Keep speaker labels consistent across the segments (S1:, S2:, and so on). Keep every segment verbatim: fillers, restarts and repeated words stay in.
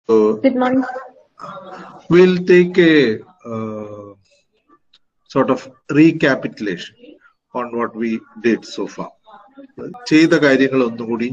S1: So
S2: Good morning.
S1: We'll take a uh, sort of recapitulation on what we did so far. ചെയ്ത കാര്യങ്ങൾ ഒന്നുകൂടി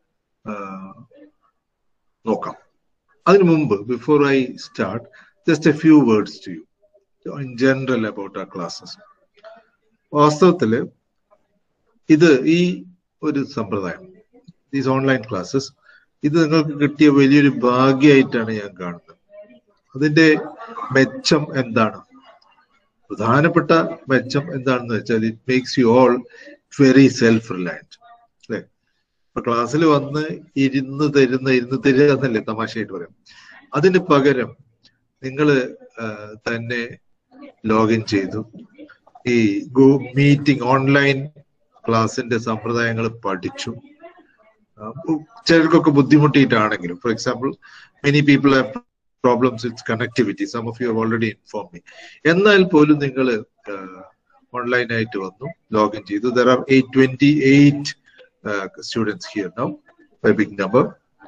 S1: നോക്കാം. അതിനു മുമ്പ്, before I start, just a few words to you in general about our classes. വാസ്തവത്തില് ഇത് ഈ ഒരു സമ്പ്രദായം, these online classes, ഇത് നിങ്ങൾക്ക് കിട്ടിയ വലിയൊരു ഭാഗ്യമായിട്ടാണ് ഞാൻ കാണുന്നത്. അതിന്റെ മെച്ചം എന്താണ്? പ്രധാനപ്പെട്ട മെച്ചം എന്താണെന്ന് വെച്ചാൽ it makes you all very self reliant അല്ലെ? ഇപ്പൊ ക്ലാസ്സിൽ വന്ന് ഇരുന്ന് തരുന്ന ഇരുന്ന് തരിക എന്നല്ലേ തമാശയായിട്ട് പറയാം. അതിന് പകരം നിങ്ങൾ തന്നെ ലോഗിൻ ചെയ്തു ഈ ഗോ മീറ്റിംഗ് ഓൺലൈൻ ക്ലാസിന്റെ സമ്പ്രദായങ്ങൾ പഠിച്ചു. ചിലർക്കൊക്കെ ബുദ്ധിമുട്ടിയിട്ടാണെങ്കിലും, for example many people have problems with connectivity. Some of you have already informed me. എന്നാൽ പോലും നിങ്ങൾ ഓൺലൈൻ ആയിട്ട് വന്നു, ലോഗിൻ ചെയ്തു. There are eight hundred twenty-eight uh, students here now, a big number.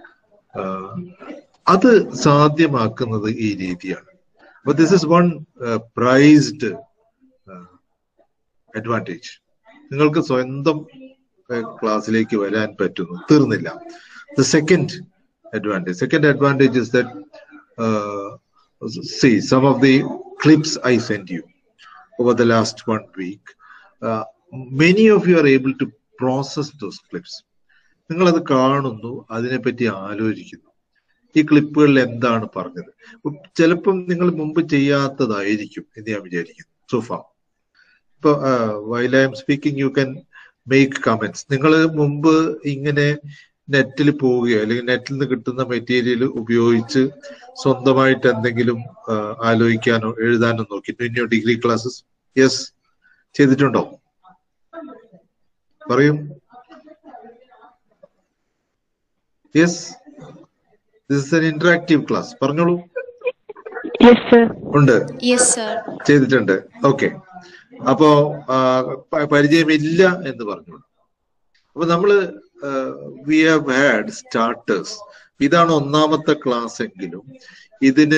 S1: അത് സാധ്യമാക്കുന്നത് ഈ രീതിയാണ്. But this is one uh, prized uh, advantage. നിങ്ങൾക്ക് സ്വന്തം ക്ലാസ്സിലേക്ക് വരാൻ പറ്റുന്നു, തീർന്നില്ല. The second advantage, second advantage is that Uh, see some of the clips I sent you over the last one week. Uh, many of you are able to process those clips. നിങ്ങൾ അത് കാണുന്നു, അതിനെപ്പറ്റി ആലോചിക്കുന്നു. ഈ ക്ലിപ്പുകളിൽ എന്താണ് പറഞ്ഞത്? ചിലപ്പം നിങ്ങൾ മുമ്പ് ചെയ്യാത്തതായിരിക്കും എന്ന് ഞാൻ വിചാരിക്കുന്നു. So far, ഇപ്പൊ while I am speaking you can make comments. നിങ്ങൾ മുമ്പ് ഇങ്ങനെ നെറ്റിൽ പോവുകയോ അല്ലെങ്കിൽ നെറ്റിൽ നിന്ന് കിട്ടുന്ന മെറ്റീരിയൽ ഉപയോഗിച്ച് സ്വന്തമായിട്ട് എന്തെങ്കിലും ആലോചിക്കാനോ എഴുതാനോ നോക്കിയിട്ടു in your degree classes? Yes, ചെയ്തിട്ടുണ്ടോ? പറയും. Yes, this is an interactive class. പറഞ്ഞോളൂ. ഉണ്ട്, ചെയ്തിട്ടുണ്ട്. ഓക്കെ, അപ്പോ പരിചയമില്ല എന്ന് പറഞ്ഞോളൂ. അപ്പൊ നമ്മള് വി ഹാവ് ഹാഡ് സ്റ്റാർട്ടേഴ്സ്. ഇതാണ് ഒന്നാമത്തെ ക്ലാസ് എങ്കിലും ഇതിന്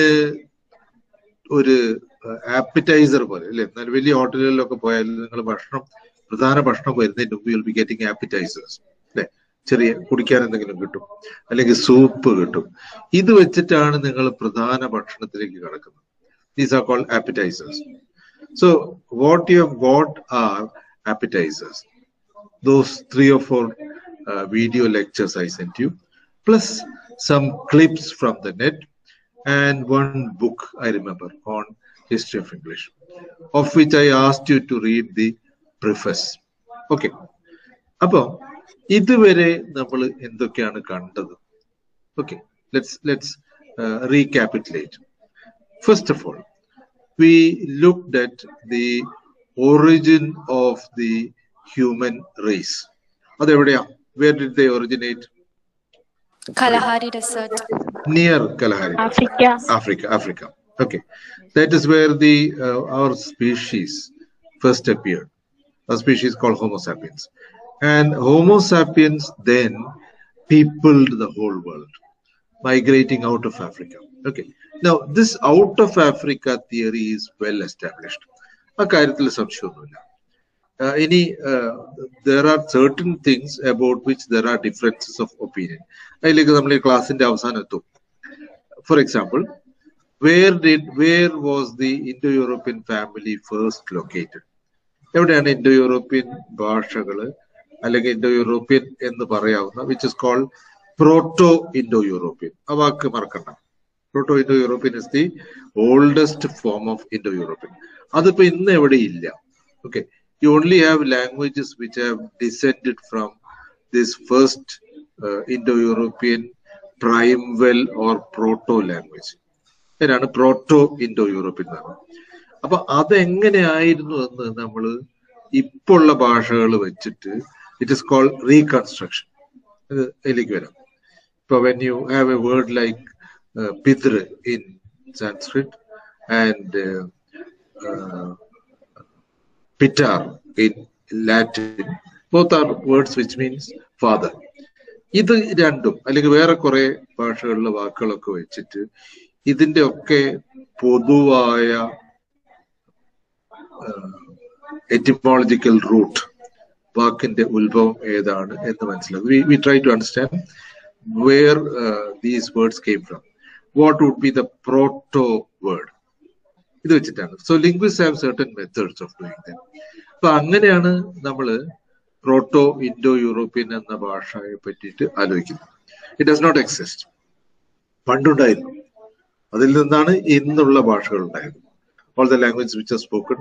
S1: ഒരു ആപ്പിറ്റൈസർ പോലെ അല്ലെ? എന്നാൽ വലിയ ഹോട്ടലുകളിലൊക്കെ പോയാൽ നിങ്ങൾ ഭക്ഷണം, പ്രധാന ഭക്ഷണം വരുന്നതിന് മുമ്പ് you will be getting appetizers അല്ലെ? ചെറിയ കുടിക്കാൻ എന്തെങ്കിലും കിട്ടും, അല്ലെങ്കിൽ സൂപ്പ് കിട്ടും. ഇത് വെച്ചിട്ടാണ് നിങ്ങൾ പ്രധാന ഭക്ഷണത്തിലേക്ക് കടക്കുന്നത്. These are cold appetizers. So what you have got are appetizers. Those three or four uh, video lectures I sent you, plus some clips from the net, and one book I remember on history of English, of which I asked you to read the preface. Okay. Appo iduvare nammal endokkayanu kandadu? Okay, let's let's uh, recapitulate. First of all, we looked at the origin of the human race. Adevideya? Where did they originate?
S3: Kalahari Desert.
S1: Near Kalahari.
S2: Africa.
S1: Africa, Africa. Okay, that is where the uh, our species first appeared. A species called Homo sapiens, and Homo sapiens then peopled the whole world, migrating out of Africa. Okay, now this out of Africa theory is well established. ആ കാര്യത്തിൽ സംശയമൊന്നുമില്ല. Uh, any uh, there are certain things about which there are differences of opinion. അതിലേക്ക് നമ്മൾ ഈ ക്ലാസിന്റെ അവസാനം എത്തും. For example, where did where was the Indo-European family first located? എവിടെയാണ് ഇൻഡോ യൂറോപ്യൻ ഭാഷകള് അല്ലെങ്കിൽ ഇൻഡോ യൂറോപ്യൻ എന്ന് പറയാവുന്ന, which is called proto Indo European. ആ വാക്ക് മറക്കണ്ട. proto Indo European is the oldest form of Indo European. അതിപ്പോ ഇന്ന് എവിടെ ഇല്ല. Okay, you only have languages which have descended from this first uh, Indo-European primeval or proto-language. ഇതാണ് proto Indo-European. അപ്പൊ അതെങ്ങനെയായിരുന്നു എന്ന് നമ്മൾ ഇപ്പോൾ ഉള്ള ഭാഷകൾ വെച്ചിട്ട് ഇറ്റ് ഇസ് കോൾഡ് റീകൺസ്ട്രക്ഷൻ. ഇതിലേക്ക് വരാം. ഇപ്പൊ when you have a word like uh, pidr in Sanskrit and uh, uh, pitar in Latin, both are words which means father. ഇത് രണ്ടും അല്ലെങ്കിൽ വേറെ കുറെ ഭാഷകളിലെ വാക്കുകളൊക്കെ വെച്ചിട്ട് ഇതിന്റെ ഒക്കെ പൊതുവായ എറ്റിമോളജിക്കൽ റൂട്ട്, വാക്കിന്റെ ഉത്ഭവം ഏതാണ് എന്ന് മനസ്സിലാക്കും. We we try to understand where these words came from, what would be the proto word, ഇത് വെച്ചിട്ടാണ്. So linguist have certain methods of doing that. അപ്പൊ അങ്ങനെയാണ് നമ്മൾ പ്രോട്ടോ ഇൻഡോ യൂറോപ്യൻ എന്ന ഭാഷയെ പറ്റിയിട്ട് ആലോചിക്കുന്നത്. It does not exist. പണ്ടുണ്ടായിരുന്നു, അതിൽ നിന്നാണ് ഇന്നുള്ള ഭാഷകൾ ഉണ്ടായത്. All the language which are spoken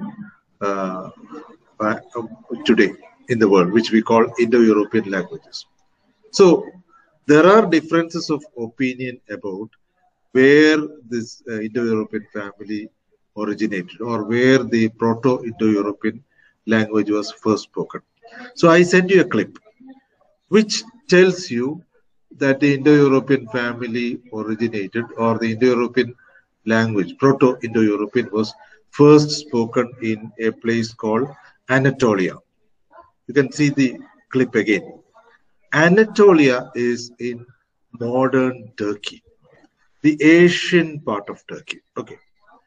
S1: today in the world, which we call Indo-European languages. So there are differences of opinion about where this uh, Indo-European family originated, or where the Proto-Indo-European language was first spoken. So I sent you a clip which tells you that the Indo-European family originated, or the Indo-European language, Proto-Indo-European, was first spoken in a place called Anatolia. You can see the clip again. Anatolia is in modern Turkey, the Asian part of Turkey. Okay.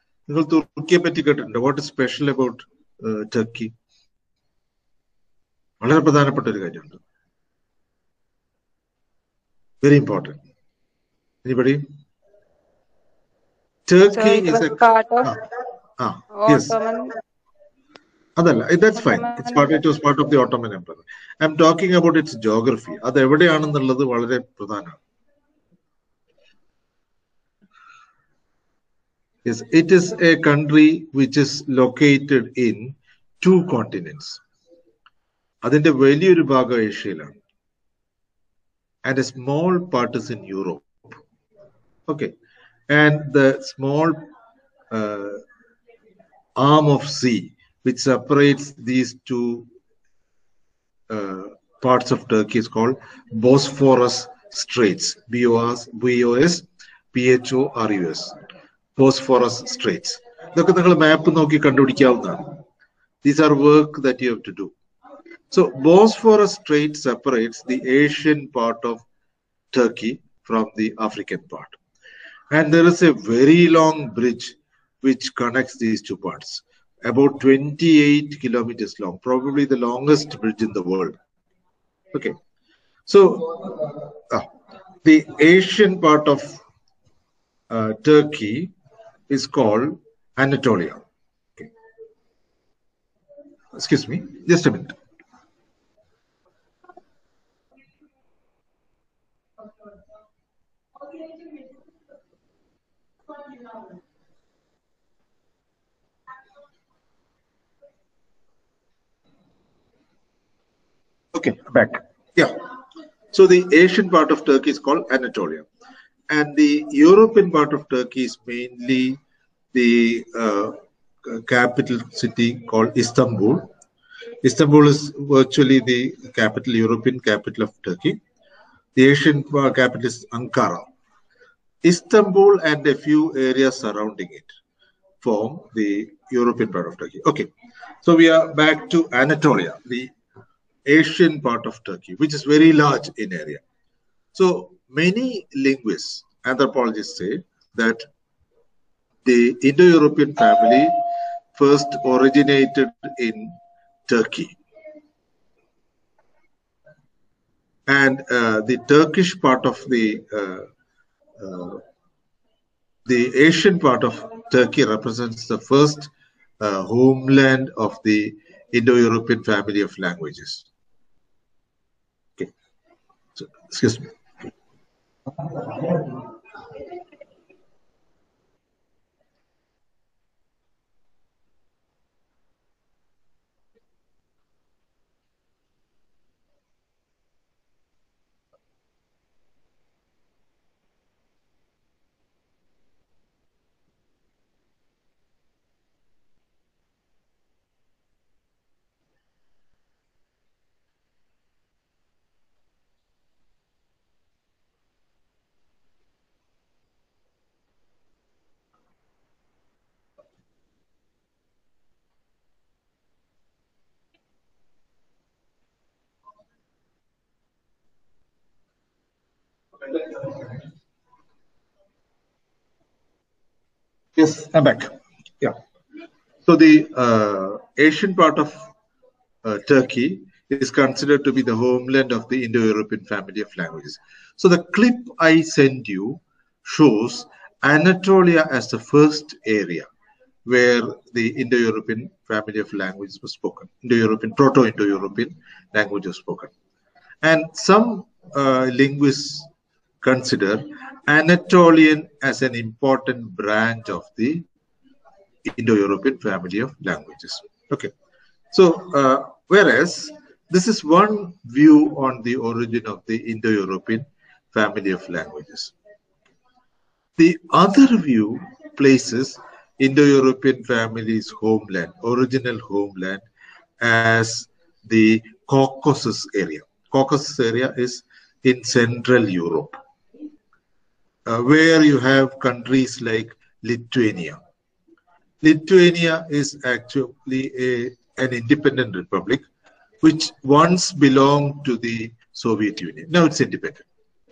S1: What is special about uh, Turkey? Very important. Anybody? Turkey
S2: so
S1: is a
S2: part of
S1: ah, ah,
S2: Ottoman.
S1: Yes. Adalla, that's fine. It's part. It was part of the Ottoman Empire. I'm talking about its geography. അത് എവിടെയാണെന്നുള്ളത് വളരെ പ്രധാനമാണ്. Yes, it is a country which is located in two continents. അതിന്റെ വലിയൊരു ഭാഗം ഏഷ്യയിലാണ്. And a small part is in Europe. Okay. And the small uh, arm of sea which separates these two uh, parts of Turkey is called Bosphorus Straits. B O S P H O R U S. Bosphorus Straits. These are work that you have to do. So Bosphorus Strait separates the Asian part of Turkey from the African part. And there is a very long bridge which connects these two parts. About twenty-eight kilometers long, probably the longest bridge in the world. Okay. So uh, the Asian part of uh, Turkey is called Anatolia. Okay. Excuse me, just a minute. Okay, back. Yeah. So the Asian part of Turkey is called Anatolia. And the European part of Turkey is mainly the uh, capital city called Istanbul. Istanbul is virtually the capital, European capital of Turkey. The Asian capital is Ankara. Istanbul and a few areas surrounding it form the European part of Turkey. Okay. So we are back to Anatolia, the Asian part of Turkey, which is very large in area. So many linguists, anthropologists say that the Indo-European family first originated in Turkey. And uh, the Turkish part of the uh, uh, the Asian part of Turkey represents the first uh, homeland of the Indo-European family of languages. Okay. So, excuse me. Yes, I'm back. Yeah. So the uh, Asian part of uh, Turkey is considered to be the homeland of the Indo-European family of languages. So the clip I sent you shows Anatolia as the first area where the Indo-European family of languages was spoken. Indo-European, Proto-Indo-European language was spoken. And some uh, linguists consider Anatolian as an important branch of the Indo-European family of languages. Okay. So, uh, whereas this is one view on the origin of the Indo-European family of languages. The other view places Indo-European family's homeland, original homeland, as the Caucasus area. Caucasus area is in Central Europe, uh, where you have countries like Lithuania. Lithuania is actually a, an independent republic, which once belonged to the Soviet Union. Now it's independent.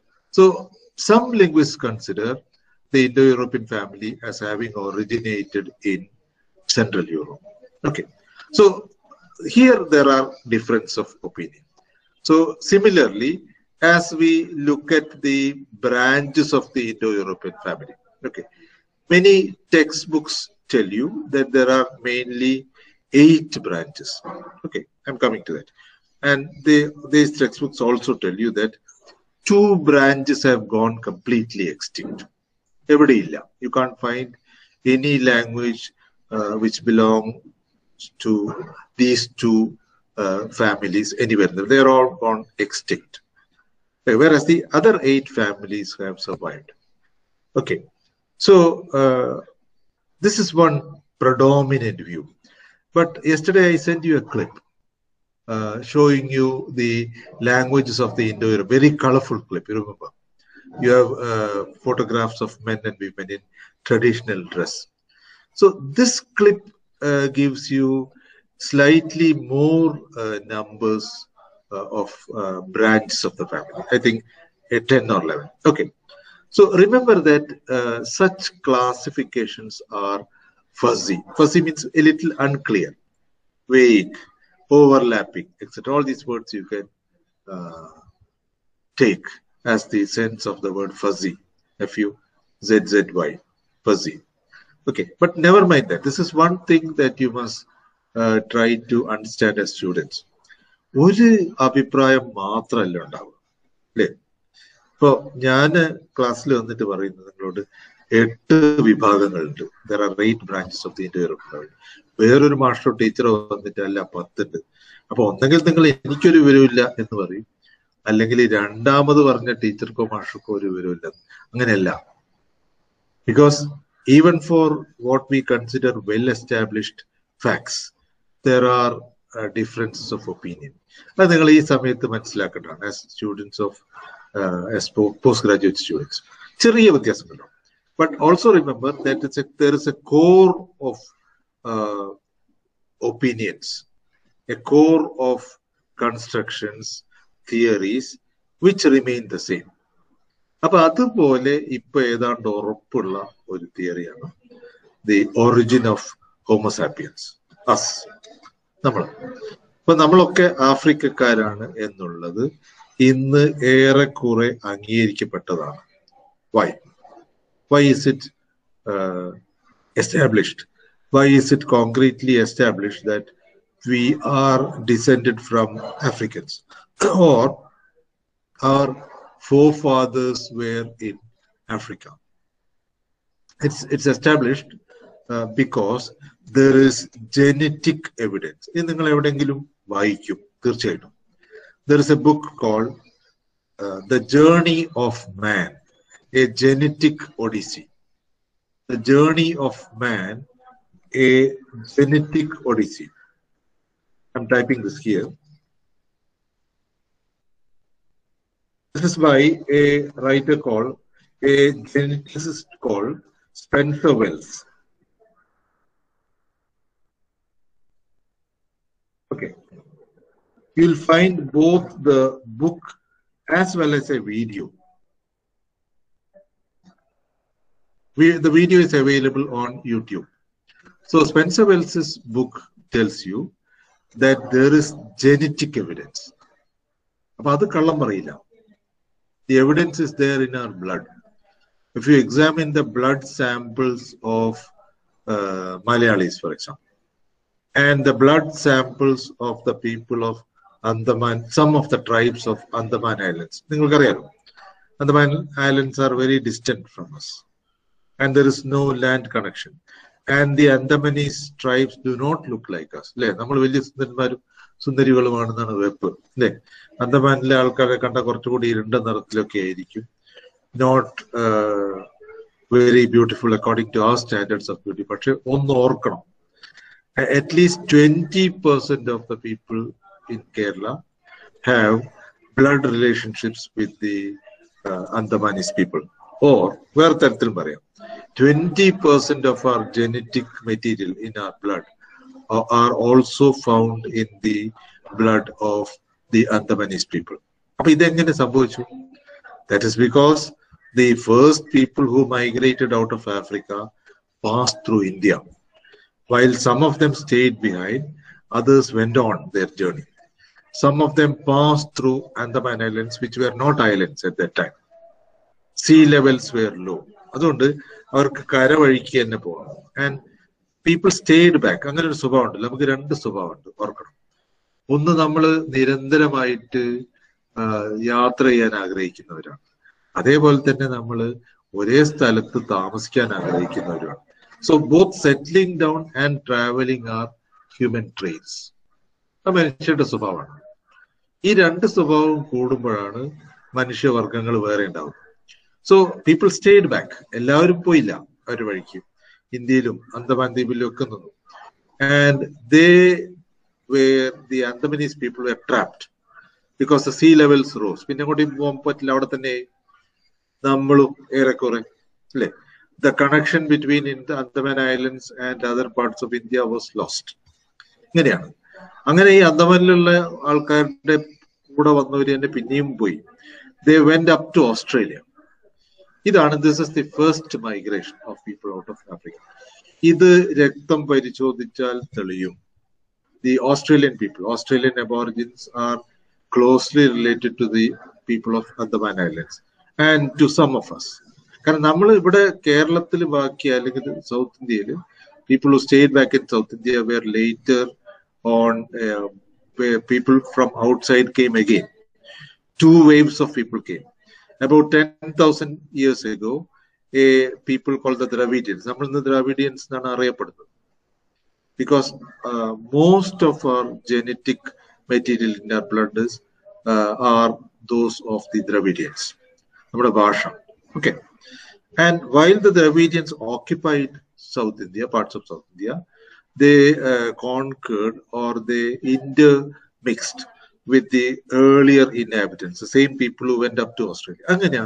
S1: So some linguists consider the Indo-European family as having originated in Central Europe. Okay. So here there are differences of opinion. So similarly, as we look at the branches of the Indo-European family, okay, many textbooks tell you that there are mainly eight branches. Okay, I'm coming to that. And they, these textbooks also tell you that two branches have gone completely extinct. You can't find any language uh, which belong to these two uh, families anywhere. They're all gone extinct. Whereas the other eight families have survived. Okay, so uh, this is one predominant view. But yesterday I sent you a clip uh, showing you the languages of the Indo-Europe, very colorful clip, you remember. You have uh, photographs of men and women in traditional dress. So this clip uh, gives you slightly more uh, numbers uh, of uh, branches of the family. I think uh, ten or eleven. Okay. So remember that uh, such classifications are fuzzy. Fuzzy means a little unclear, vague, overlapping, et cetera. All these words you can uh, take as the sense of the word fuzzy, F U Z Z Y, fuzzy. Okay, but never mind that. This is one thing that you must uh, try to understand as students. ഒരു അഭിപ്രായം മാത്രമല്ല ഉണ്ടാവുക അല്ലേ? ഇപ്പോൾ ഞാൻ ക്ലാസ്സിൽ വന്നിട്ട് പറയുന്നത് നിങ്ങളോട് എട്ട് വിഭാഗങ്ങളുണ്ട്. There are eight branches of the Indo-European family. വേറൊരു മാസ്റ്ററോ ടീച്ചറോ വന്നിട്ട് അല്ല പത്തുണ്ട്. അപ്പൊ ഒന്നെങ്കിൽ നിങ്ങൾ എനിക്കൊരു വിവരമില്ല എന്ന് പറയും, അല്ലെങ്കിൽ രണ്ടാമത് പറഞ്ഞ ടീച്ചർക്കോ മാസ്റ്റർക്കോ ഒരു വിവരമില്ല. അങ്ങനെയല്ല. Because even for what we consider well-established facts, there are uh, differences of opinion. അത് നിങ്ങൾ ഈ സമയത്ത് മനസ്സിലാക്കേണ്ടതാണ് as students of uh, as postgraduate students. ചെറിയ വ്യത്യാസങ്ങളുണ്ട്. But also remember that it's a, there is a core of uh, opinions, a core of constructions, theories, which remain the same. അപ്പൊ അതുപോലെ ഇപ്പൊ ഏതാണ്ട് ഉറപ്പുള്ള ഒരു തിയറിയാണ് the origin of homo sapiens, us, നമ്മൾ. അപ്പൊ നമ്മളൊക്കെ ആഫ്രിക്കക്കാരാണ് എന്നുള്ളത് ഇന്ന് ഏറെക്കുറെ അംഗീകരിക്കപ്പെട്ടതാണ്. Why why is it established? Why is it concretely established that we are descended from Africans, or our forefathers were in Africa? It's, it's established uh, because there is genetic evidence. There is a book called uh, The Journey of Man, a Genetic Odyssey. The Journey of Man, a Genetic Odyssey. I'm typing this here. This is by a writer called, a geneticist called Spencer Wells. Okay. You'll find both the book as well as a video We, the video is available on YouTube. So Spencer Wells's book tells you that there is genetic evidence. The evidence is there in our blood. If you examine the blood samples of uh, Malayalis, for example, and the blood samples of the people of Andaman, some of the tribes of Andaman Islands. Andaman Islands are very distant from us, and there is no land connection. And the Andamanese tribes do not look like us. Andamanile ആൾക്കാരെ കണ്ട കുറച്ചുകൂടി ഇരുണ്ട നിറത്തിലൊക്കെ ആയിരിക്കും. Not uh, very beautiful according to our standards of beauty. പക്ഷെ ഒന്ന് ഓർക്കണം, at least twenty percent of the people in Kerala have blood relationships with the uh, Andamanese people. Or വേറെ തരത്തിൽ പറയാം, twenty percent of our genetic material in our blood uh, are also found in the blood of the Andamanese people. That is because the first people who migrated out of Africa passed through India. While some of them stayed behind, others went on their journey. Some of them passed through Andaman Islands, which were not islands at that time. Sea levels were low. And people stayed back. അങ്ങനെ ഒരു സ്വഭാവമുണ്ട്. നമുക്ക് രണ്ട് സ്വഭാവമുണ്ട്, ഓർക്കണം. ഒന്ന്, നമ്മൾ നിരന്തരമായിട്ട് യാത്ര ചെയ്യാൻ ആഗ്രഹിക്കുന്നവരാണ്. അതേപോലെ തന്നെ നമ്മൾ ഒരേ സ്ഥലത്ത് താമസിക്കാൻ ആഗ്രഹിക്കുന്നവരാണ്. So both settling down and travelling are human traits. അത് മനുഷ്യരുടെ സ്വഭാവമാണ്. ഈ രണ്ട് സ്വഭാവം കൂടുമ്പോഴാണ് മനുഷ്യവർഗങ്ങൾ വേറെ ഉണ്ടാവുന്നത്. So people stayed back. എല്ലാവരും പോയില്ല ഒരു വഴിക്ക്. ഇന്ത്യയിലും അന്തമാൻ ദ്വീപിലും ഒക്കെ നിന്നു. And they where the Andamanese people were trapped because the sea levels rose. പിന്നെ അങ്ങോട്ട് പോകാൻ പറ്റില്ല, അവിടെ തന്നെ നമ്മളും ഏറെക്കുറെ അല്ലേ. The connection between the Andaman Islands and other parts of India was lost. ഇങ്ങനെയാണ്. അങ്ങനെ ഈ അന്തമാനിലുള്ള ആൾക്കാരുടെ കൂടെ വന്നവര് തന്നെ പിന്നെയും പോയി. They went up to Australia. ഇതാണ്, this is the first migration of people out of Africa. ഇത് രക്തം പരിശോധിച്ചാൽ തെളിയും. The Australian people, Australian Aborigines, are closely related to the people of Andaman Islands and to some of us. കാരണം നമ്മൾ ഇവിടെ കേരളത്തിൽ ബാക്കി അല്ലെങ്കിൽ സൗത്ത് ഇന്ത്യയിൽ people who stayed back in South India were later on uh, where people from outside came again. Two waves of people came. About ten thousand years ago, a people called the Dravidians. നമ്മൾ ഇന്ന് Dravidians എന്നാണ് അറിയപ്പെടുന്നത്. Because uh, most of our genetic material in our blood is, uh, are those of the Dravidians. Okay. And while the Dravidians occupied South India, parts of South India, they uh, conquered or they intermixed with the earlier inhabitants, the same people who went up to Australia.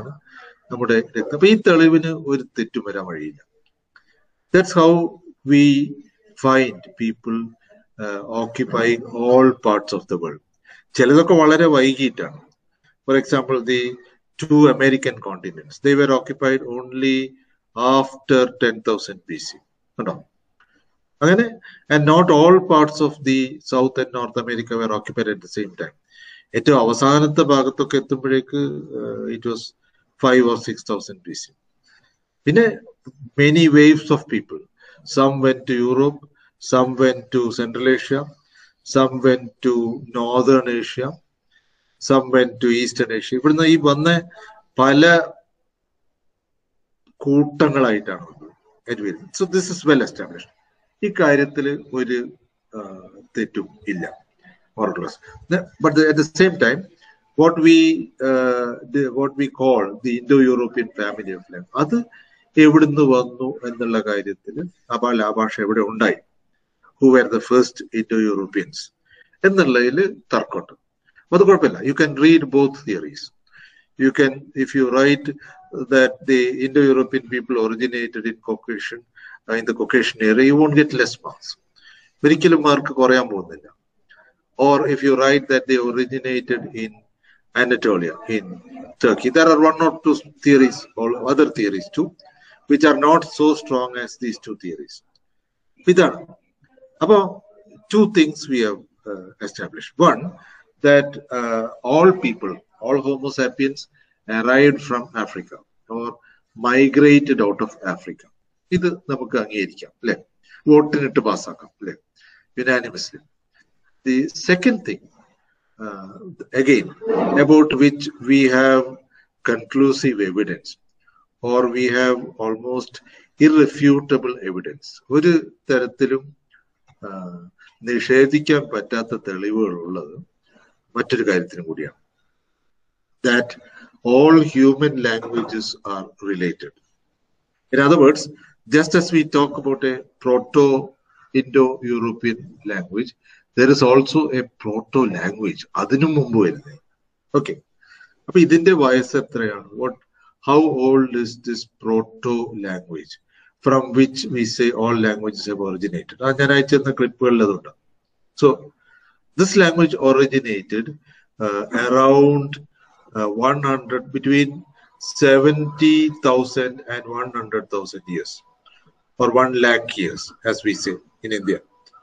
S1: That's how we find people uh, occupying all parts of the world. For example, the two American continents, they were occupied only after ten thousand B C. And not all parts of the South and North America were occupied at the same time. It was five or six thousand B C. Many waves of people. Some went to Europe, some went to Central Asia, some went to Northern Asia, some went to Eastern Asia. ഇവിടുന്ന് ഈ വന്ന പല കൂട്ടങ്ങളായിട്ടാണ്. So this is well established. ഈ കാര്യത്തിൽ ഒരു തെറ്റും ഇല്ല, more or less. But at the same time, what we uh, the, what we call the Indo-European family of life, അത് എവിടുന്ന് വന്നു എന്നുള്ള കാര്യത്തിൽ അപാല ആഭാഷ എവിടെ ഉണ്ടായി, who were the first Indo-Europeans എന്നുള്ളതിൽ തർക്കമുണ്ട്. അത് കുഴപ്പമില്ല. You can read both theories. You can, if you write that the Indo-European people originated in Caucasian, uh, in the Caucasian area, you won't get less marks. ഒരിക്കലും mark കുറയാൻ പോകുന്നില്ല. Or if you write that they originated in Anatolia, in Turkey, there are one or two theories or other theories too, which are not so strong as these two theories. Idana. About two things we have uh, established. One, that uh, all people, all Homo sapiens arrived from Africa or migrated out of Africa. ഇത് നമുക്ക് അംഗീകരിക്കാം അല്ലെ? വോട്ടിനിട്ട് പാസ്സാക്കാം അല്ലെ? Unanimously. The second thing, uh, again, about which we have conclusive evidence or we have almost irrefutable evidence. ഒരു തരത്തിലും നിഷേധിക്കാൻ പറ്റാത്ത തെളിവുകൾ ഉള്ളത് മറ്റൊരു കാര്യത്തിനും കൂടിയാണ്. That all human languages are related. In other words, just as we talk about a Proto-Indo-European language, there is also a proto-language. അതിനു മുമ്പ് വരുന്നത്. Okay. അപ്പൊ ഇതിന്റെ വയസ്സ് എത്രയാണ്? What? How old is this proto-language from which we say all languages have originated? ആ ഞാൻ അയച്ചിരുന്ന ക്ലിപ്പുകളിൽ അതുണ്ട്. So this language originated uh, around uh, one hundred, between seventy thousand and one hundred thousand years, or one lakh years, as we say in India.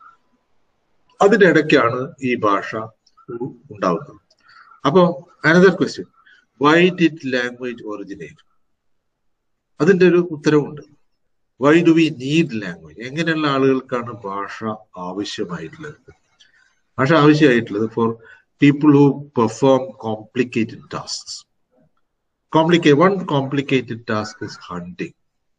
S1: അതിനിടയ്ക്കാണ് ഈ ഭാഷ ഉണ്ടാവുന്നത്. അപ്പോ another question, why did language originate? അതിന്റെ ഒരു ഉത്തരവുണ്ട്. Why do we need language? എങ്ങനെയുള്ള ആളുകൾക്കാണ് ഭാഷ ആവശ്യമായിട്ടുള്ളത്? ഭാഷ ആവശ്യമായിട്ടുള്ളത് for people who perform complicated tasks. Complicated, one complicated task is hunting.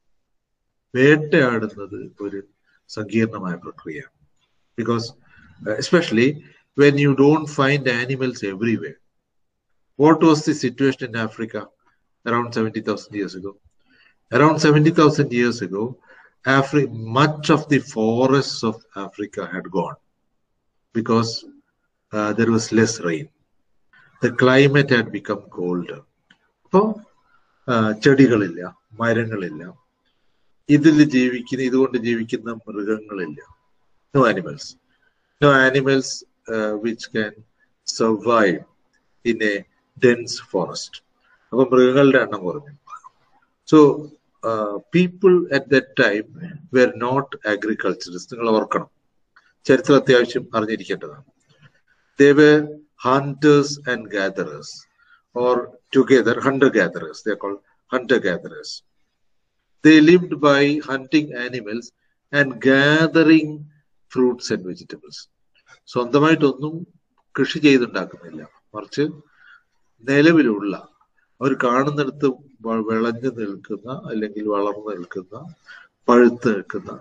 S1: വേട്ടയാടുന്നത് ഒരു സങ്കീർണമായ പ്രക്രിയയാണ്. Because uh, especially when you don't find animals everywhere. What was the situation in Africa around seventy thousand years ago? Around seventy thousand years ago, Afri much of the forests of Africa had gone because uh, there was less rain. The climate had become colder. So, ചെടികളില്ല, മരങ്ങളില്ല, ഇതിൽ ജീവിക്കുന്ന ഇതുകൊണ്ട് ജീവിക്കുന്ന മൃഗങ്ങളില്ല. No animals. No animals uh, which can survive in a dense forest. അപ്പൊ മൃഗങ്ങളുടെ എണ്ണം കുറഞ്ഞു. So uh, people at that time were not agriculturists. നിങ്ങൾ ഓർക്കണം, ചരിത്രം അത്യാവശ്യം അറിഞ്ഞിരിക്കേണ്ടതാണ്. They were hunters and gatherers, or together hunter-gatherers. They are called hunter-gatherers. They lived by hunting animals and gathering fruits and vegetables. സ്വന്തമായിട്ടൊന്നും കൃഷി ചെയ്തുണ്ടാക്കുന്നില്ല, മറിച്ച് നിലവിലുള്ള അവർ കാണുന്നിടത്ത് വിളഞ്ഞു നിൽക്കുന്ന അല്ലെങ്കിൽ വളർന്നു നിൽക്കുന്ന പഴുത്ത് നിൽക്കുന്ന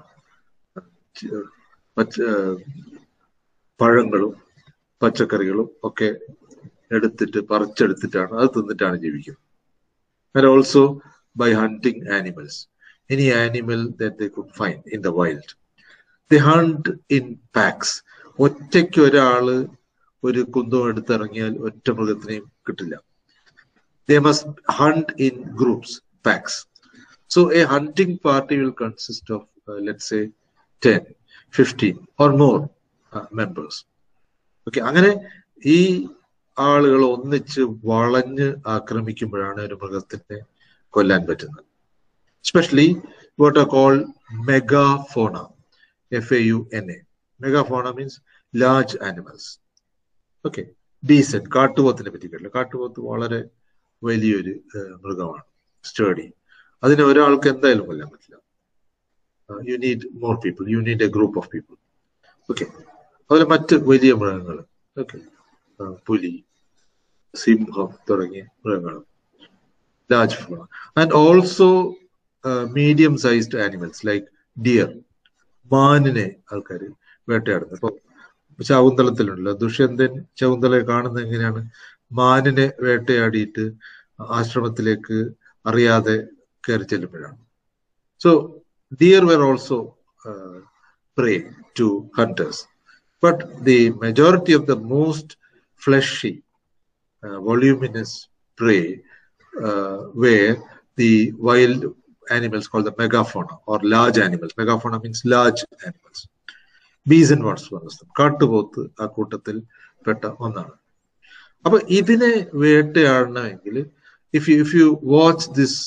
S1: പച്ച പഴങ്ങളും പച്ചക്കറികളും ഒക്കെ എടുത്തിട്ട് പറിച്ചെടുത്തിട്ടാണ് അത് തിന്നിട്ടാണ് ജീവിക്കുന്നത്. And also by hunting animals, any animal that they could find in the wild. They hunt in packs. ഒറ്റയ്ക്ക് ഒരാള് ഒരു കുന്തം എടുത്തിറങ്ങിയാൽ ഒറ്റ മൃഗത്തിനെയും കിട്ടില്ല. They must hunt in groups, packs. So a hunting party will consist of uh, let's say ten, fifteen or more uh, members. Okay, അങ്ങനെ ഈ ആളുകൾ ഒന്നിച്ച് വളഞ്ഞ് ആക്രമിക്കുമ്പോഴാണ് ഒരു മൃഗത്തിനെ കൊല്ലാൻ പറ്റുന്നത്. Especially what are called megafauna, F A U N A. Megafauna means large animals. Okay, decent. കാട്ടുപോത്തിനെ പറ്റി കേട്ടില്ല. കാട്ടുപോത്ത് വളരെ വലിയൊരു മൃഗമാണ്, സ്റ്റേഡി. അതിനെ ഒരാൾക്ക് എന്തായാലും കൊല്ലാൻ പറ്റില്ല. You need more people, you need a group of people. Okay, അതുപോലെ മറ്റ് വലിയ മൃഗങ്ങൾ, ഓക്കെ, പുലി, സിംഹം തുടങ്ങിയ മൃഗങ്ങൾ, large fauna. And also medium sized animals like deer. മാനിനെ ആൾക്കാർ വേട്ടയാടുന്നത്. ഇപ്പൊ ശകുന്തളത്തിലുണ്ടല്ലോ, ദുഷ്യന്തൻ ശകുന്തളയെ കാണുന്നത് എങ്ങനെയാണ്? മാനിനെ വേട്ടയാടിയിട്ട് ആശ്രമത്തിലേക്ക് അറിയാതെ കയറി ചെല്ലുമ്പോഴാണ്. So deer were also uh, prey to hunters, but the majority of the most fleshy, uh, voluminous prey uh, were the wild animals called the megafauna or large animals. Megafauna means large animals. Bison was one of them. കാട്ടുപോത്ത് ആ കൂട്ടത്തിൽ പെട്ട ഒന്നാണ്. അപ്പൊ ഇതിനെ വേട്ടയാടണമെങ്കിൽ if you if you watch this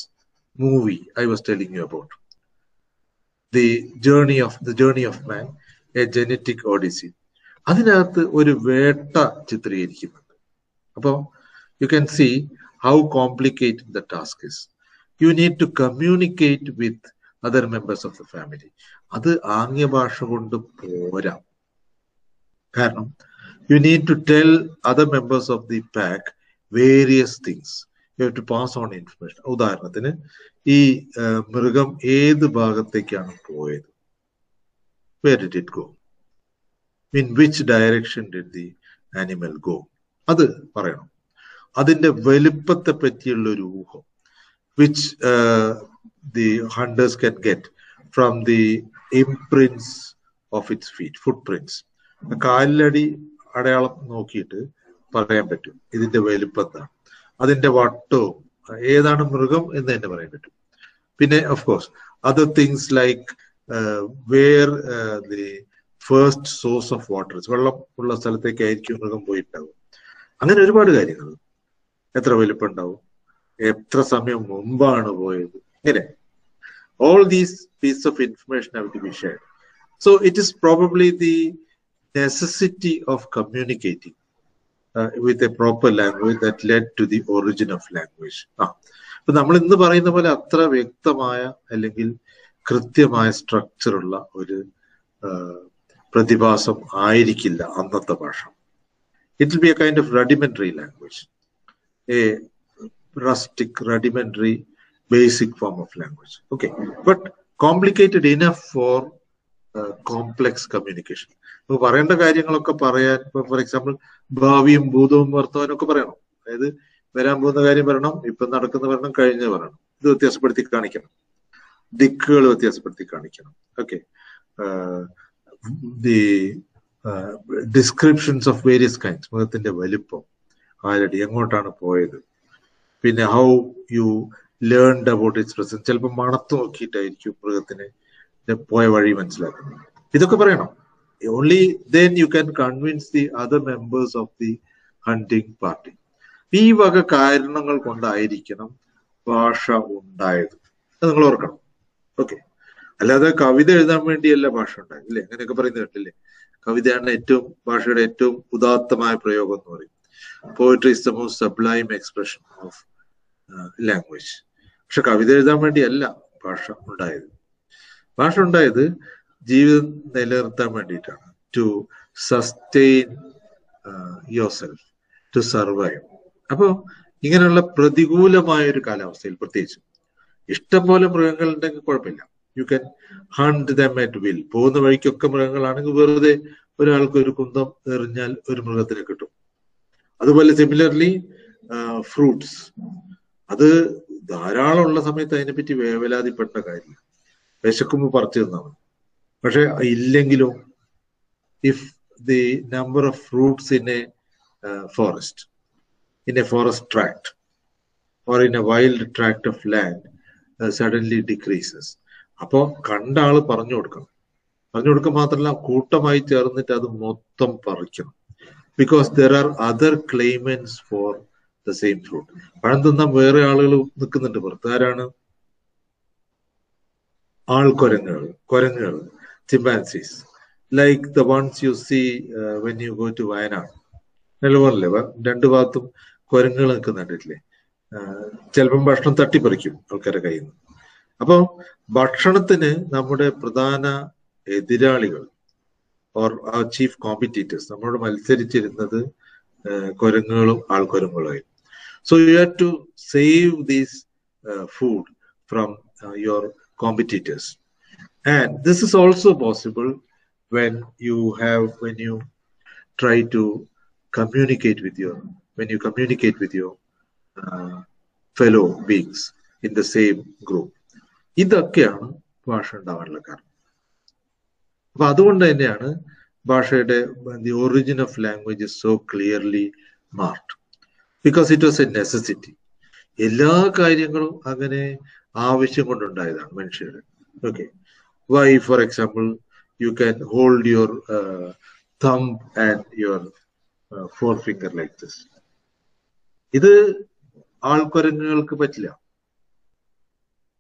S1: movie I was telling you about. The journey of the journey of man, a genetic odyssey. അതിനകത്ത് ഒരു വേട്ട ചിത്രീകരിക്കുന്നുണ്ട്. അപ്പോൾ you can see how complicated the task is. You need to communicate with other members of the family. അത് ആംഗ്യ ഭാഷ കൊണ്ട് പോരാ. കാരണം you need to tell other members of the pack various things. You have to pass on information. ഉദാഹരണത്തിന് ഈ മൃഗം ഏത് ഭാഗത്തേക്കാണ് പോയത്? Where did it go? In which direction did the animal go? അത് പറയണം. അതിന്റെ വലുപ്പത്തെ പറ്റിയുള്ള ഒരു ഊഹം, which uh, the hunters can get from the imprints of its feet, footprints. കാലിലടി അടയാളം നോക്കിയിട്ട് പറയാൻ പറ്റും ഇതിന്റെ വലുപ്പം എന്താണ്, അതിന്റെ വട്ടവും ഏതാണ് മൃഗം എന്ന് തന്നെ പറയാൻ പറ്റും. പിന്നെ of course other things like where the first source of water, വെള്ളം ഉള്ള സ്ഥലത്തേക്കായിരിക്കും മൃഗം പോയിട്ടുണ്ടാവും. അങ്ങനെ ഒരുപാട് കാര്യങ്ങൾ. എത്ര വലുപ്പം ഉണ്ടാവും, എത്ര സമയം മുമ്പാണ് പോയത്, ഇങ്ങനെ all these pieces of information have to be shared. So it is probably the necessity of communicating uh, with a proper language that led to the origin of language. Ah, but നമ്മൾ ഇന്ന് പറയുന്ന പോലെ അത്ര വ്യക്തമായ അല്ലെങ്കിൽ കൃത്യമായ structure ഉള്ള ഒരു പ്രതിഭാസം ആയിരിക്കില്ല അന്നത്തെ ഭാഷ. It will be a kind of rudimentary language, a rustic, rudimentary, basic form of language. Okay, but complicated enough for uh, complex communication. ഇപ്പൊ പറയേണ്ട കാര്യങ്ങളൊക്കെ പറയാൻ, ഇപ്പൊ ഫോർ എക്സാമ്പിൾ ഭാവിയും ഭൂതവും വർത്തമാനവും ഒക്കെ പറയണം. അതായത് വരാൻ പോകുന്ന കാര്യം പറയണം, ഇപ്പൊ നടക്കുന്ന പറയണം, കഴിഞ്ഞ പറയണം. ഇത് വ്യത്യാസപ്പെടുത്തി കാണിക്കണം, ദിക്കുകൾ വ്യത്യാസപ്പെടുത്തി കാണിക്കണം. Okay, the descriptions of various kinds, മൃഗത്തിന്റെ വലിപ്പം, ആരടി, എങ്ങോട്ടാണ് പോയത്, പിന്നെ how you learned about its presence. ചിലപ്പോൾ മണത്ത് നോക്കിയിട്ടായിരിക്കും മൃഗത്തിന് പോയ വഴി മനസ്സിലാക്കുന്നത്. ഇതൊക്കെ പറയണം. Only then you can convince the other members of the hunting party. ഈ വക കാരണങ്ങൾ കൊണ്ടായിരിക്കണം ഭാഷ ഉണ്ടായത്. അത് നിങ്ങൾ ഓർക്കണം. ഓക്കെ, അല്ലാതെ കവിത എഴുതാൻ വേണ്ടിയല്ല ഭാഷ ഉണ്ടായത്, ഇല്ലേ? അങ്ങനെയൊക്കെ പറയുന്നത് കേട്ടില്ലേ? കവിതയാണ് ഏറ്റവും ഭാഷയുടെ ഏറ്റവും ഉദാത്തമായ പ്രയോഗം എന്ന് പറയും. Poetry is the most sublime expression of language. പക്ഷെ കവിത എഴുതാൻ വേണ്ടിയല്ല ഭാഷ ഉണ്ടായത്. ഭാഷ ഉണ്ടായത് ജീവിതം നിലനിർത്താൻ വേണ്ടിയിട്ടാണ്. To sustain yourself, to survive. അപ്പോ ഇങ്ങനെയുള്ള പ്രതികൂലമായ ഒരു കാലാവസ്ഥയിൽ, പ്രത്യേകിച്ച് ഇഷ്ടംപോലെ മൃഗങ്ങൾ ഉണ്ടെങ്കിൽ കുഴപ്പമില്ല, you can hunt them at will. പോകുന്ന വഴിക്കൊക്കെ മൃഗങ്ങളാണെങ്കിൽ വെറുതെ ഒരാൾക്ക് ഒരു കുന്തം എറിഞ്ഞാൽ ഒരു മൃഗത്തിനെ കിട്ടും. അതുപോലെ സിമിലർലി ഫ്രൂട്ട്സ്, അത് ധാരാളം ഉള്ള സമയത്ത് അതിനെപ്പറ്റി വേവലാതിപ്പെട്ട കാര്യം, വിശക്കുമ്പോൾ പറിച്ചു തന്നാൽ മതി. പക്ഷെ ഇല്ലെങ്കിലും if the number of fruits in a forest, in a forest tract or in a wild tract of land uh, suddenly decreases. അപ്പോ കണ്ട ആള് പറഞ്ഞു കൊടുക്കണം. പറഞ്ഞു കൊടുക്കുക മാത്രമല്ല, കൂട്ടമായി ചേർന്നിട്ട് അത് മൊത്തം പറിക്കണം. Because there are other claimants for the same fruit. പഴം തിന്നാൻ വേറെ ആളുകൾ നിൽക്കുന്നുണ്ട് പുറത്ത്. ആരാണ്? ആൾക്കൊരങ്ങുകൾ, കൊരങ്ങുകൾ, chimpanzees, like the ones you see when you go to Wayanad. നിലവിലെ രണ്ടു ഭാഗത്തും കുരങ്ങുകൾ നിൽക്കുന്നുണ്ടില്ലേ? ചിലപ്പം ഭക്ഷണം തട്ടിപ്പറിക്കും ആൾക്കാരുടെ കയ്യിൽ നിന്ന്. അപ്പൊ ഭക്ഷണത്തിന് നമ്മുടെ പ്രധാന എതിരാളികൾ ഓർ ആ ചീഫ് കോമ്പറ്റീറ്റേഴ്സ് നമ്മളോട് മത്സരിച്ചിരുന്നത് കുരങ്ങുകളും ആൾക്കുരങ്ങുകളായി. So you have to save these food from your competitors. And this is also possible when you have when you try to communicate with your when you communicate with your uh, fellow beings in the same group. ഇതൊക്കെയാണ് ഭാഷ ഉണ്ടാവാനുള്ള കാരണം. അപ്പൊ അതുകൊണ്ട് തന്നെയാണ് ഭാഷയുടെ the origin of language is so clearly marked because it was a necessity. എല്ലാ കാര്യങ്ങളും അങ്ങനെ ആവശ്യം കൊണ്ടുണ്ടായതാണ് മനുഷ്യരുടെ. Okay, why for example you can hold your uh, thumb and your Uh, four finger like this. ഇത് ആൾക്കുരങ്ങുകൾക്ക് പറ്റില്ല.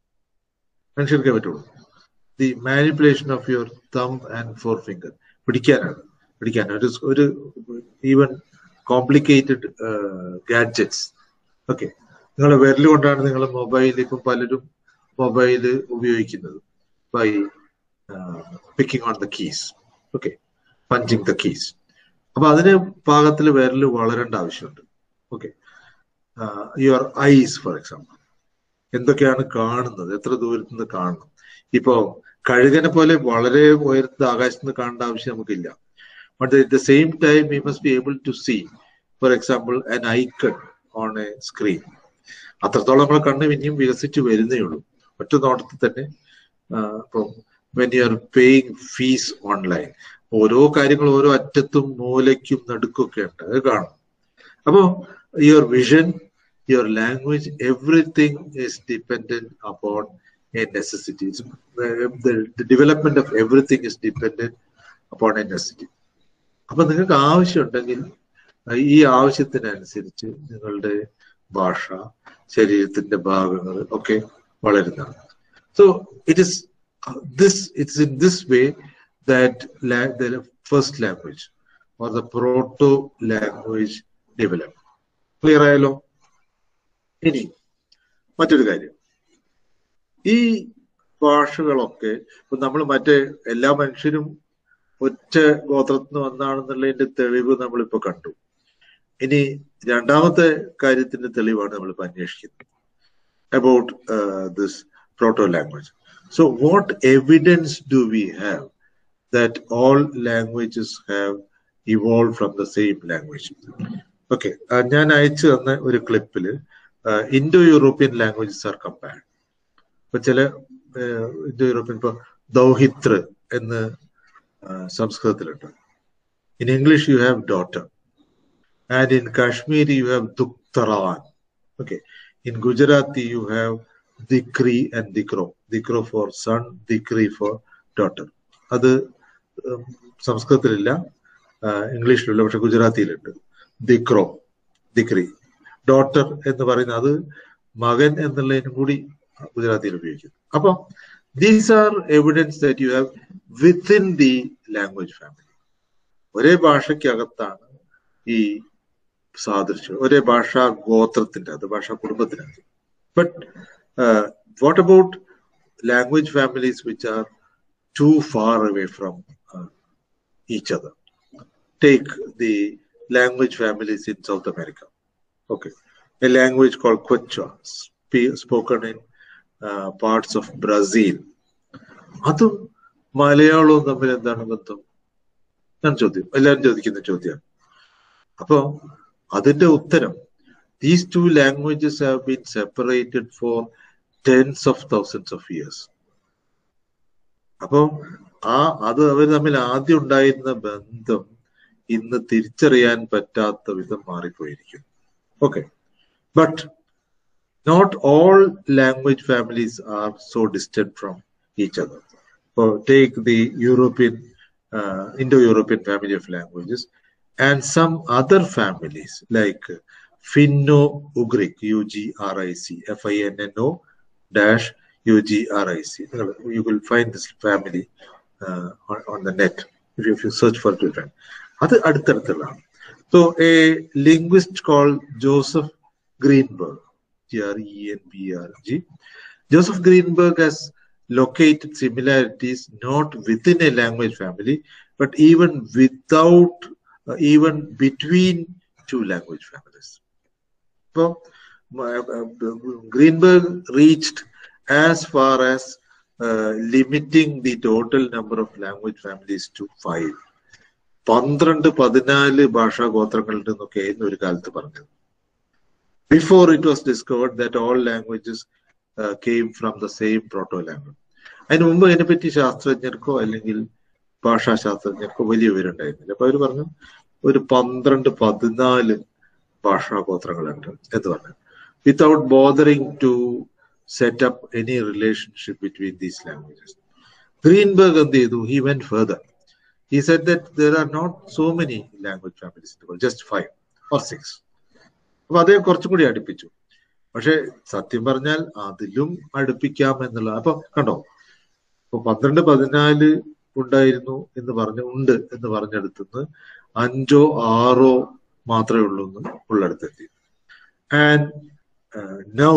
S1: മനുഷ്യർക്കേ പറ്റുള്ളൂ. The manipulation of your thumb and forefinger. പിടിക്കാനാണ് പിടിക്കാൻ ഒരു ഒരു ഈവൻ കോംപ്ലിക്കേറ്റഡ് ഗാഡ്ജറ്റ്സ്. ഓക്കെ, നിങ്ങളെ വിരൽ കൊണ്ടാണ് നിങ്ങൾ മൊബൈൽ, ഇപ്പം പലരും മൊബൈല് ഉപയോഗിക്കുന്നത് by picking on the keys. Okay, punching the keys. അപ്പൊ അതിന് പാകത്തിൽ വിരൽ വളരേണ്ട ആവശ്യമുണ്ട്. Okay, your eyes for example, എന്തൊക്കെയാണ് കാണുന്നത്, എത്ര ദൂരത്തു നിന്ന് കാണണം. ഇപ്പോ കഴുകനെ പോലെ വളരെ ഉയർന്ന ആകാശത്ത് നിന്ന് കാണേണ്ട ആവശ്യം നമുക്കില്ല. But at the same time we must be able to see for example an icon on a screen. അത്രത്തോളം നമ്മളെ കണ്ണ് ഇനിയും വികസിച്ച് വരുന്നേ ഉള്ളൂ. ഒറ്റ നോട്ടത്തിൽ തന്നെ ഇപ്പം when you are paying fees online, ഓരോ കാര്യങ്ങൾ ഓരോ അറ്റത്തും മൂലയ്ക്കും നടുക്കൊക്കെ ഉണ്ട്, അത് കാണും. അപ്പോ your vision, your language, everything is dependent upon a necessity. The, the, the development of everything is dependent upon a necessity. അപ്പൊ നിങ്ങൾക്ക് ആവശ്യമുണ്ടെങ്കിൽ ഈ ആവശ്യത്തിനനുസരിച്ച് നിങ്ങളുടെ ഭാഷ, ശരീരത്തിന്റെ ഭാഗങ്ങൾ ഒക്കെ വളരുന്നതാണ്. So it is this its in this way that the first language or the proto language developed. Clear ആയല്ലോ? ഇനി മറ്റൊരു കാര്യം, ഈ ഭാഷകളൊക്കെ ഇപ്പൊ നമ്മൾ മറ്റേ എല്ലാ മനുഷ്യരും ഒറ്റ ഗോത്രത്തിൽ നിന്ന് വന്നാണെന്നുള്ളതിന്റെ തെളിവ് നമ്മളിപ്പോ കണ്ടു. ഇനി രണ്ടാമത്തെ കാര്യത്തിന്റെ തെളിവാണ് നമ്മളിപ്പോ അന്വേഷിക്കുന്നത് about this proto language. So what evidence do we have that all languages have evolve from the same language? Okay, ഞാൻ അയച്ചു തന്ന ഒരു ക്ലിപ്പില് Indo European languages are compared. ഇപ്പൊ ചില ഇന്തോ യൂറോപ്യൻ, ഇപ്പൊ ദൗഹിത്ര എന്ന് സംസ്കൃതത്തിലുണ്ട്. In English you have daughter, and in Kashmiri you have ദുക്തറാൻ. Okay, in Gujarati you have ദിക്രി ആൻഡ് ദിക്രോ. ദിക്രോ ഫോർ സൺ, ദിക്രി ഫോർ ഡോട്ടർ. അത് സംസ്കൃതത്തിലില്ല, ഇംഗ്ലീഷിലുള്ള, പക്ഷെ ഗുജറാത്തിയിലുണ്ട്. ദിക്രോ, ദിക്രി. ഡോട്ടർ എന്ന് പറയുന്നത് അത് മകൻ എന്നുള്ളതിനും കൂടി ഗുജറാത്തിയിൽ ഉപയോഗിക്കുന്നു. അപ്പൊ these are evidence that you have within the language family. ഒരേ ഭാഷയ്ക്കകത്താണ് ഈ സാദൃശ്യം, ഒരേ ഭാഷാ ഗോത്രത്തിന്റെ അത്, ഭാഷാ കുടുംബത്തിനകത്ത്. But what about language families which are too far away from each other? Take the language families in South America. Okay, a language called Quechua spoken in Uh, parts of Brazil. അതും മലയാളവും തമ്മിൽ എന്താണ് ബന്ധം? ഞാൻ ചോദ്യം, എല്ലാവരും ചോദിക്കുന്ന ചോദ്യമാണ്. അപ്പൊ അതിന്റെ ഉത്തരം, these two languages have been separated for tens of thousands of years. അപ്പൊ ആ അത് അവർ തമ്മിൽ ആദ്യം ഉണ്ടായിരുന്ന ബന്ധം ഇന്ന് തിരിച്ചറിയാൻ പറ്റാത്ത വിധം മാറിപ്പോയിരിക്കും. Okay, but not all language families are so distant from each other. So take the European, uh, Indo-European family of languages and some other families like Finno-Ugric, U G R I C, F I N N O dash U G R I C. You will find this family uh, on, on the net if you, if you search for it. That's aduthaduthullaan. So a linguist called Joseph Greenberg, G R E N B R G. Joseph Greenberg has located similarities not within a language family, but even without, uh, even between two language families. So, uh, uh, Greenberg reached as far as uh, limiting the total number of language families to five. പന്ത്രണ്ട് പതിനാല് ഭാഷാ ഗോത്രങ്ങളുണ്ടെന്നൊക്കെ ആയിരുന്നു ഒരു കാലത്ത് പറഞ്ഞത്. Before it was discovered that all languages uh, came from the same proto-language. അതിന് മുമ്പ് അതിനെപ്പറ്റി ശാസ്ത്രജ്ഞർക്കോ അല്ലെങ്കിൽ ഭാഷാശാസ്ത്രജ്ഞർക്കോ വലിയ വിവരമുണ്ടായിരുന്നില്ല. അപ്പൊ അവർ പറഞ്ഞു ഒരു പന്ത്രണ്ട് പതിനാല് ഭാഷാഗോത്രങ്ങളുണ്ട് എന്ന് പറഞ്ഞു. Without bothering to set up any relationship between these languages. Greenberg എന്ത് ചെയ്തു? He went further. He said that there are not so many language families in the world, just five or six. അപ്പൊ അതേ കുറച്ചും കൂടി അടുപ്പിച്ചു. പക്ഷെ സത്യം പറഞ്ഞാൽ അതിലും അടുപ്പിക്കാം എന്നുള്ള അപ്പൊ കണ്ടോ, ഇപ്പൊ പന്ത്രണ്ട് പതിനാല് ഉണ്ടായിരുന്നു എന്ന് പറഞ്ഞു ഉണ്ട് എന്ന് പറഞ്ഞെടുത്തുനിന്ന് അഞ്ചോ ആറോ മാത്രമേ ഉള്ളൂ എന്ന് ഉള്ളടത്തെത്തി. And now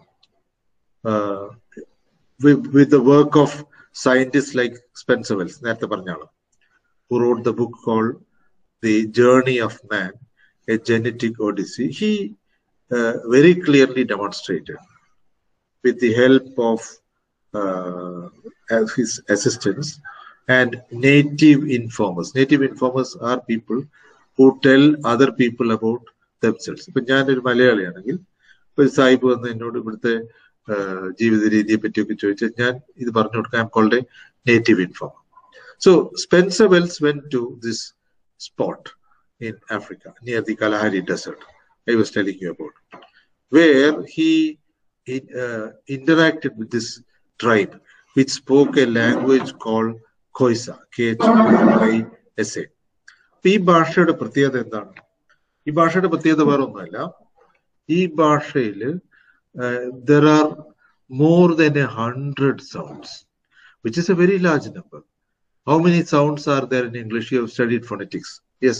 S1: with the work of scientists like Spencer Wells, നേരത്തെ പറഞ്ഞ ആള്, who wrote the book called The Journey of Man, A Genetic Odyssey, he uh, very clearly demonstrated with the help of uh, his assistants and native informers. Native informers are people who tell other people about themselves. ഇപ്പൊ ഞാനൊരു മലയാളിയാണെങ്കിൽ ഒരു സാഹിബ് വന്ന് എന്നോട് ഇവിടുത്തെ ജീവിത രീതിയെ പറ്റിയൊക്കെ ചോദിച്ചാൽ ഞാൻ ഇത് പറഞ്ഞു കൊടുക്കാൻ I am called a native informer. So Spencer Wells went to this spot in Africa near the Kalahari Desert I was telling you about, where he uh, interacted with this tribe which spoke a language called Khoisa, K H O I S A. ഈ ഭാഷയുടെ പ്രത്യേകത എന്താണ്? ഈ ഭാഷയുടെ പ്രത്യേകത വേറെ ഒന്നുമല്ല, ഈ ഭാഷയിൽ there are more than a hundred sounds, which is a very large number. How many sounds are there in English? You have studied phonetics. Yes.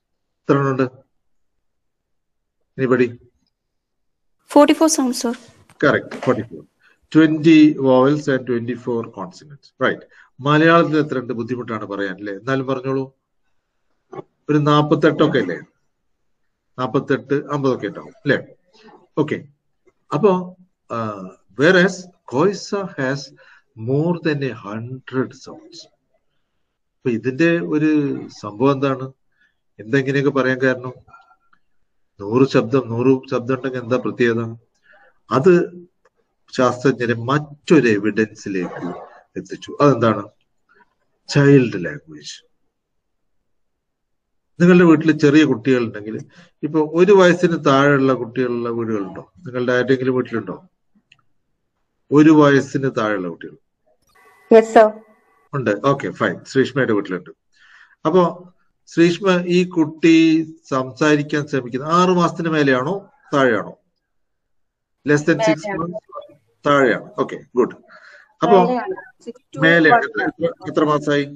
S1: Anybody?
S3: forty-four sounds, sir.
S1: Correct, forty-four. twenty vowels and twenty-four consonants. Right. മലയാളത്തിൽ എത്ര ഉണ്ട് ബുദ്ധിമുട്ടാണ് പറയാൻ അല്ലേ? എന്നാലും പറഞ്ഞോളൂ. ഒരു നാൽപ്പത്തെട്ടൊക്കെ അല്ലേ? നാൽപ്പത്തെട്ട് അമ്പതൊക്കെ ഉണ്ടാവും അല്ലേ? ഓക്കെ. അപ്പോ whereas Khoisa has more than a hundred sounds. അപ്പൊ ഇതിന്റെ ഒരു സംഭവം എന്താണ്? എന്തെങ്ങനെയൊക്കെ പറയാൻ കാരണം? നൂറ് ശബ്ദം നൂറ് ശബ്ദം ഉണ്ടെങ്കിൽ എന്താ പ്രത്യേകത? അത് ശാസ്ത്രജ്ഞരെ മറ്റൊരു എവിഡൻസിലേക്ക് എത്തിച്ചു. അതെന്താണ്? Child language. നിങ്ങളുടെ വീട്ടിൽ ചെറിയ കുട്ടികളുണ്ടെങ്കിൽ, ഇപ്പൊ ഒരു വയസ്സിന് താഴെയുള്ള കുട്ടികളുള്ള വീടുകളുണ്ടോ? നിങ്ങളുടെ ആരുടെങ്കിലും വീട്ടിലുണ്ടോ ഒരു വയസ്സിന് താഴെയുള്ള കുട്ടികൾ? ഉണ്ട്. Okay, fine. ശ്രീഷ്മയുടെ വീട്ടിലുണ്ട്. അപ്പോ ശ്രീഷ്മ, ഈ കുട്ടി സംസാരിക്കാൻ ശ്രമിക്കുന്നത് ആറു മാസത്തിന് മേലെയാണോ താഴെയാണോ? ലെസ് ദാൻ സിക്സ് മന്ത്സ് താഴെയാണ്. Okay, good. അപ്പോ മേലെയാണ്. എത്ര മാസമായി?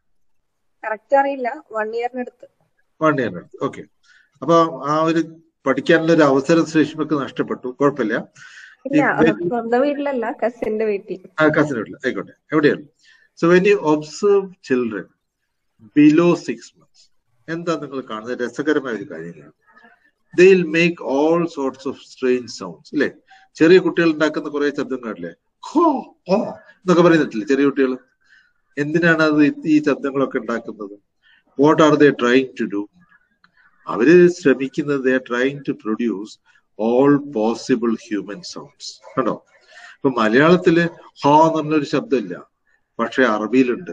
S1: വൺ ഇയറിനടുത്ത്. വൺ ഇയറിനടുത്ത്. ഓക്കെ. അപ്പൊ ആ ഒരു പഠിക്കാനുള്ള ഒരു അവസരം ശ്രീഷ്മക്ക് നഷ്ടപ്പെട്ടു. കുഴപ്പമില്ല.
S2: വീട്ടിലല്ല, കസിന്റെ വീട്ടിൽ.
S1: കസിന്റെ വീട്ടിൽ ആയിക്കോട്ടെ, എവിടെയാണ്. So when you observe children below six months, എന്താ നിങ്ങൾ കാണുന്നത്? രസകരമായ ഒരു കാര്യമാണ്. They will make all sorts of strange sounds അല്ലെ? ചെറിയ കുട്ടികൾ ഉണ്ടാക്കുന്ന കുറെ ശബ്ദങ്ങളല്ലേ, ഹോ ഹോ എന്നൊക്കെ പറയുന്നിട്ടില്ലേ ചെറിയ കുട്ടികൾ? എന്തിനാണ് അത് ഈ ശബ്ദങ്ങളൊക്കെ ഉണ്ടാക്കുന്നത്? What are they trying to do? അവര് ശ്രമിക്കുന്നത് they are trying to produce all possible human sounds. കണ്ടോ? ഇപ്പൊ മലയാളത്തില് ഹോ എന്ന് പറഞ്ഞൊരു ശബ്ദമില്ല, പക്ഷെ അറബിയിലുണ്ട്,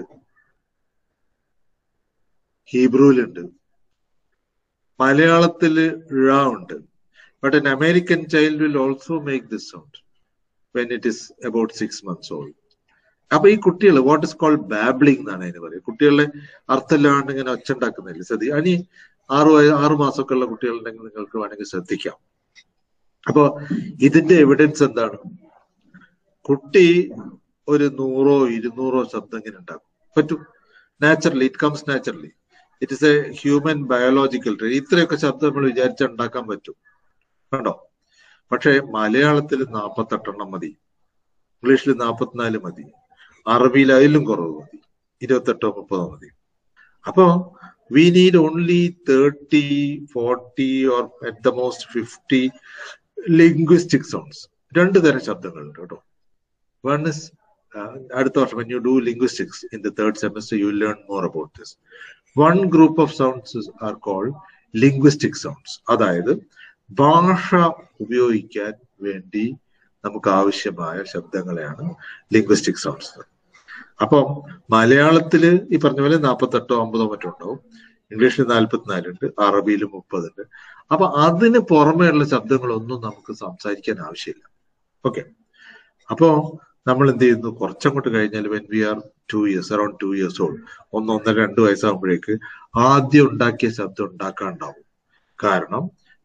S1: ഹീബ്രുവിലുണ്ട്, മലയാളത്തില് ഴ ഉണ്ട്. But an American child will also make this sound when it is about six months old. അപ്പൊ ഈ കുട്ടികൾ വാട്ട് ഇസ് കോൾഡ് ബാബ്ലിംഗ് എന്നാണ് അതിന് പറയുക. കുട്ടികളുടെ അർത്ഥമില്ലാണ്ട് ഇങ്ങനെ ഒച്ച ഉണ്ടാക്കുന്നില്ല. ശ്രദ്ധി അനി ആറു ആറു മാസമൊക്കെ ഉള്ള കുട്ടികളുണ്ടെങ്കിൽ നിങ്ങൾക്ക് വേണമെങ്കിൽ ശ്രദ്ധിക്കാം. അപ്പൊ ഇതിന്റെ എവിഡൻസ് എന്താണ്? കുട്ടി ഒരു നൂറോ ഇരുന്നൂറോ ശബ്ദം ഇങ്ങനെ ഉണ്ടാക്കും. പറ്റും. Naturally, it comes naturally. It is a human biological train. ഇത്രയൊക്കെ ശബ്ദം നമ്മൾ വിചാരിച്ചാൽ ഉണ്ടാക്കാൻ പറ്റും. കണ്ടോ? പക്ഷെ മലയാളത്തിൽ നാൽപ്പത്തെട്ടെണ്ണം മതി, ഇംഗ്ലീഷിൽ നാൽപ്പത്തിനാല് മതി, അറബിയിൽ അതിലും കുറവ് മതി, ഇരുപത്തെട്ടോ മുപ്പതോ മതി. അപ്പോ we need only thirty forty or at the most fifty linguistic sounds. രണ്ടു തരം ശബ്ദങ്ങളുണ്ട് കേട്ടോ. വൺ ഇസ് അടുത്ത വർഷം when you do linguistics in the third semester you will learn more about this. One group of sounds are called linguistic sounds. അതായത് ഭാഷ ഉപയോഗിക്കാൻ വേണ്ടി നമുക്ക് ആവശ്യമായ ശബ്ദങ്ങളെയാണ് ലിംഗ്വിസ്റ്റിക് സൗണ്ട്സ്. അപ്പം മലയാളത്തില് ഈ പറഞ്ഞ പോലെ നാൽപ്പത്തെട്ടോ അമ്പതോ മറ്റോ ഉണ്ടാവും, ഇംഗ്ലീഷിൽ നാൽപ്പത്തിനാലുണ്ട്, അറബിയിൽ മുപ്പതുണ്ട്. അപ്പൊ അതിന് പുറമേയുള്ള ശബ്ദങ്ങളൊന്നും നമുക്ക് സംസാരിക്കാൻ ആവശ്യമില്ല. ഓക്കെ. അപ്പോ നമ്മൾ എന്ത് ചെയ്യുന്നു? കുറച്ചങ്ങോട്ട് കഴിഞ്ഞാൽ when we are two years around two years old, ഒന്ന് ഒന്നര രണ്ട് വയസ്സാകുമ്പോഴേക്ക് ആദ്യം ഉണ്ടാക്കിയ ശബ്ദം ഉണ്ടാക്കാണ്ടാവും. കാരണം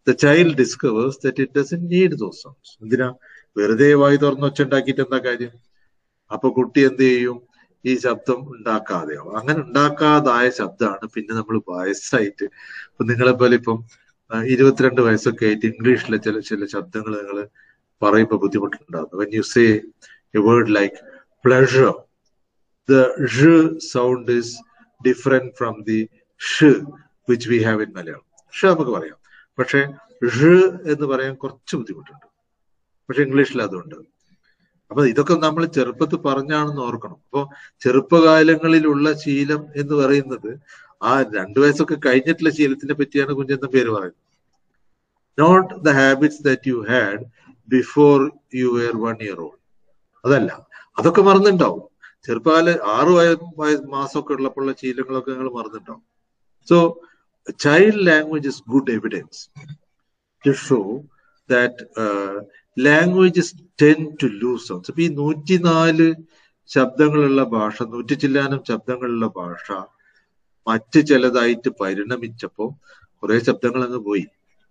S1: the child discovers that it doesn't need those sounds. എന്തിനാ വെറുതെ വായി തുറന്ന് ഒച്ച ഉണ്ടാക്കിയിട്ട് എന്താ കാര്യം? അപ്പൊ കുട്ടി എന്ത് ചെയ്യും? ഈ ശബ്ദം ഉണ്ടാക്കാതെയാവും. അങ്ങനെ ഉണ്ടാക്കാതായ ശബ്ദമാണ് പിന്നെ നമ്മൾ വയസ്സായിട്ട്, ഇപ്പൊ നിങ്ങളെ പോലെ ഇപ്പം ഇരുപത്തിരണ്ട് വയസ്സൊക്കെ ആയിട്ട് ഇംഗ്ലീഷിലെ ചില ചില ശബ്ദങ്ങൾ നിങ്ങൾ പറയുമ്പോൾ ബുദ്ധിമുട്ടുണ്ടാകുന്നു. when you say a word like pleasure, the ഴ sound is different from the sh which we have in Malayalam. ഷ നമുക്ക് പറയാം, പക്ഷെ ഴ എന്ന് പറയാൻ കുറച്ച് ബുദ്ധിമുട്ടുണ്ട്. പക്ഷെ ഇംഗ്ലീഷിൽ അതുണ്ട്. അപ്പൊ ഇതൊക്കെ നമ്മൾ ചെറുപ്പത്തിൽ പറഞ്ഞാണെന്ന് ഓർക്കണം. അപ്പൊ ചെറുപ്പകാലങ്ങളിലുള്ള ശീലം എന്ന് പറയുന്നത് ആ രണ്ടു വയസ്സൊക്കെ കഴിഞ്ഞിട്ടുള്ള ശീലത്തിനെ പറ്റിയാണ് കുഞ്ചൻ പേര് പറയുന്നത്. Not the habits that you had before you were one year old. അതല്ല, അതൊക്കെ മറന്നുണ്ടാവും. ചെറുപ്പകാല ആറു വയ മാസമൊക്കെ ഉള്ളപ്പോഴുള്ള ശീലങ്ങളൊക്കെ നിങ്ങൾ മറന്നുണ്ടാവും. So child language is good evidence to show that languages tend to lose sounds. അപ്പൊ ഈ നൂറ്റിനാല് ശബ്ദങ്ങളുള്ള ഭാഷ, നൂറ്റി ചില്ലാനം ശബ്ദങ്ങളുള്ള ഭാഷ മറ്റ് ചിലതായിട്ട് പരിണമിച്ചപ്പോ കുറെ ശബ്ദങ്ങൾ അങ്ങ് പോയി.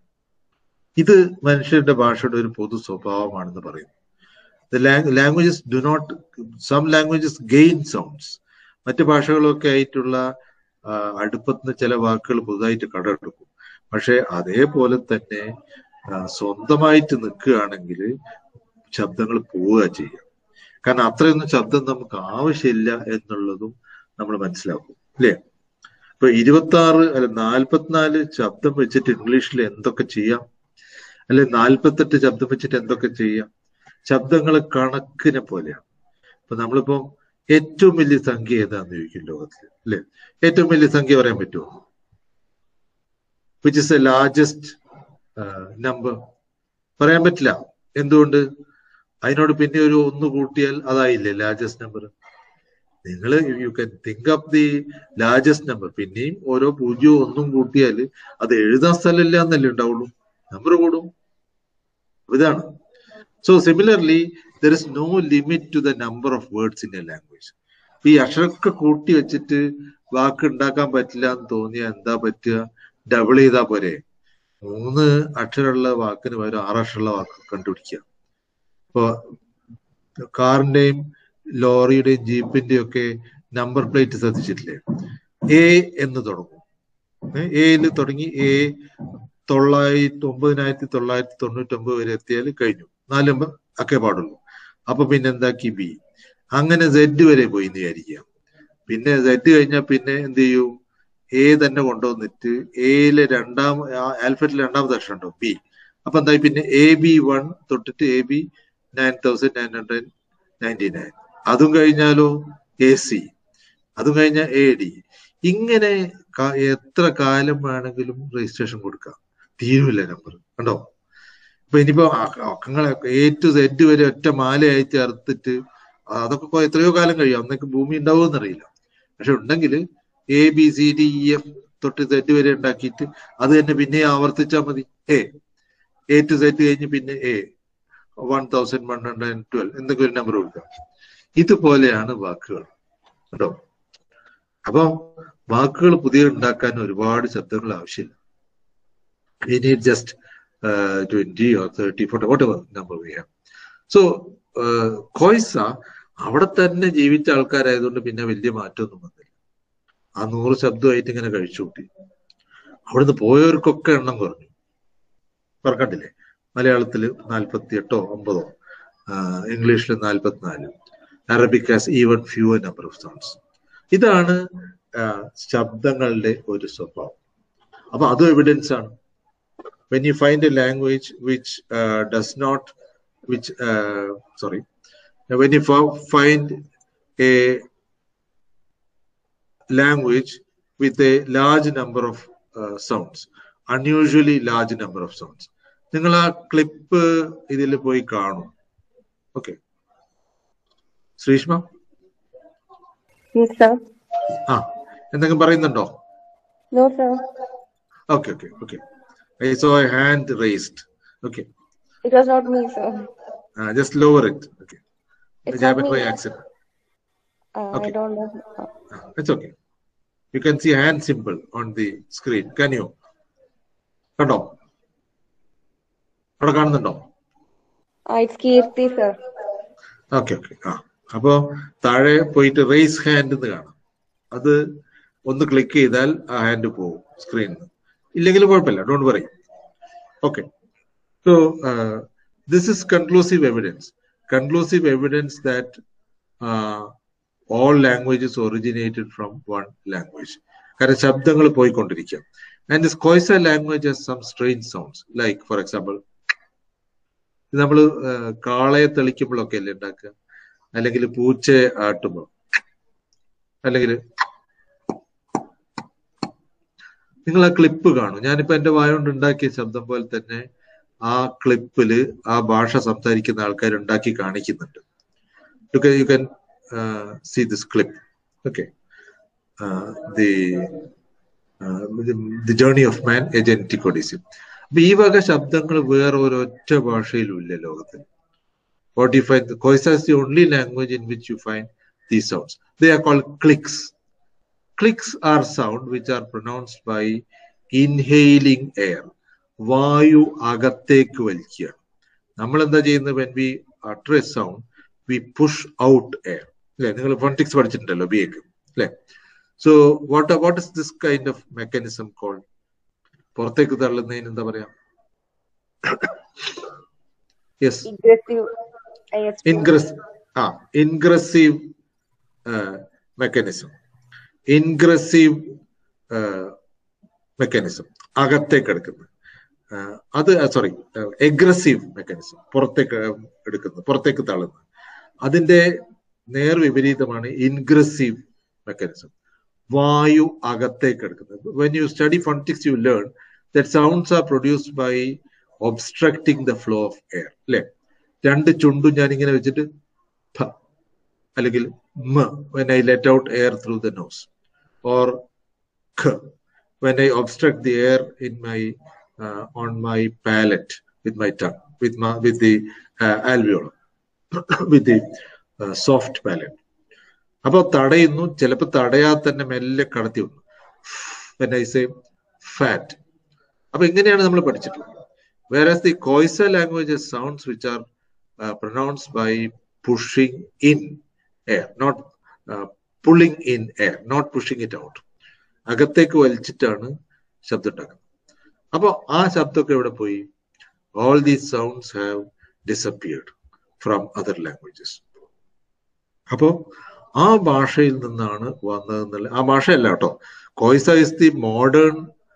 S1: ഇത് മനുഷ്യരുടെ ഭാഷയുടെ ഒരു പൊതു സ്വഭാവമാണെന്ന് പറയുന്നു. The languages do not, some languages gain sounds. മറ്റ് ഭാഷകളൊക്കെ ആയിട്ടുള്ള അടുപ്പത്തിന് ചില വാക്കുകൾ പുതുതായിട്ട് കടമെടുക്കും. പക്ഷെ അതേപോലെ തന്നെ സ്വന്തമായിട്ട് നിൽക്കുകയാണെങ്കിൽ ശബ്ദങ്ങൾ പോവുക ചെയ്യാം. കാരണം അത്രയൊന്നും ശബ്ദം നമുക്ക് ആവശ്യമില്ല എന്നുള്ളതും നമ്മൾ മനസ്സിലാക്കും, അല്ലേ? ഇപ്പൊ ഇരുപത്തി ആറ് അല്ല നാൽപ്പത്തിനാല് ശബ്ദം വെച്ചിട്ട് ഇംഗ്ലീഷിൽ എന്തൊക്കെ ചെയ്യാം, അല്ലെ നാൽപ്പത്തെട്ട് ശബ്ദം വെച്ചിട്ട് എന്തൊക്കെ ചെയ്യാം. ശബ്ദങ്ങൾ കണക്കിനെ പോലെയാണ്. ഇപ്പൊ നമ്മളിപ്പോ ഏറ്റവും വലിയ സംഖ്യ ഏതാന്ന് ചോദിക്കും ലോകത്തിൽ, അല്ലെ? ഏറ്റവും വലിയ സംഖ്യ പറയാൻ പറ്റുമോ? Which is the largest number? പറയാൻ പറ്റില്ല. എന്തുകൊണ്ട്? അതിനോട് പിന്നെ ഒരു ഒന്ന് കൂട്ടിയാൽ അതായില്ലേ ലാർജസ്റ്റ് നമ്പർ. നിങ്ങൾ you can think of the largest number, പിന്നെയും ഓരോ പൂജ്യവും ഒന്നും കൂട്ടിയാൽ അത് എഴുതാൻ സ്ഥലമില്ല എന്നല്ലേ ഉണ്ടാവുള്ളൂ, നമ്പർ കൂടും. ഇതാണ്. So similarly, there is no limit to the number of words in a language. ഈ അക്ഷരമൊക്കെ കൂട്ടി വെച്ചിട്ട് വാക്ക് ഉണ്ടാക്കാൻ പറ്റില്ല എന്ന് തോന്നിയാൽ എന്താ പറ്റുക? ഡബിൾ ചെയ്താൽ പോരെ. മൂന്ന് അക്ഷരമുള്ള വാക്കിന് പകരം ആറ് അക്ഷരമുള്ള വാക്ക് കണ്ടുപിടിക്കുക. ഇപ്പൊ കാറിന്റെയും ലോറിയുടെയും ജീപ്പിന്റെയും ഒക്കെ നമ്പർ പ്ലേറ്റ് ശ്രദ്ധിച്ചിട്ടില്ലേ? എ എന്ന് തുടങ്ങും. എയിൽ തുടങ്ങി എ തൊള്ളായിരത്തി ഒമ്പതിനായിരത്തി തൊള്ളായിരത്തി തൊണ്ണൂറ്റി ഒമ്പത് വരെ എത്തിയാൽ കഴിഞ്ഞു. നാല് ഒക്കെ പാടുള്ളൂ. അപ്പൊ പിന്നെ എന്താക്കി ബി, അങ്ങനെ സെഡ് വരെ പോയി എന്ന് വിചാരിക്കുക. പിന്നെ സെഡ് കഴിഞ്ഞാൽ പിന്നെ എന്ത് ചെയ്യും? എ തന്നെ കൊണ്ടുവന്നിട്ട് എയിലെ രണ്ടാം ആൽഫബറ്റിലെ രണ്ടാമത്തെ അക്ഷരം ഉണ്ടോ ബി. അപ്പൊ എന്തായി? പിന്നെ എ ബി വൺ തൊട്ടിട്ട് A B nine thousand nine hundred ninety nine. അതും കഴിഞ്ഞാലോ എ സി, അതും കഴിഞ്ഞാൽ എ ഡി. ഇങ്ങനെ എത്ര കാലം വേണമെങ്കിലും രജിസ്ട്രേഷൻ കൊടുക്കാം, തീരുമില്ല നമ്പർ. കണ്ടോ? ഇപ്പൊ ഇനിയിപ്പോ അക്കങ്ങളെ എ ടു സെഡ് വരെ ഒറ്റ മാലയായി ചേർത്തിട്ട് അതൊക്കെ എത്രയോ കാലം കഴിയും. അന്നൊക്കെ ഭൂമി ഉണ്ടാവുമെന്ന് അറിയില്ല. പക്ഷെ ഉണ്ടെങ്കിൽ A B C D E F തൊട്ട് സെഡ് വരെ ഉണ്ടാക്കിയിട്ട് അത് തന്നെ പിന്നെ ആവർത്തിച്ചാൽ മതി. എ എ ടു സെഡ് കഴിഞ്ഞ് പിന്നെ A one thousand one hundred and twelve എന്തൊക്കെ ഒരു നമ്പർ കൊടുക്കാം. ഇതുപോലെയാണ് വാക്കുകൾ, കേട്ടോ? അപ്പൊ വാക്കുകൾ പുതിയ ഉണ്ടാക്കാൻ ഒരുപാട് ശബ്ദങ്ങൾ ആവശ്യമില്ല. We need just uh, twenty or thirty, forty, whatever number we have. So, കോയ്സ അവിടെ തന്നെ ജീവിച്ച ആൾക്കാരായതുകൊണ്ട് പിന്നെ വലിയ മാറ്റമൊന്നും വന്നില്ല. ആ നൂറ് ശബ്ദമായിട്ട് ഇങ്ങനെ കഴിച്ചു കൂട്ടി. അവിടുന്ന് പോയവർക്കൊക്കെ എണ്ണം കുറഞ്ഞു. പറഞ്ഞിട്ടില്ലേ? മലയാളത്തിൽ നാൽപ്പത്തി എട്ടോ ഒമ്പതോ, ഇംഗ്ലീഷിൽ നാൽപ്പത്തിനാല്, Arabic has even fewer number of sounds. ഇതാണ് ശബ്ദങ്ങളുടെ ഒരു സ്വഭാവം. അപ്പൊ അതും എവിഡൻസ് ആണ്. When you find a language which uh, does not, which, uh, sorry, when you find a language with a large number of uh, sounds, unusually large number of sounds, നിങ്ങൾ ആ clip ഇതിൽ പോയി കാണും. Okay Shreeshma? ആ, എന്തെങ്കിലും പറയുന്നുണ്ടോ? Okay okay okay I saw a hand raised. Okay.
S2: It was not me, sir.
S1: Uh, just lower it. Okay.
S2: It's
S1: it happened by accident.
S2: Uh,
S1: okay.
S2: I don't know.
S1: Uh, it's okay. You can see hand symbol on the screen. Can you? Kando? അവിടെ കാണുന്നുണ്ടോ?
S2: It's Kirti, sir.
S1: Okay okay ആ അപ്പോ താഴെ പോയിട്ട് raise hand എന്ന് കാണാം. അത് ഒന്ന് ക്ലിക്ക് ചെയ്താൽ ആ ഹാൻഡ് പോകും സ്ക്രീനിൽ. ഇല്ലെങ്കിലും കുഴപ്പമില്ല, don't worry. Okay, so this is conclusive evidence. Conclusive evidence that all languages originated from one language. കാരണം ശബ്ദങ്ങൾ പോയിക്കൊണ്ടിരിക്കുക. And this Khoisa language has some strange sounds. Like, for example, നമ്മൾ കാളയെ തെളിക്കുമ്പോഴൊക്കെ അല്ലേ ഉണ്ടാക്കുക, അല്ലെങ്കിൽ പൂച്ചയെ ആട്ടുമ്പോൾ, അല്ലെങ്കിൽ നിങ്ങൾ ആ ക്ലിപ്പ് കാണും. ഞാനിപ്പോ എന്റെ വായ കൊണ്ട് ഉണ്ടാക്കിയ ശബ്ദം പോലെ തന്നെ ആ ക്ലിപ്പില് ആ ഭാഷ സംസാരിക്കുന്ന ആൾക്കാർ ഉണ്ടാക്കി കാണിക്കുന്നുണ്ട്. You can Uh, see this clip. Okay, uh, the, uh, the the journey of man, a genetic odyssey. അപ്പൊ ഈ വക ശബ്ദങ്ങൾ വേറെ ഒരൊറ്റ ഭാഷയിലും ഇല്ല ലോകത്തിൽ. What you find, the Khoisa is the only language in which you find these sounds. They are called clicks. Clicks are sound which are pronounced by inhaling air. വായു അകത്തേക്ക് വലിക്കുക. നമ്മൾ എന്താ ചെയ്യുന്നത്? when we utter a sound, we push out air. അല്ലെ, നിങ്ങൾ phonics പഠിച്ചിട്ടുണ്ടല്ലോ B എക്ക് അല്ലെ? So what what is this kind of mechanism called? പുറത്തേക്ക് തള്ളുന്നതിന് എന്താ പറയാ? യെസ്, ഇൻഗ്രസ് ആ ഇൻഗ്രസീവ് മെക്കാനിസം. ഇൻഗ്രസീവ് മെക്കാനിസം അകത്തേക്ക് എടുക്കുന്നത്. അത് സോറി എഗ്രസീവ് മെക്കാനിസം പുറത്തേക്ക് എടുക്കുന്നത്, പുറത്തേക്ക് തള്ളുന്നത്. അതിന്റെ നേർ വിപരീതമാണ് ഇൻഗ്രസീവ് മെക്കാനിസം, വായു അകത്തേക്ക് എടുക്കുന്നത്. When you study phonics you learn that sounds are produced by obstructing the flow of air. അല്ലെ, രണ്ട് ചുണ്ടും ഞാൻ ഇങ്ങനെ വെച്ചിട്ട് ഫ അല്ലെങ്കിൽ മ when I let out air through the nose, or ഖ when I obstruct the air in my on my palate with my tongue, with with the alveolum, with the soft palate. അപ്പൊ തടയുന്നു, ചിലപ്പോൾ തടയാതെ തന്നെ മെല്ലെ കടത്തി വന്നു. when I say fat. അപ്പൊ ഇങ്ങനെയാണ് നമ്മൾ പഠിച്ചിട്ടുള്ളത്. whereas the Khoisa language has sounds which are uh, pronounced by pushing in air, not uh, pulling in air, not pushing it out. അകത്തേക്ക് വലിച്ചിട്ടാണ് ശബ്ദം ഉണ്ടാക്കുന്നത്. അപ്പൊ ആ ശബ്ദമൊക്കെ എവിടെ പോയി? all these sounds have disappeared from other languages. അപ്പോ ആ ഭാഷയിൽ നിന്നാണ് വന്നതെന്നുള്ള, ആ ഭാഷയല്ല കേട്ടോ, Khoisa is the modern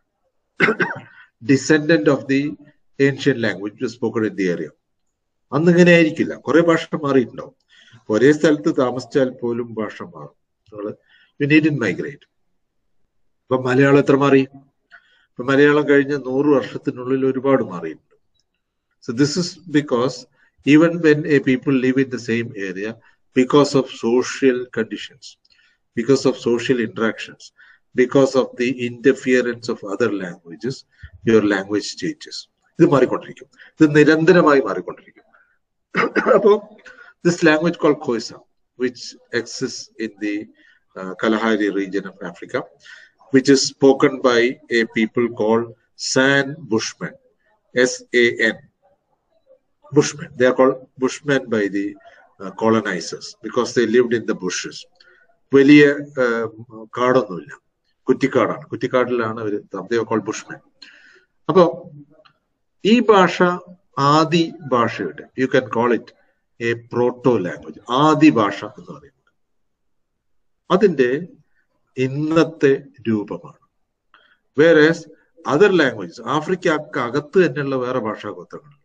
S1: descendant of the ancient language spoken in the area. അന്ന് ഇങ്ങനെ ആയിരിക്കില്ല, കുറെ ഭാഷ മാറിയിട്ടുണ്ടാവും. ഒരേ സ്ഥലത്ത് താമസിച്ചാൽ പോലും ഭാഷ മാറും. നിങ്ങൾ യു നീഡ് ഇൻ മൈഗ്രേറ്റ്. ഇപ്പൊ മലയാളം എത്ര മാറി? ഇപ്പൊ മലയാളം കഴിഞ്ഞ നൂറ് വർഷത്തിനുള്ളിൽ ഒരുപാട് മാറിയിട്ടുണ്ട്. So this is because even when a people live in the same area, because of social conditions, because of social interactions, because of the interference of other languages, your language changes. ഇത് മാറിക്കൊണ്ടിരിക്കും, ഇത് നിരന്തരമായി മാറിക്കൊണ്ടിരിക്കും. അപ്പോൾ this language called Khoisa, which exists in the uh, Kalahari region of Africa, which is spoken by a people called San Bushmen, S A N, Bushmen. They are called Bushmen by the uh, colonizers because they lived in the bushes. വലിയ കാടൊന്നുമില്ല, കുറ്റിക്കാടാണ്. കുറ്റിക്കാടിലാണ് അവർ, they are called Bushmen. അപ്പോ ഈ ഭാഷ ആദി ഭാഷയുടെ, you can call it a proto language, ആദി ഭാഷ എന്ന് പറയുന്നത് അതിന്റെ ഇന്നത്തെ രൂപമാണ്. വേറെ അതർ ലാംഗ്വേജസ്, ആഫ്രിക്കക്ക് അകത്ത് തന്നെയുള്ള വേറെ ഭാഷാഗോത്രങ്ങളുണ്ട്,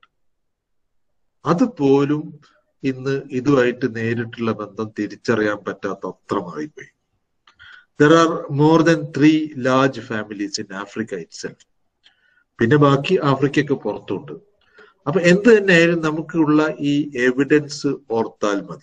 S1: അതുപോലും ഇന്ന് ഇതുമായിട്ട് നേരിട്ടുള്ള ബന്ധം തിരിച്ചറിയാൻ പറ്റാത്ത അത്ര മാറിപ്പോയി. There are more than three large families in Africa itself. പിന്നെ ബാക്കി ആഫ്രിക്കയ്ക്ക് പുറത്തുണ്ട്. അപ്പൊ എന്ത് തന്നെയായാലും നമുക്കുള്ള ഈ എവിഡൻസ് ഓർത്താൽ മതി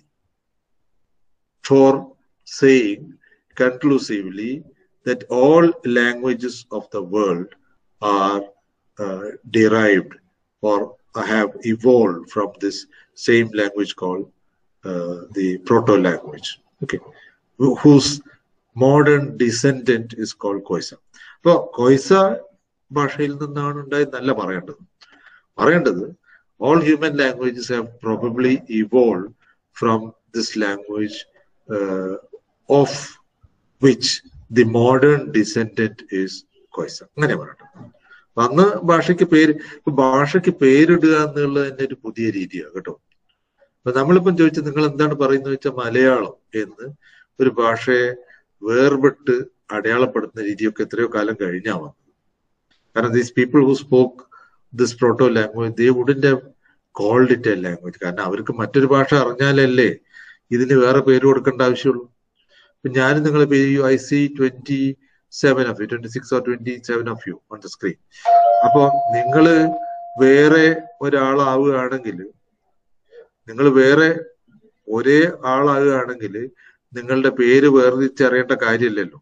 S1: for saying conclusively that all languages of the world are uh, derived or have evolved from this same language called uh, the proto-language, okay, whose modern descendant is called Khoisa. So Khoisa ഭാഷയിൽ നിന്നാണ് ഉണ്ടായതെന്നല്ല പറയേണ്ടത്. പറയേണ്ടത് all human languages have probably evolved from this language uh, of which the modern descendant is Khoisa. അങ്ങനെ പറയട്ടെ. അന്ന് ഭാഷയ്ക്ക് പേര് ഭാഷയ്ക്ക് പേരിടുക എന്നുള്ളത് തന്നെ ഒരു പുതിയ രീതിയാണ് കേട്ടോ. അപ്പൊ നമ്മളിപ്പം ചോദിച്ചത് നിങ്ങൾ എന്താണ് പറയുന്നത് വെച്ചാൽ മലയാളം എന്ന് ഒരു ഭാഷയെ വേർപെട്ട് അടയാളപ്പെടുത്തുന്ന രീതിയൊക്കെ എത്രയോ കാലം കഴിഞ്ഞാ വന്നത്. കാരണം these people who spoke this proto language they wouldn't have called it a language. കാരണം അവർക്ക് മറ്റൊരു ഭാഷ അറിഞ്ഞാലല്ലേ ഇതിന് വേറെ പേര് കൊടുക്കേണ്ട ആവശ്യമുള്ളൂ. ഇപ്പൊ ഞാനും നിങ്ങൾ I see twenty seven of you twenty six or twenty seven of you on the screen. അപ്പൊ നിങ്ങള് വേറെ ഒരാളാവുകയാണെങ്കിൽ നിങ്ങൾ വേറെ ഒരേ ആളാകുകയാണെങ്കിൽ നിങ്ങളുടെ പേര് വേർതിരിച്ചറിയേണ്ട കാര്യമില്ലല്ലോ.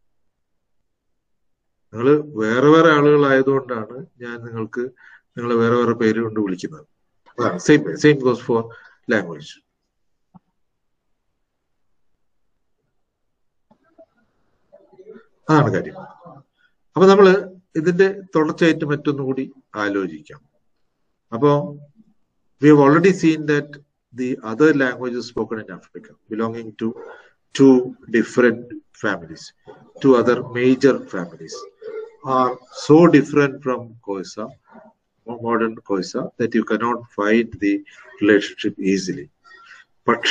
S1: നിങ്ങൾ വേറെ വേറെ ആളുകളായതുകൊണ്ടാണ് ഞാൻ നിങ്ങൾക്ക് നിങ്ങൾ വേറെ വേറെ പേര് കൊണ്ട് വിളിക്കുന്നത്. Same same goes for language. അതാണ് കാര്യം. അപ്പൊ നമ്മള് ഇതിന്റെ തുടർച്ചയായിട്ട് മറ്റൊന്നുകൂടി ആലോചിക്കാം. അപ്പോ we have already seen that the other languages spoken in Africa belonging to two different families, two other major families, are so different from Khoisa, modern Khoisa, that you cannot find the relationship easily. But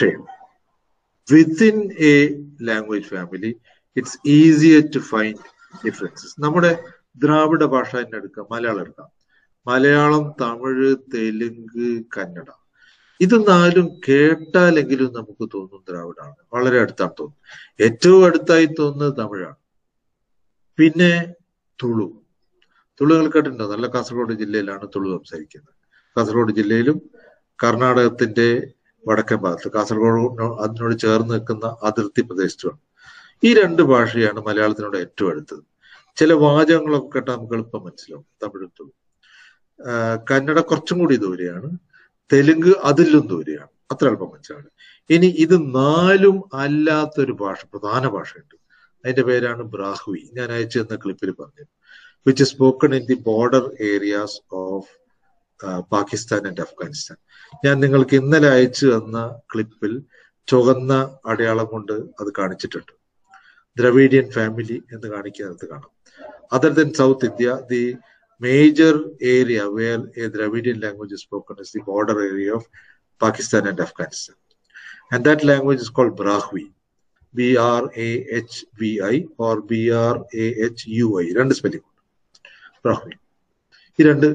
S1: within a language family, it's easier to find differences. നമ്മുടെ ദ്രാവിഡ ഭാഷ തന്നെ എടുക്കാം, മലയാളം എടുക്കാം. മലയാളം, തമിഴ്, തെലുങ്ക്, കന്നഡ, ഇത് നാലും കേട്ടാലെങ്കിലും നമുക്ക് തോന്നും ദ്രാവിഡാണ്. വളരെ അടുത്താണ് തോന്നും. ഏറ്റവും അടുത്തായി തോന്നുന്നത് തമിഴാണ്. പിന്നെ തുളു. തുളു കേട്ടിട്ടുണ്ടോ? നല്ല കാസർഗോഡ് ജില്ലയിലാണ് തുളു സംസാരിക്കുന്നത്. കാസർഗോഡ് ജില്ലയിലും കർണാടകത്തിന്റെ വടക്കൻ ഭാഗത്ത്, കാസർഗോഡ് അതിനോട് ചേർന്ന് നിൽക്കുന്ന അതിർത്തി പ്രദേശത്തുമാണ്. ഈ രണ്ട് ഭാഷയാണ് മലയാളത്തിനോട് ഏറ്റവും അടുത്തത്. ചില വാചകങ്ങളൊക്കെ കേട്ടാൽ നമുക്ക് എളുപ്പം മനസ്സിലാവും തമിഴും തുളു. കന്നഡ കുറച്ചും കൂടി ദൂരെയാണ്, തെലുങ്ക് അതിലും ദൂരെയാണ്, അത്ര എളുപ്പം മനസ്സിലാണ്. ഇനി ഇത് നാലും അല്ലാത്തൊരു ഭാഷ, പ്രധാന ഭാഷയുണ്ട്. അതിന്റെ പേരാണ് ബ്രാഹ്വി. ഞാൻ അയച്ചു തന്ന ക്ലിപ്പിൽ പറഞ്ഞു, which is spoken in the border areas of Pakistan and Afghanistan. ഞാൻ നിങ്ങൾക്ക് ഇന്നലെ അയച്ചു തന്ന ക്ലിപ്പിൽ ചുവന്ന അടയാളം കൊണ്ട് അത് കാണിച്ചിട്ടുണ്ട്. ദ്രവീഡിയൻ ഫാമിലി എന്ന് കാണിക്കുന്നത് കാണാം. Other than South India, the major area where a Dravidian language is spoken is the border area of Pakistan and Afghanistan. And that language is called Brahvi. B R A H V I or B R A H U I. രണ്ട് spelling. Brahvi. ഈ രണ്ട്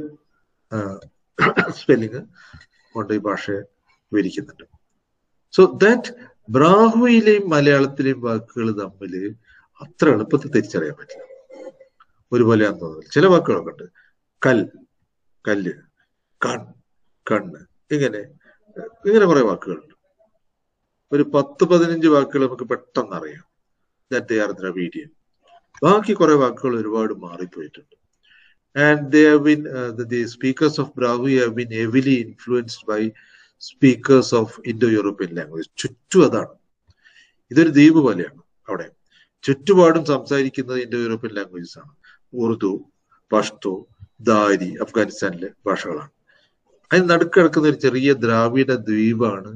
S1: spelling കൊണ്ട് ഈ ഭാഷയെ വിവരിക്കുന്നുണ്ട്. So that ബ്രാഹ്വിയിലെയും മലയാളത്തിലെയും വാക്കുകൾ തമ്മിൽ അത്ര എളുപ്പത്തിൽ തിരിച്ചറിയാൻ പറ്റില്ല. ഒരുപോലെയാന്ന് തോന്നുന്നില്ല. ചില വാക്കുകളൊക്കെ ഉണ്ട്. കൽ, കല്ല്, കൺ, കണ്ണ്, ഇങ്ങനെ ഇങ്ങനെ കുറെ വാക്കുകളുണ്ട്. ഒരു പത്ത് പതിനഞ്ച് വാക്കുകൾ നമുക്ക് പെട്ടെന്ന് അറിയാം. That they are Dravidian. ബാക്കി കുറെ വാക്കുകൾ ഒരുപാട് മാറിപ്പോയിട്ടുണ്ട്. And they have been the speakers of Brahui have been heavily influenced by speakers of Indo European language. ചുറ്റും അതാണ്. ഇതൊരു ദ്വീപ് പോലെയാണ്. അവിടെ ചുറ്റുപാടും സംസാരിക്കുന്നത് ഇൻഡോ യൂറോപ്യൻ ലാംഗ്വേജസ് ആണ്. ഉറുദു, പഷ്തോ, ദാരി, അഫ്ഗാനിസ്ഥാനിലെ ഭാഷകളാണ്. അതിന് നടുക്കിടക്കുന്ന ഒരു ചെറിയ ദ്രാവിഡ ദ്വീപാണ്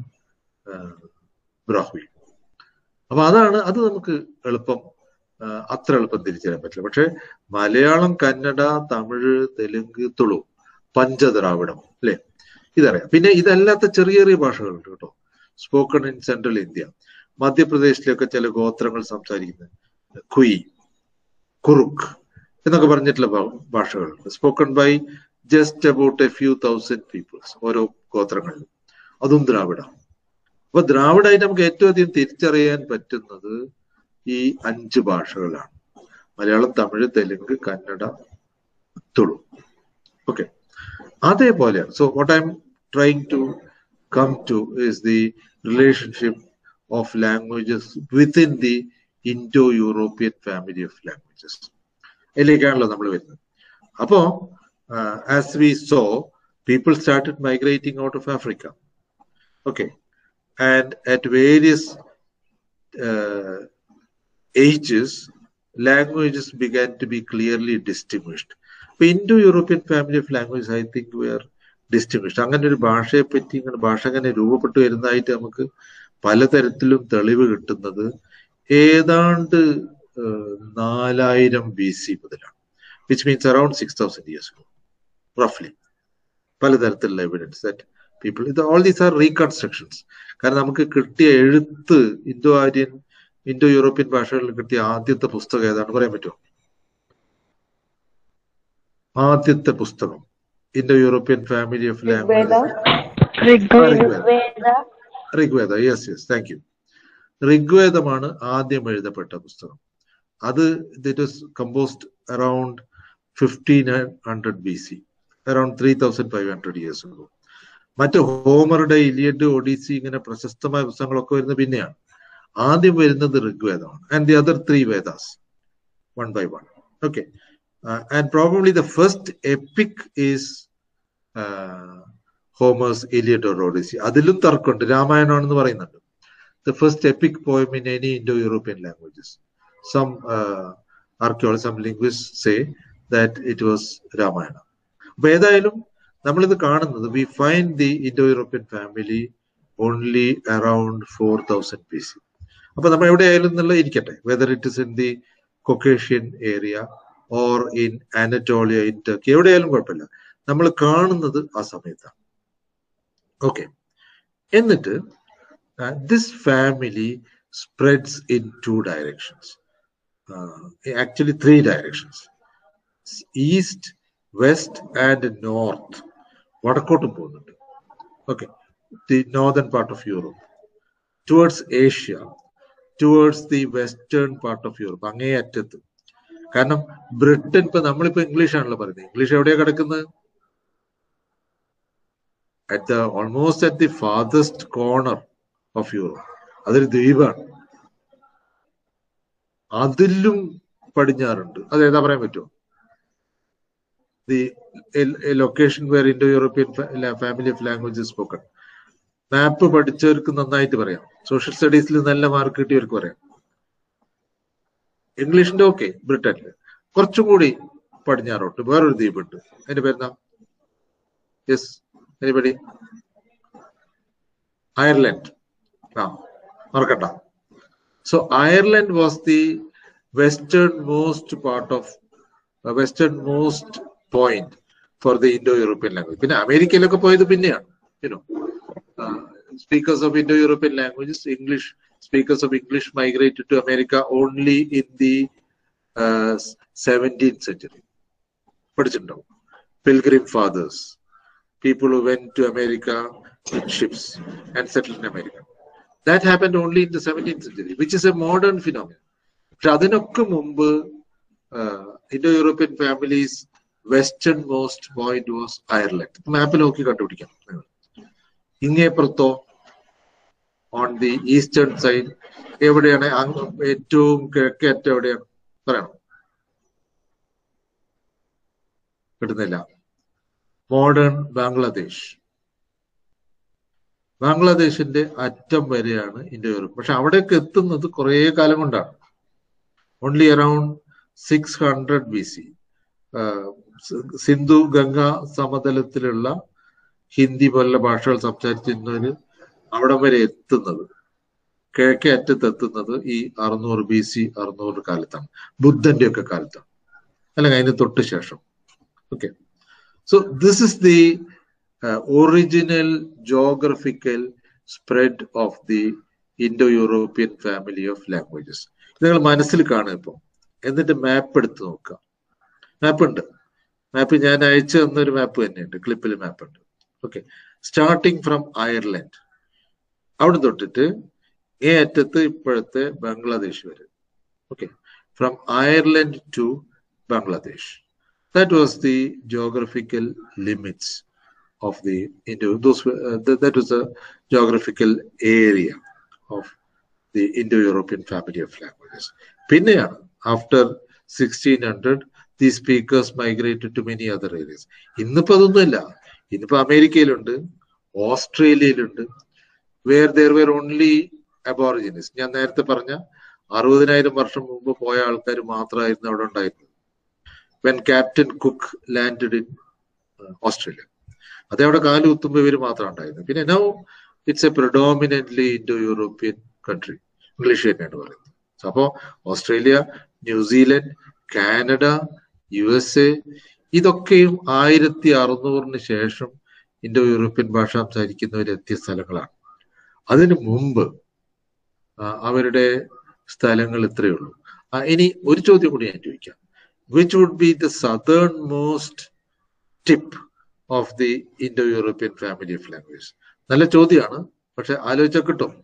S1: ബ്രാഹ്വി. അപ്പൊ അതാണ്, അത് നമുക്ക് എളുപ്പം അത്ര എളുപ്പം തിരിച്ചറിയാൻ പറ്റില്ല. പക്ഷെ മലയാളം, കന്നഡ, തമിഴ്, തെലുങ്ക്, തുളു, പഞ്ചദ്രാവിഡം, അല്ലെ, ഇതറിയാം. പിന്നെ ഇതല്ലാത്ത ചെറിയ ചെറിയ ഭാഷകളുണ്ട് കേട്ടോ, സ്പോക്കൺ ഇൻ സെൻട്രൽ ഇന്ത്യ. മധ്യപ്രദേശിലൊക്കെ ചില ഗോത്രങ്ങൾ സംസാരിക്കുന്നത് ഖുയി, കുറുക്ക് എന്നൊക്കെ പറഞ്ഞിട്ടുള്ള ഭാഷകളുണ്ട്. Spoken by just about a few thousand peoples ഓരോ ഗോത്രങ്ങളിലും. അതും ദ്രാവിഡ. അപ്പൊ ദ്രാവിഡായിട്ട് നമുക്ക് ഏറ്റവും അധികം തിരിച്ചറിയാൻ പറ്റുന്നത് ഈ അഞ്ച് ഭാഷകളാണ്: മലയാളം, തമിഴ്, തെലുങ്ക്, കന്നഡ, തുളു. ഓക്കെ, അതേപോലെ so what I am trying to come to is the relationship of languages within the Indo European family of languages. ഇതിലേക്കാണല്ലോ നമ്മൾ വരുന്നത്. അപ്പോ as we saw, people started migrating out of Africa. Okay, and at various ages, languages began to be clearly distinguished. The Indo-European family of languages, I think, were distinguish. അങ്ങനെ ഒരു ഭാഷയെ പറ്റി ഇങ്ങനെ ഭാഷ അങ്ങനെ രൂപപ്പെട്ടു വരുന്നതായിട്ട് നമുക്ക് പലതരത്തിലും തെളിവ് കിട്ടുന്നത് ഏതാണ്ട് നാലായിരം ബി സി മുതലാണ്, which means around six thousand years റഫ്ലി. പലതരത്തിലുള്ള എവിഡൻസ് ദാറ്റ് പീപ്പിൾ, ഇത് ഓൾ ദീസ് ആർ റീകൺസ്ട്രക്ഷൻസ്. കാരണം നമുക്ക് കിട്ടിയ എഴുത്ത്, ഇന്തോ ആര്യൻ ഇന്തോ യൂറോപ്യൻ ഭാഷകളിൽ കിട്ടിയ ആദ്യത്തെ പുസ്തകം ഏതാണ് പറയാൻ പറ്റുമോ? ആദ്യത്തെ പുസ്തകം Indo European family of language, Rigveda. Yes yes thank you. ഋഗ്വേദമാണ് ആദ്യം എഴുതപ്പെട്ട പുസ്തകം. അത് it was composed around fifteen hundred B C, around three thousand five hundred years ഉള്ളൂ. മറ്റ് ഹോമറുടെ ഇലിയഡ്, ഒഡീസി ഇങ്ങനെ പ്രശസ്തമായ പുസ്തകങ്ങളൊക്കെ വരുന്നത് പിന്നെയാണ്. ആദ്യം വരുന്നത് ഋഗ്വേദമാണ്. And the other three Vedas one by one. Okay. And probably the first epic is Homer's Iliad or Odyssey. അതിലും തർക്കമുണ്ട്, രാമായണമാണെന്ന് പറയുന്നുണ്ട്. The first epic poem in any Indo-European languages. Some uh, archaeologists, some linguists say that it was Ramayana. But ഏതായാലും നമ്മളിത് കാണുന്നത്, we find the Indo-European family only around four thousand B C. അപ്പൊ നമ്മൾ എവിടെയായാലും എന്നുള്ള ഇരിക്കട്ടെ, whether it is in the Caucasian area or in Anatolia, in Turkey, എവിടെയായാലും കുഴപ്പമില്ല, നമ്മൾ കാണുന്നത് ആ സമയത്താണ്. ഓക്കെ. എന്നിട്ട് Uh, this family spreads in two directions, uh, actually three directions: east, west, and north. വടക്കോട്ടും പോകുന്നുണ്ട്. Okay, the northern part of Europe, towards Asia, towards the western part of Europe. അങ്ങേ അറ്റത്ത്. കാരണം ബ്രിട്ടൻ, ഇപ്പൊ നമ്മളിപ്പോ English ആണല്ലോ പറയുന്നത്. English എവിടെയാ കിടക്കുന്നത്? At the almost at the farthest corner of Europe. അതൊരു ദ്വീപാണ്. അതിലും പടിഞ്ഞാറുണ്ട്. അത് ഏതാ പറയാൻ പറ്റുമോ? The location where Indo European family of languages spoken. Map പഠിച്ചവർക്ക് നന്നായിട്ട് പറയാം, സോഷ്യൽ സ്റ്റഡീസിൽ നല്ല മാർക്ക് കിട്ടിയവർക്ക് പറയാം. ഇംഗ്ലീഷിന്റെ ഓക്കെ, ബ്രിട്ടനില് കുറച്ചും കൂടി പടിഞ്ഞാറോട്ട് വേറൊരു ദ്വീപുണ്ട്. അതിന്റെ പേരെന്താ? Yes, anybody? അയർലൻഡ്. ആ, മറക്കണ്ട. So Ireland was the western most part of western most point for the Indo European language. പിന്നെ അമേരിക്കയിലൊക്കെ പോയത് പിന്നെയാണ്. You know speakers of Indo European languages, English speakers of English migrated to America only in the seventeenth century. പഠിച്ചിട്ടുണ്ടാവും. Pilgrim fathers, people who went to America in ships and settled in America. That happened only in the seventeenth century, which is a modern phenomenon. പക്ഷെ അതിനൊക്കെ മുമ്പ് Indo European families western most point was Ireland. Map നോക്കി കണ്ടുപിടിക്കാം. ഇങ്ങേപ്പുറത്തോ on the eastern side എവിടെയാണ്? ഏറ്റവും കിഴക്കേ അറ്റം എവിടെയാണ് പറയണം? കിട്ടുന്നില്ല. മോഡേൺ ബംഗ്ലാദേശ്. ബംഗ്ലാദേശിന്റെ അറ്റം വരെയാണ് ഇൻഡോ യൂറോപ്പ്. പക്ഷെ അവിടേക്ക് എത്തുന്നത് കുറെ കാലം കൊണ്ടാണ്. Only around six hundred B C Sindhu Ganga സമതലത്തിലുള്ള ഹിന്ദി പോലുള്ള ഭാഷകൾ സംസാരിച്ചിരുന്നവര് അവിടം വരെ എത്തുന്നത്, കിഴക്കേ അറ്റത്ത് എത്തുന്നത് ഈ അറുന്നൂറ് ബി സി അറുന്നൂറ് കാലത്താണ്, ബുദ്ധന്റെ ഒക്കെ കാലത്താണ്, അല്ലെങ്കിൽ അതിന് തൊട്ട് ശേഷം. Okay. So this is the uh, original geographical spread of the Indo-European family of languages. നിങ്ങൾ മനസ്സിൽ കാണുക ഇപ്പം. എന്നിട്ട് മാപ്പ് എടുത്ത് നോക്കുക. മാപ്പ് ഉണ്ട്. മാപ്പ് ഞാൻ അയച്ചു തന്നൊരു മാപ്പ് തന്നെയുണ്ട്, ക്ലിപ്പിൽ മാപ്പ് ഉണ്ട്. ഓക്കെ. സ്റ്റാർട്ടിങ് ഫ്രം അയർലൻഡ്, അവിടെ തൊട്ടിട്ട് ഏ അറ്റത്ത് ഇപ്പോഴത്തെ ബംഗ്ലാദേശ് വരെ. Okay. From Ireland to Bangladesh. That was the geographical limits of the Indo. Those uh, that, that was the geographical area of the Indo-European family of languages. Pinneyana, after sixteen hundred, these speakers migrated to many other areas. Innippo adonnilla. Innippo Amerikayilundu, Australiayilundu, where there were only aborigines. ഞാൻ നേരത്തെ പറഞ്ഞ അറുപതിനായിരം വർഷം മുമ്പ് പോയ ആൾക്കാർ മാത്രമായിരുന്നു അവിടെ ഉണ്ടായിരുന്നത്. When Captain Cook landed in uh, Australia. അതവിടെ കാലുകുത്തുമ്പോൾ ഇവർ മാത്രം ഉണ്ടായിരുന്നു. പിന്നെ now it's a predominantly Indo European country, English തന്നെയാണ് പറയുന്നത്. അപ്പോൾ Australia, New Zealand, Canada, U S A ഇതൊക്കെയും ആയിരത്തി അറുന്നൂറിന് ശേഷം ഇൻഡോ യൂറോപ്യൻ ഭാഷ സംസാരിക്കുന്നവരെത്തിയ സ്ഥലങ്ങളാണ്. അതിനു മുമ്പ് അവരുടെ സ്ഥലങ്ങൾ ഇത്രയേ ഉള്ളൂ. ഇനി ഒരു ചോദ്യം കൂടി ഞാൻ ചോദിക്കാം. Which would be the southern most tip of the Indo European family of language? നല്ല ചോദ്യമാണ്, പക്ഷെ ആലോചിച്ചാൽ കിട്ടും.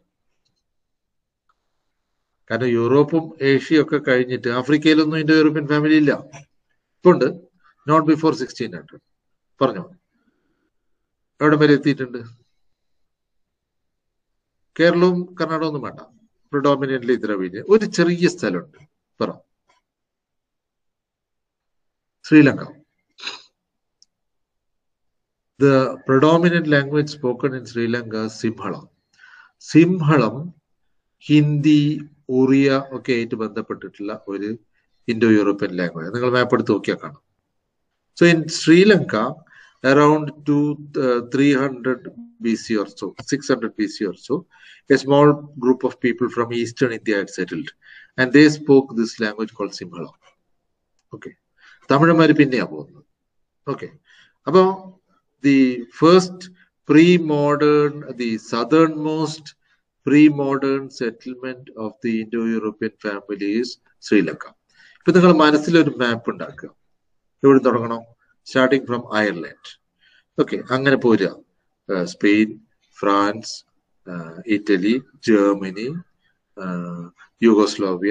S1: കാരണം യൂറോപ്പും ഏഷ്യയും ഒക്കെ കഴിഞ്ഞിട്ട് ആഫ്രിക്കയിലൊന്നും ഇൻഡോ യൂറോപ്യൻ ഫാമിലി ഇല്ല. ഇപ്പൊ ഉണ്ട്, നോട്ട് ബിഫോർ സിക്സ്റ്റീൻ ഹൺഡ്രഡ്. പറഞ്ഞോ, എവിടെ വരെ എത്തിയിട്ടുണ്ട്? കേരളവും കർണാടകവും ഒന്നും വേണ്ട, പ്രിഡോമിനന്റ്ലി ദ്രവിഡ്. ഒരു ചെറിയ സ്ഥലമുണ്ട്, പറ. Sri Lanka. The predominant language spoken in Sri Lanka is Sinhala. സിംഹളം Hindi, Oriya ഒക്കെ ആയിട്ട് ബന്ധപ്പെട്ടിട്ടുള്ള ഒരു ഇൻഡോ യൂറോപ്യൻ ലാംഗ്വേജ്. നിങ്ങൾ മാപ്പ് എടുത്ത് നോക്കിയാൽ കാണാം. So in Sri Lanka around two, uh, three hundred B C or so, six hundred B C or so, a small group of people from eastern India had settled, and they spoke this language called Sinhala. Okay. തമിഴന്മാര് പിന്നെയാ പോകുന്നത്. Okay. അപ്പോൾ the first pre-modern, the southernmost pre-modern settlement of the Indo-European family is Sri Lanka. ഇപ്പൊ നിങ്ങൾ മനസ്സിലൊരു മാപ്പ് ഉണ്ടാക്കുക. എവിടെ തുടങ്ങണം? Starting from Ireland. ഓക്കെ, അങ്ങനെ പോരുക. Spain, France, Italy, Germany, Yugoslavia,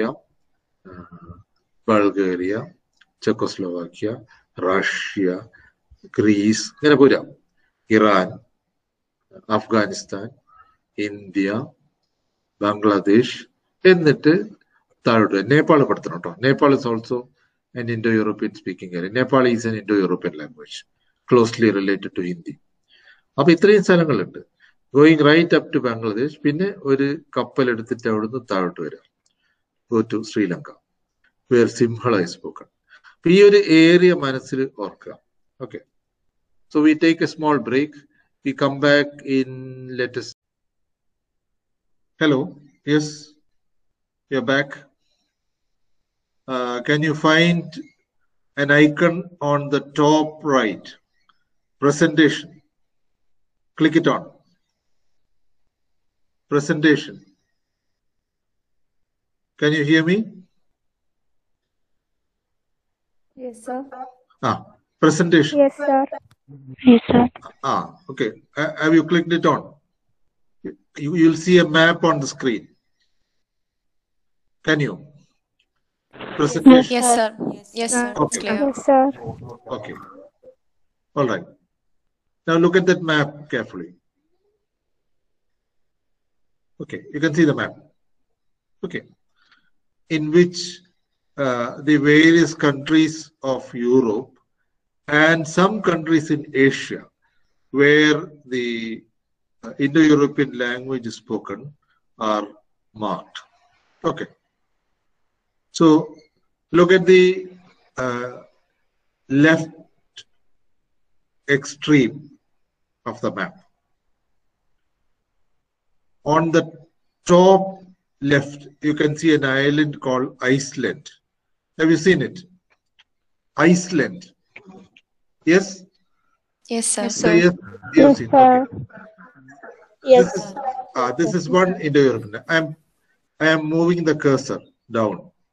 S1: Bulgaria, Czechoslovakia, Russia, Greece, ഇങ്ങനെ പോരാ. ഇറാൻ, അഫ്ഗാനിസ്ഥാൻ, ഇന്ത്യ, ബംഗ്ലാദേശ്, എന്നിട്ട് താഴോട്ട് നേപ്പാൾ പെടുത്തണം കേട്ടോ. Nepal is also an Indo-European speaking area. Nepal is an Indo-European language, closely related to Hindi. അപ്പൊ ഇത്രയും സ്ഥലങ്ങളുണ്ട്. Going right up to Bangladesh. പിന്നെ ഒരു കപ്പൽ എടുത്തിട്ട് അവിടുന്ന് താഴോട്ട് വരിക, go to Sri Lanka, where Sinhala is spoken. അപ്പൊ ഈ ഒരു ഏരിയ മനസ്സിൽ ഓർക്കുക. Okay, so we take a small break. We come back in let's. Hello, yes, you are back. Uh, can you find an icon on the top right? Presentation. Click it on. Presentation. Can you hear me?
S2: Yes, sir.
S1: Ah, presentation.
S2: Yes, sir.
S3: Yes, sir.
S1: Ah, okay. Uh, have you clicked it on? You, you'll see a map on the screen. Can you? Presentation.
S4: Yes, sir. Yes, sir.
S1: Okay.
S4: Clear.
S2: Yes, sir.
S1: Okay. All right. Now look at that map carefully. Okay, you can see the map. Okay. In which uh, the various countries of Europe and some countries in Asia where the uh, Indo-European language is spoken are marked. Okay. So look at the uh, left extreme of the map. On the top left, you can see an island called Iceland. Have you seen it? Iceland. Yes?
S4: Yes, sir.
S2: Yes,
S1: So,
S2: sir.
S1: yes, you have
S2: Yes,
S1: seen.
S2: sir.
S1: Okay.
S2: Yes.
S1: This is, uh, this is one Indo-European. I am, I am moving the cursor down.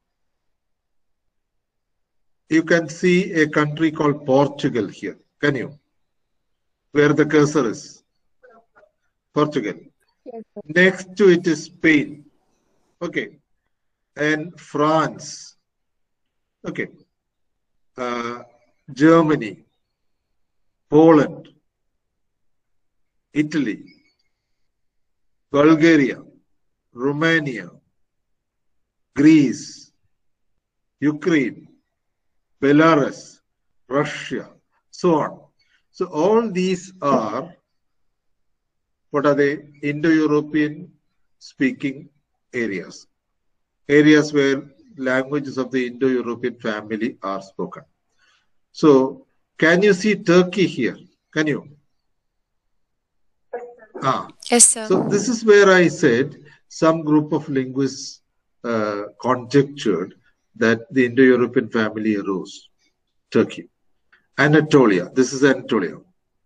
S1: You can see a country called Portugal here. Can you? Where the cursor is? Portugal.
S2: Yes, sir.
S1: Next to it is Spain. Okay. And France. Okay. Uh, Germany. Poland. Italy. Bulgaria. Romania. Greece. Ukraine. Belarus, Russia, so on. So all these are, what are they? Indo-European speaking areas. Areas where languages of the Indo-European family are spoken. So can you see Turkey here? Can you? Ah,
S4: Yes, sir.
S1: so this is where I said some group of linguists uh, conjectured that the Indo-European family arose. Turkey. Anatolia. This is Anatolia.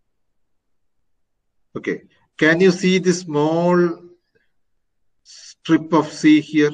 S1: Okay. Can you see this small strip of sea here,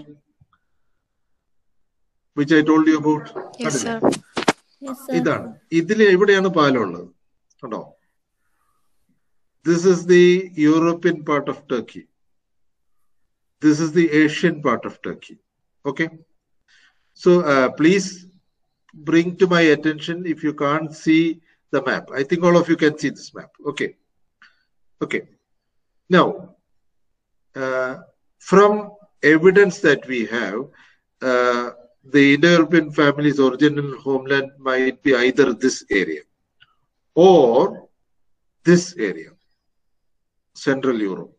S1: which I told you about?
S4: Yes, sir.
S2: Yes, sir.
S1: ഇതാണ് ഇതിൽ എവിടെയാണ് പാലമുള്ളത് കണ്ടോ? This is the European part of Turkey. This is the Asian part of Turkey. Okay. So uh, please bring to my attention if you can't see the map. I think all of you can see this map. Okay. Okay. Now, uh, from evidence that we have, uh, the Indo-European family's original homeland might be either this area or this area, Central Europe.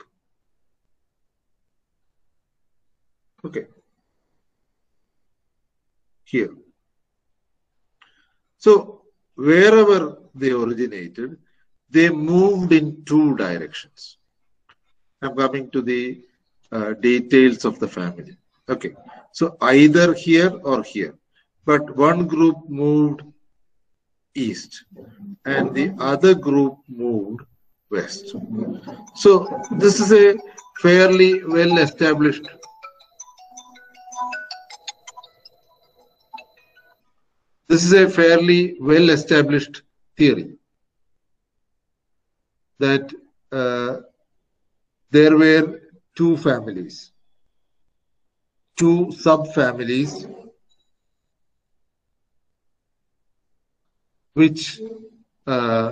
S1: Okay. Here. So, wherever they originated, they moved in two directions. I'm coming to the uh, details of the family. Okay. So, either here or here. But one group moved east and the other group moved west. So, this is a fairly well established This is a fairly well-established theory that uh, there were two families, two sub-families, which uh,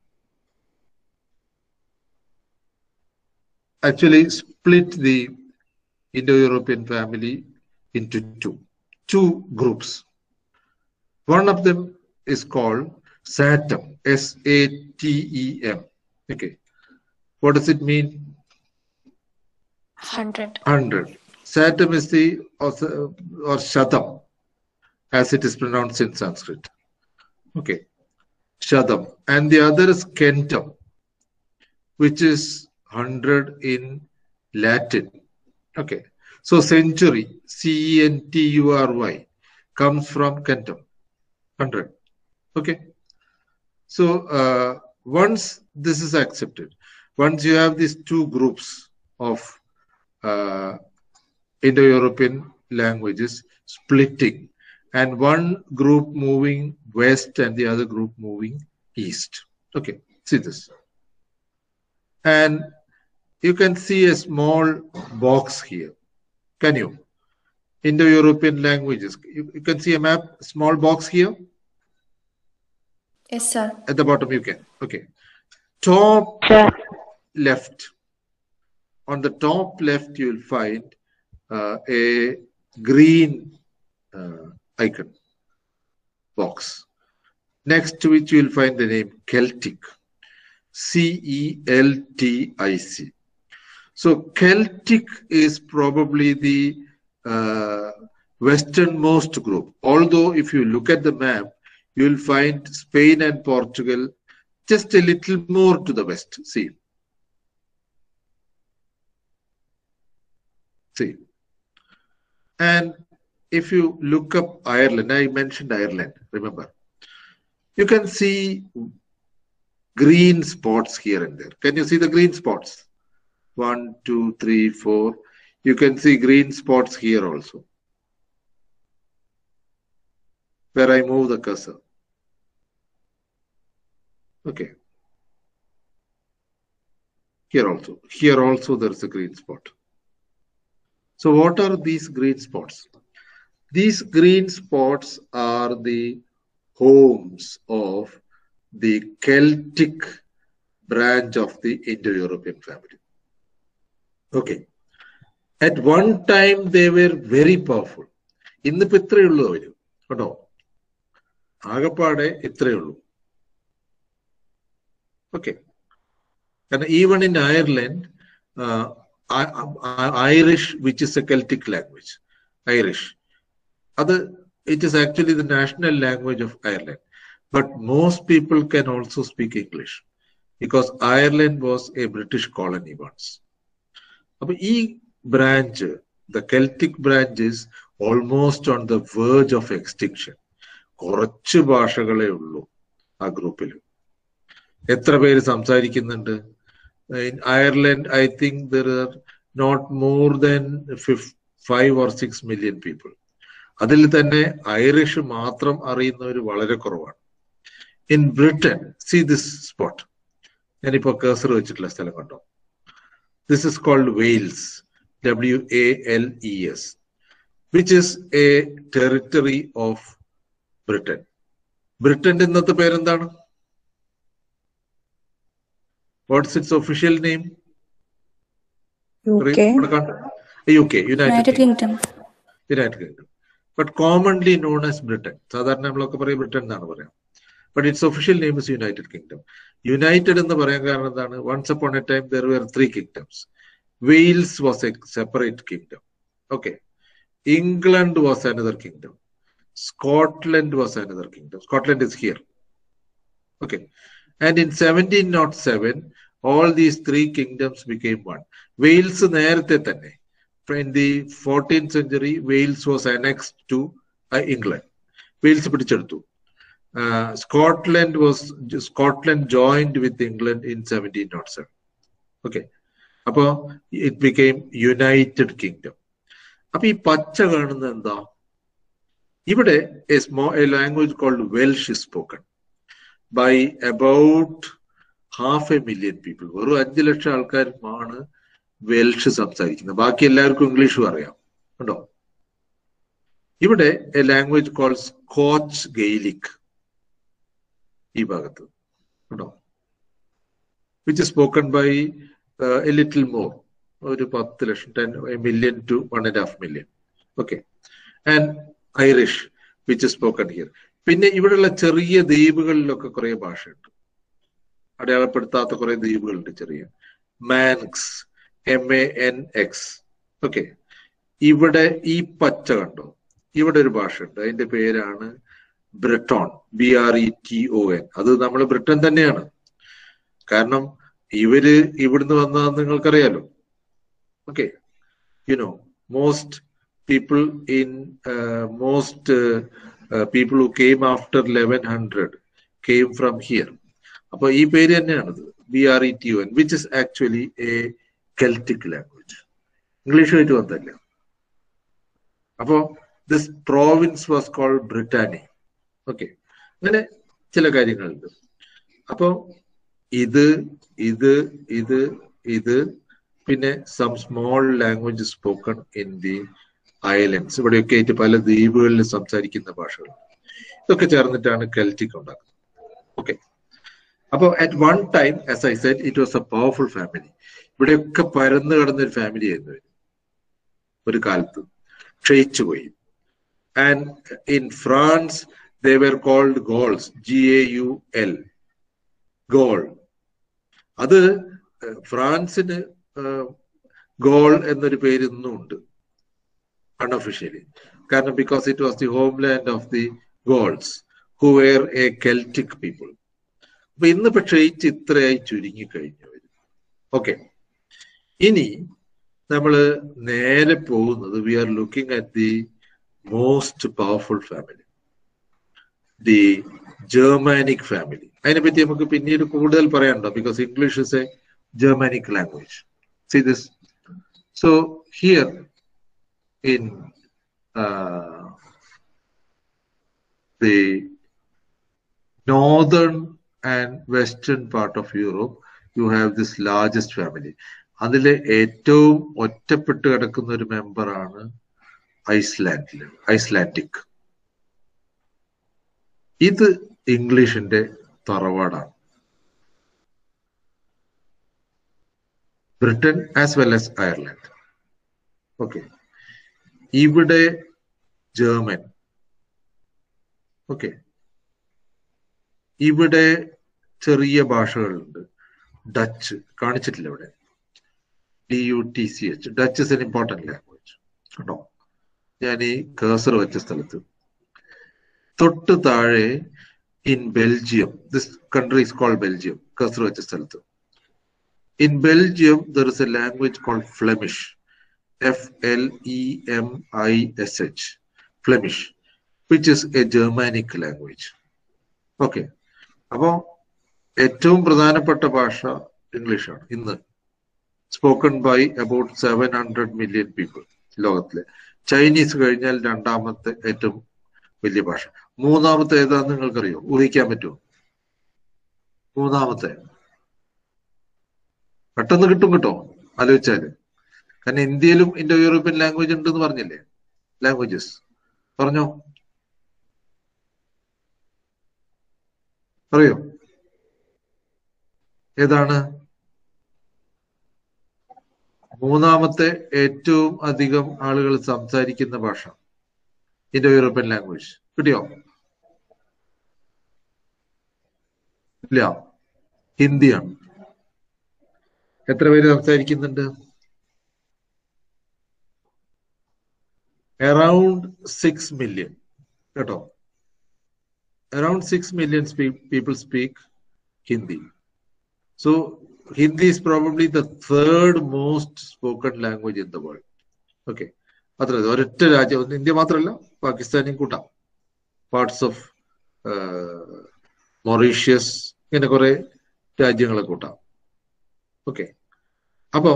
S1: actually split the Indo-European family into two, two groups. One of them is called Satem, S A T E M. Okay. What does it mean?
S4: Hundred.
S1: Hundred. Satem is the, or, or Shatam, as it is pronounced in Sanskrit. Okay. Shatam. And the other is Centum, which is hundred in Latin. Okay. So century, C E N T U R Y, comes from Centum. Hundred. Okay. So uh, once this is accepted, once you have these two groups of uh, Indo-European languages splitting, and one group moving west and the other group moving east. Okay, see this. And you can see a small box here. Can you? Indo-European languages. You, you can see a map, small box here.
S4: Yes, sir.
S1: At the bottom you can. Okay. Top
S2: Sir.
S1: left. On the top left you will find uh, a green uh, icon box. Next to which you will find the name Celtic. C E L T I C. So Celtic is probably the uh, westernmost group. Although if you look at the map, you will find Spain and Portugal just a little more to the west. See. See. And if you look up Ireland, I mentioned Ireland, remember. You can see green spots here and there. Can you see the green spots? One, two, three, four. You can see green spots here also, where I move the cursor. Okay. Here also. Here also there is a green spot. So what are these green spots? These green spots are the homes of the Celtic branch of the Indo-European family. Okay. At one time they were very powerful. ഇന്നിപ്പോ ഇത്രയേ ഉള്ളൂ അവര് കേട്ടോ, ആകപ്പാടെ ഇത്രയേ ഉള്ളൂ. Okay. And even in Ireland, uh, I, I, Irish, which is a Celtic language, Irish, other, it is actually the national language of Ireland. But most people can also speak English. because Ireland was a British colony once. But this branch, the Celtic branch, is almost on the verge of extinction. കുറച്ച് ഭാഷകളേ ഉള്ളൂ ആ ഗ്രൂപ്പിൽ. എത്ര പേര് സംസാരിക്കുന്നുണ്ട്? In Ireland, I think there are not more than five or six million people. അതിൽ തന്നെ Irish മാത്രം അറിയുന്നവർ വളരെ കുറവാണ്. In Britain, see this spot. ഞാനിപ്പോ കേസർ വെച്ചിട്ടുള്ള സ്ഥലം കണ്ടോ? This is called Wales, W A L E S, which is a territory of Britain. ബ്രിട്ടന്റെ ഇന്നത്തെ പേരെന്താണ്? What's its official name?
S2: U K.
S1: U K, United,
S3: United
S1: Kingdom.
S3: Kingdom.
S1: United Kingdom. But commonly known as Britain. സാധാരണ നമ്മളൊക്കെ പറയും Britain എന്നാണ് പറയാം. But its official name is United Kingdom. United എന്ന് പറയാൻ കാരണം എന്താണ്? Once upon a time there were three kingdoms. Wales was a separate kingdom. Okay. England was another kingdom. Scotland was another kingdom. Scotland is here. Okay. And in seventeen oh seven, all these three kingdoms became one. Wales നേരത്തെ തന്നെ. In the fourteenth century, Wales was annexed to uh, England. Wales പിടിച്ചെടുത്തു. Uh, Scotland was Scotland joined with England in seventeen oh seven. Okay. അപ്പോ it became United Kingdom. അപ്പൊ ഈ പച്ച കാണുന്നത് എന്താ? ഇവിടെ a small a language called Welsh is spoken by about half a million people. വെറും അഞ്ചു ലക്ഷം ആൾക്കാരുമാണ് Welsh സംസാരിക്കുന്നത്. ബാക്കി എല്ലാവർക്കും ഇംഗ്ലീഷും അറിയാം. കണ്ടോ? ഇവിടെ a language called Scotch Gaelic ഈ ഭാഗത്ത് കണ്ടോ? Which is spoken by a little more, ഒരു പത്ത് ലക്ഷം, ten million to one and half million. Okay. And Irish which is spoken here. പിന്നെ ഇവിടെയുള്ള ചെറിയ ദ്വീപുകളിലൊക്കെ കുറെ ഭാഷയുണ്ട്, അടയാളപ്പെടുത്താത്ത കുറെ ദ്വീപുകളുണ്ട് ചെറിയ. Manx, M A N X. Okay. ഇവിടെ ഈ പച്ച കണ്ടോ? ഇവിടെ ഒരു ഭാഷ ഉണ്ട്, അതിന്റെ പേരാണ് Breton, B R E T O N. അത് നമ്മൾ ബ്രിട്ടൻ തന്നെയാണ്. കാരണം ഇവര് ഇവിടുന്ന് വന്നതെന്ന് നിങ്ങൾക്കറിയാലോ. Okay. You know most people in most people who came after eleven hundred came from here. അപ്പൊ ഈ പേര് തന്നെയാണത്, B R E T O N, which is actually a Celtic language. ഇംഗ്ലീഷുമായിട്ട് വന്നല്ല. അപ്പോ this province was called Brittany. Okay. അങ്ങനെ ചില കാര്യങ്ങളുണ്ട്. അപ്പോ ഇത് ഇത് ഇത് ഇത് പിന്നെ some small language spoken in the islands. ഇവിടെയൊക്കെ ആയിട്ട് പല ദ്വീപുകളിൽ സംസാരിക്കുന്ന ഭാഷകൾ. ഇതൊക്കെ ചേർന്നിട്ടാണ് കെൽറ്റിക് ഉണ്ടാക്കുന്നത്. ഓക്കെ. അപ്പോ at one time, as I said, it was a powerful family. ഇവിടെയൊക്കെ പരന്നു കിടന്നൊരു ഫാമിലി ആയിരുന്നു ഒരു കാലത്ത്, ക്ഷയിച്ചു പോയി. And in France they were called Gauls, G A U L, Gaul. അത് ഫ്രാൻസിന് ഗോൾ എന്നൊരു പേര് ഇന്നും ഉണ്ട് അൺഒഫീഷ്യലി. കാരണം because it was the home land of the Gauls who were a Celtic people. അപ്പൊ ഇന്ന് പക്ഷേ ഇത്രയായി ചുരുങ്ങിക്കഴിഞ്ഞവർ. ഓക്കെ. ഇനി നമ്മൾ നേരെ പോകുന്നത്, we are looking at the most powerful family, the Germanic family. അതിനെപ്പറ്റി നമുക്ക് പിന്നീട് കൂടുതൽ പറയാനുണ്ടോ? Because English is a Germanic language. See this. So here in the northern and western part of Europe, you have this largest family. അതിലെ ഏറ്റവും ഒറ്റപ്പെട്ട് കിടക്കുന്ന ഒരു മെമ്പറാണ് ഐസ്ലാൻഡില്, ഐസ്ലാൻഡിക്. ഇത് ഇംഗ്ലീഷിന്റെ തറവാടാണ്. Britain as well as Ireland. Okay. ഇവിടെ ജർമ്മൻ. ഓക്കെ. ഇവിടെ ചെറിയ ഭാഷകളുണ്ട്. ഡച്ച് കാണിച്ചിട്ടില്ല ഇവിടെ, D U T C H. Dutch is an important language കേട്ടോ. ഞാൻ ഈ കേസർ വെച്ച സ്ഥലത്ത് തൊട്ട് താഴെ in Belgium, this country is called Belgium. Cursor വെച്ച സ്ഥലത്ത്. In Belgium, there is a language called Flemish. F L E M I S H. Flemish, which is a Germanic language. Okay. അപ്പോൾ ഏറ്റവും പ്രധാനപ്പെട്ട ഭാഷ ഇംഗ്ലീഷാണ് ഇന്ന്. Spoken by about seven hundred million people ലോകത്തിലെ. Chinese കഴിഞ്ഞാൽ രണ്ടാമത്തെ ഏറ്റവും വലിയ ഭാഷ. മൂന്നാമത്തെ ഏതാന്ന് നിങ്ങൾക്കറിയോ? ഊഹിക്കാൻ പറ്റുമോ? മൂന്നാമത്തെ പെട്ടെന്ന് കിട്ടും കേട്ടോ, ആലോചിച്ചാല്. കാരണം ഇന്ത്യയിലും ഇൻഡോ യൂറോപ്യൻ ലാംഗ്വേജ് ഉണ്ടെന്ന് പറഞ്ഞില്ലേ? ലാംഗ്വേജസ് പറഞ്ഞോ, പറയോ ഏതാണ് മൂന്നാമത്തെ ഏറ്റവും അധികം ആളുകൾ സംസാരിക്കുന്ന ഭാഷ ഇൻഡോ യൂറോപ്യൻ ലാംഗ്വേജ്? കിട്ടിയോ? ഇല്ല, ഹിന്ദിയാണ്. എത്ര പേര് സംസാരിക്കുന്നുണ്ട്? അറൌണ്ട് സിക്സ് മില്യൺ കേട്ടോ. Around six million people speak Hindi. So Hindi is probably the third most spoken language in the world. Okay, അത്ര ഒരൊറ്റ രാജ്യം, ഇന്ത്യ മാത്രമല്ല, പാകിസ്ഥാനെയും കൂട്ടാം, പാർട്സ് ഓഫ് മൊറീഷ്യസ്, ഇങ്ങനെ കുറെ രാജ്യങ്ങളെ കൂട്ടാം. ഓക്കെ, അപ്പോ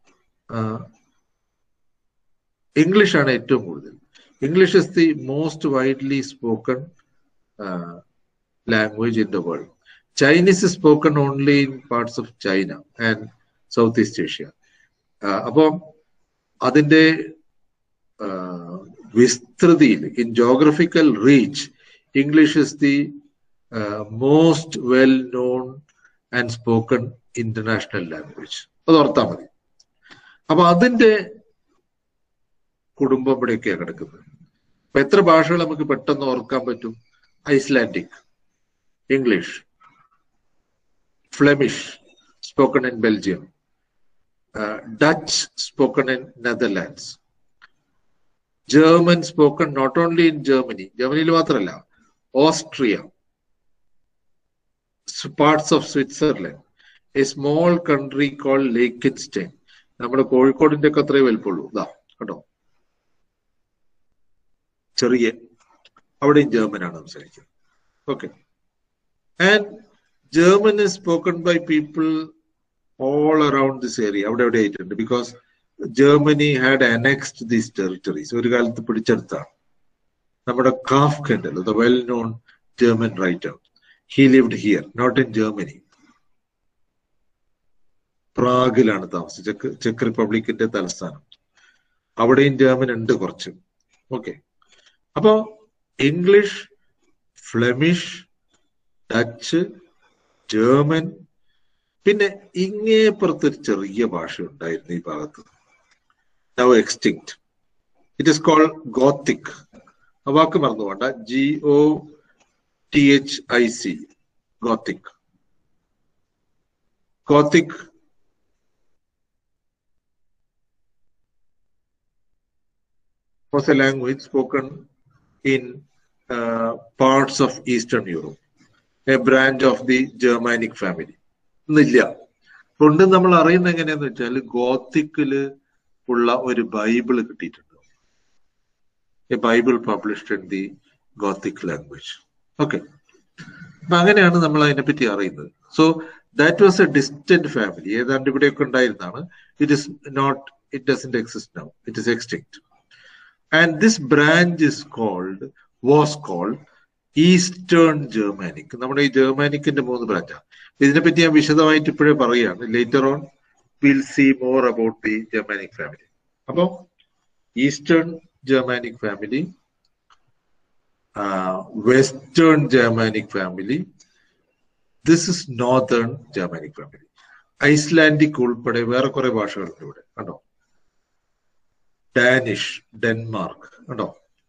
S1: ഇംഗ്ലീഷ് ആണ് ഏറ്റവും കൂടുതൽ. English is the most widely spoken language in the world. Chinese is spoken only in parts of China and Southeast Asia. അപ്പോ അതിന്റെ വിസ്തൃതിയിൽ, in geographical reach, English is the most well known and spoken international language. അത് ഓർത്താൽ മതി. അപ്പൊ അതിന്റെ കുടുംബം ഇവിടെയൊക്കെയാണ് കിടക്കുന്നത്. അപ്പൊ എത്ര ഭാഷകൾ നമുക്ക് പെട്ടെന്ന് ഓർക്കാൻ പറ്റും? Icelandic, English, Flemish, spoken in Belgium, uh, Dutch, spoken in Netherlands, German, spoken not only in Germany, Germany മാത്രമല്ല, Austria, parts of Switzerland, a small country called Liechtenstein. നമ്മുടെ കോഴിക്കോടിന്റെ ഒക്കെ അത്രേ വലുപ്പമുള്ളൂ. ഇതാ കേട്ടോ, ചെറിയ, അവിടെയും ജർമ്മൻ ആണ് സംസാരിക്കുന്നത്. Okay, and German is spoken by people all around this area. അവിടെ എവിടെ ആയിട്ടുണ്ട്, because Germany had അനെക്സ്ഡ് these territories. ഒരു കാലത്ത് പിടിച്ചെടുത്താണ്. നമ്മുടെ കാഫ്ക ഉണ്ടല്ലോ, the well known German writer, he lived here, not in Germany. പ്രാഗിലാണ് താമസിച്ചത്, ചെക്ക് ചെക്ക് റിപ്പബ്ലിക്കിന്റെ തലസ്ഥാനം. അവിടെയും ജർമ്മൻ ഉണ്ട് കുറച്ച്. ഓക്കെ, അപ്പോ ഇംഗ്ലീഷ്, ഫ്ലെമിഷ്, ഡച്ച്, ജർമ്മൻ, പിന്നെ ഇങ്ങേപ്പുറത്തൊരു ചെറിയ ഭാഷ ഉണ്ടായിരുന്നു ഈ ഭാഗത്ത്, now extinct. It is called Gothic. ആ വാക്ക് മറന്നു വേണ്ട, G O T H I C, Gothic. Gothic was a language spoken in uh, parts of Eastern Europe, a branch of the Germanic family. ഇന്നില്ല. കൊണ്ട് നമ്മൾ അറിയുന്നത് എങ്ങനെയാന്ന് വെച്ചാൽ, ഗോത്തിക്കില് ഉള്ള ഒരു ബൈബിള് കിട്ടിയിട്ടുണ്ട്. A Bible published in the Gothic language. Okay, അപ്പൊ അങ്ങനെയാണ് നമ്മൾ അതിനെപ്പറ്റി അറിയുന്നത്. So that was a distant family. ഏതാണ്ട് ഇവിടെയൊക്കെ ഉണ്ടായിരുന്നാണ്. It is not, it doesn't exist now, it is extinct. And this branch is called, was called Eastern Germanic. നമ്മുടെ ഈ ജർമാനിക്കിന്റെ മൂന്ന് ബ്രാഞ്ചാണ്. ഇതിനെപ്പറ്റി ഞാൻ വിശദമായിട്ട് ഇപ്പോഴേ പറയുകയാണ്. Later on will see more about the Germanic family. അപ്പോ eastern Germanic family, western Germanic family, this is northern Germanic family. Icelandic ഉൾപ്പെടെ വേറെ കുറെ ഭാഷകളുണ്ട് ഇവിടെ കണ്ടോ. ഡാനിഷ്, ഡെൻമാർക്ക് കണ്ടോ.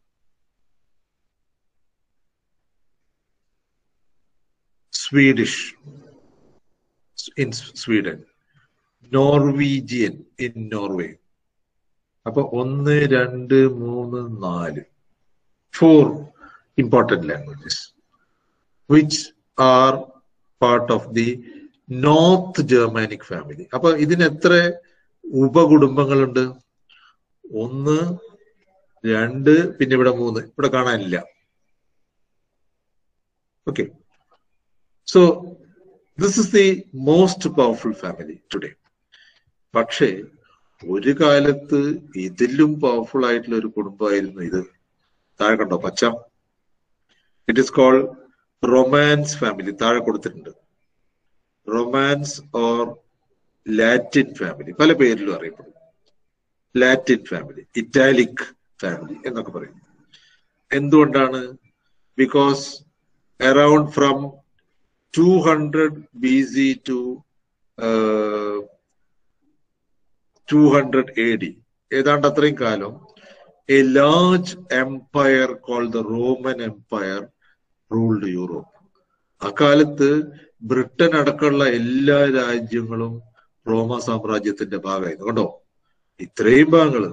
S1: Swedish in Sweden, Norwegian in Norway. അപ്പൊ ഒന്ന്, രണ്ട്, മൂന്ന്, നാല്, four important languages which are part of the north Germanic family. അപ്പൊ ഇതിന് എത്ര ഉപകുടുംബങ്ങളുണ്ട്? ഒന്ന്, രണ്ട്, പിന്നെ ഇവിടെ മൂന്ന്, ഇവിടെ കാണാനില്ല. Okay, so this is the most powerful family today. പക്ഷേ ഒരു കാലത്ത് ഇതിലും പവർഫുൾ ആയിട്ടുള്ള ഒരു കുടുംബമായിരുന്നു ഇത്. താഴെ കണ്ടോ പച്ച? It is called Romance family. താഴെ കൊടുത്തിട്ടുണ്ട്. റൊമാൻസ് ഓർ ലാറ്റിൻ ഫാമിലി, പല പേരിലും അറിയപ്പെടും. ലാറ്റിൻ ഫാമിലി, ഇറ്റാലിക് ഫാമിലി എന്നൊക്കെ പറയും. എന്തുകൊണ്ടാണ്? Because around from two hundred B C to two hundred A D, ഏതാണ്ട് അത്രയും കാലം, a large empire called the Roman Empire ruled Europe. അക്കാലത്ത് ബ്രിട്ടൻ അടക്കമുള്ള എല്ലാ രാജ്യങ്ങളും റോമ സാമ്രാജ്യത്തിന്റെ ഭാഗമായിരുന്നു. കണ്ടോ, ഇത്രയും ഭാഗങ്ങള്,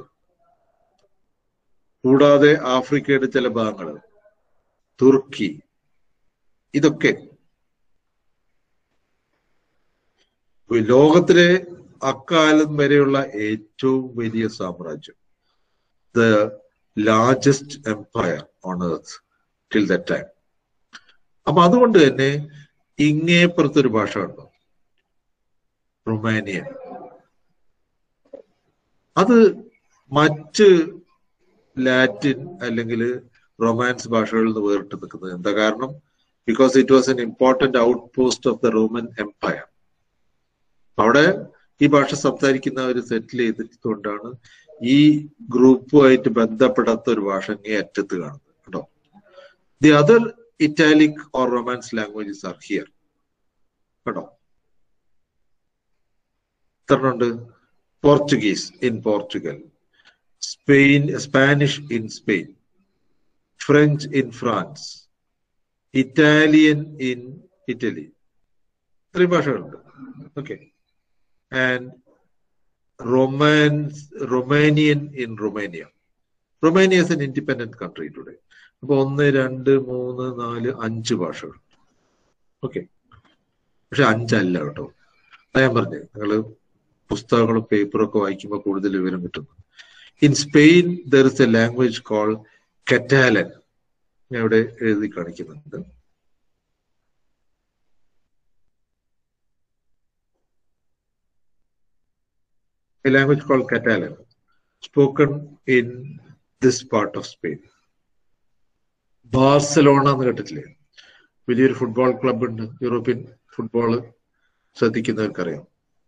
S1: കൂടാതെ ആഫ്രിക്കയുടെ ചില ഭാഗങ്ങള്, തുർക്കി, ഇതൊക്കെ ലോകത്തിലെ അക്കാലം വരെയുള്ള ഏറ്റവും വലിയ സാമ്രാജ്യം, the largest empire on earth till that time. അപ്പൊ അതുകൊണ്ട് തന്നെ ഇങ്ങേപ്പുറത്തൊരു ഭാഷ ഉണ്ടോ, റൊമാനിയൻ. അത് മറ്റ് ലാറ്റിൻ അല്ലെങ്കിൽ റൊമാൻസ് ഭാഷകളിൽ നിന്ന് വേറിട്ട് നിൽക്കുന്നത് എന്താ കാരണം? Because it was an important outpost of the Roman Empire. അവിടെ ഈ ഭാഷ സംസാരിക്കുന്നവർ സെറ്റിൽ ചെയ്തിട്ടുകൊണ്ടാണ് ഈ ഗ്രൂപ്പുമായിട്ട് ബന്ധപ്പെടാത്ത ഒരു ഭാഷ ഇങ്ങേ അറ്റത്ത് കാണുന്നത്. കേട്ടോ, the other Italic or Romance languages are here. കേട്ടോ, എത്രണ്ണുണ്ട്? Portuguese in Portugal, Spain Spanish in Spain, French in France, Italian in Italy. ഇത്രയും ഭാഷകളുണ്ട്. Okay, and Romance Romanian in Romania. Romania is an independent country today. അപ്പൊ ഒന്ന്, രണ്ട്, മൂന്ന്, നാല്, അഞ്ച് ഭാഷകൾ. ഓക്കെ, പക്ഷെ അഞ്ചല്ല കേട്ടോ. അത് ഞാൻ പറഞ്ഞേ, നിങ്ങള് പുസ്തകങ്ങളും പേപ്പറും ഒക്കെ വായിക്കുമ്പോൾ കൂടുതൽ വിവരം കിട്ടുന്നു. In Spain there is a language call Catalan. ഞാൻ ഇവിടെ എഴുതി കാണിക്കുന്നുണ്ട്. A language called Catalan, spoken in this part of Spain. Barcelona എന്ന് കേട്ടിട്ടില്ലേ? വലിയൊരു ഫുട്ബോൾ ക്ലബ് ഉണ്ട്, യൂറോപ്യൻ ഫുട്ബോൾ ശ്രദ്ധിക്കുന്നവർക്കറിയാം.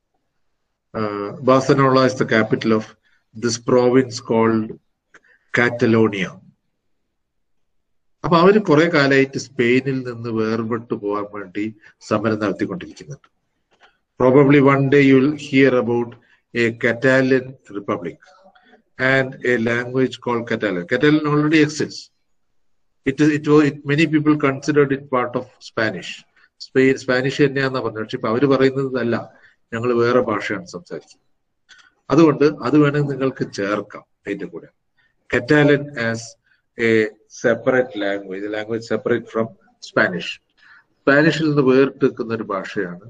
S1: Barcelona is the capital of this province called Catalonia. അപ്പൊ അവര് കുറെ കാലമായിട്ട് സ്പെയിനിൽ നിന്ന് വേർപെട്ടു പോകാൻ വേണ്ടി സമരം നടത്തിക്കൊണ്ടിരിക്കുന്നുണ്ട്. Probably one day you will hear about a Catalan republic and a language called Catalan. Catalan already exists. It is, it was, it, many people considered it part of Spanish. Spain, Spanish തന്നെയാണെന്നാ പറഞ്ഞത്. പക്ഷെ ഇപ്പൊ അവര് പറയുന്നത് അല്ല, ഞങ്ങൾ വേറെ ഭാഷയാണ് സംസാരിക്കുന്നത്. അതുകൊണ്ട് അത് വേണമെങ്കിൽ നിങ്ങൾക്ക് ചേർക്കാം അതിന്റെ കൂടെ. Catalan as a separate language, a language separate from Spanish. സ്പാനിഷിൽ നിന്ന് വേറിട്ട് നിൽക്കുന്ന ഒരു ഭാഷയാണ്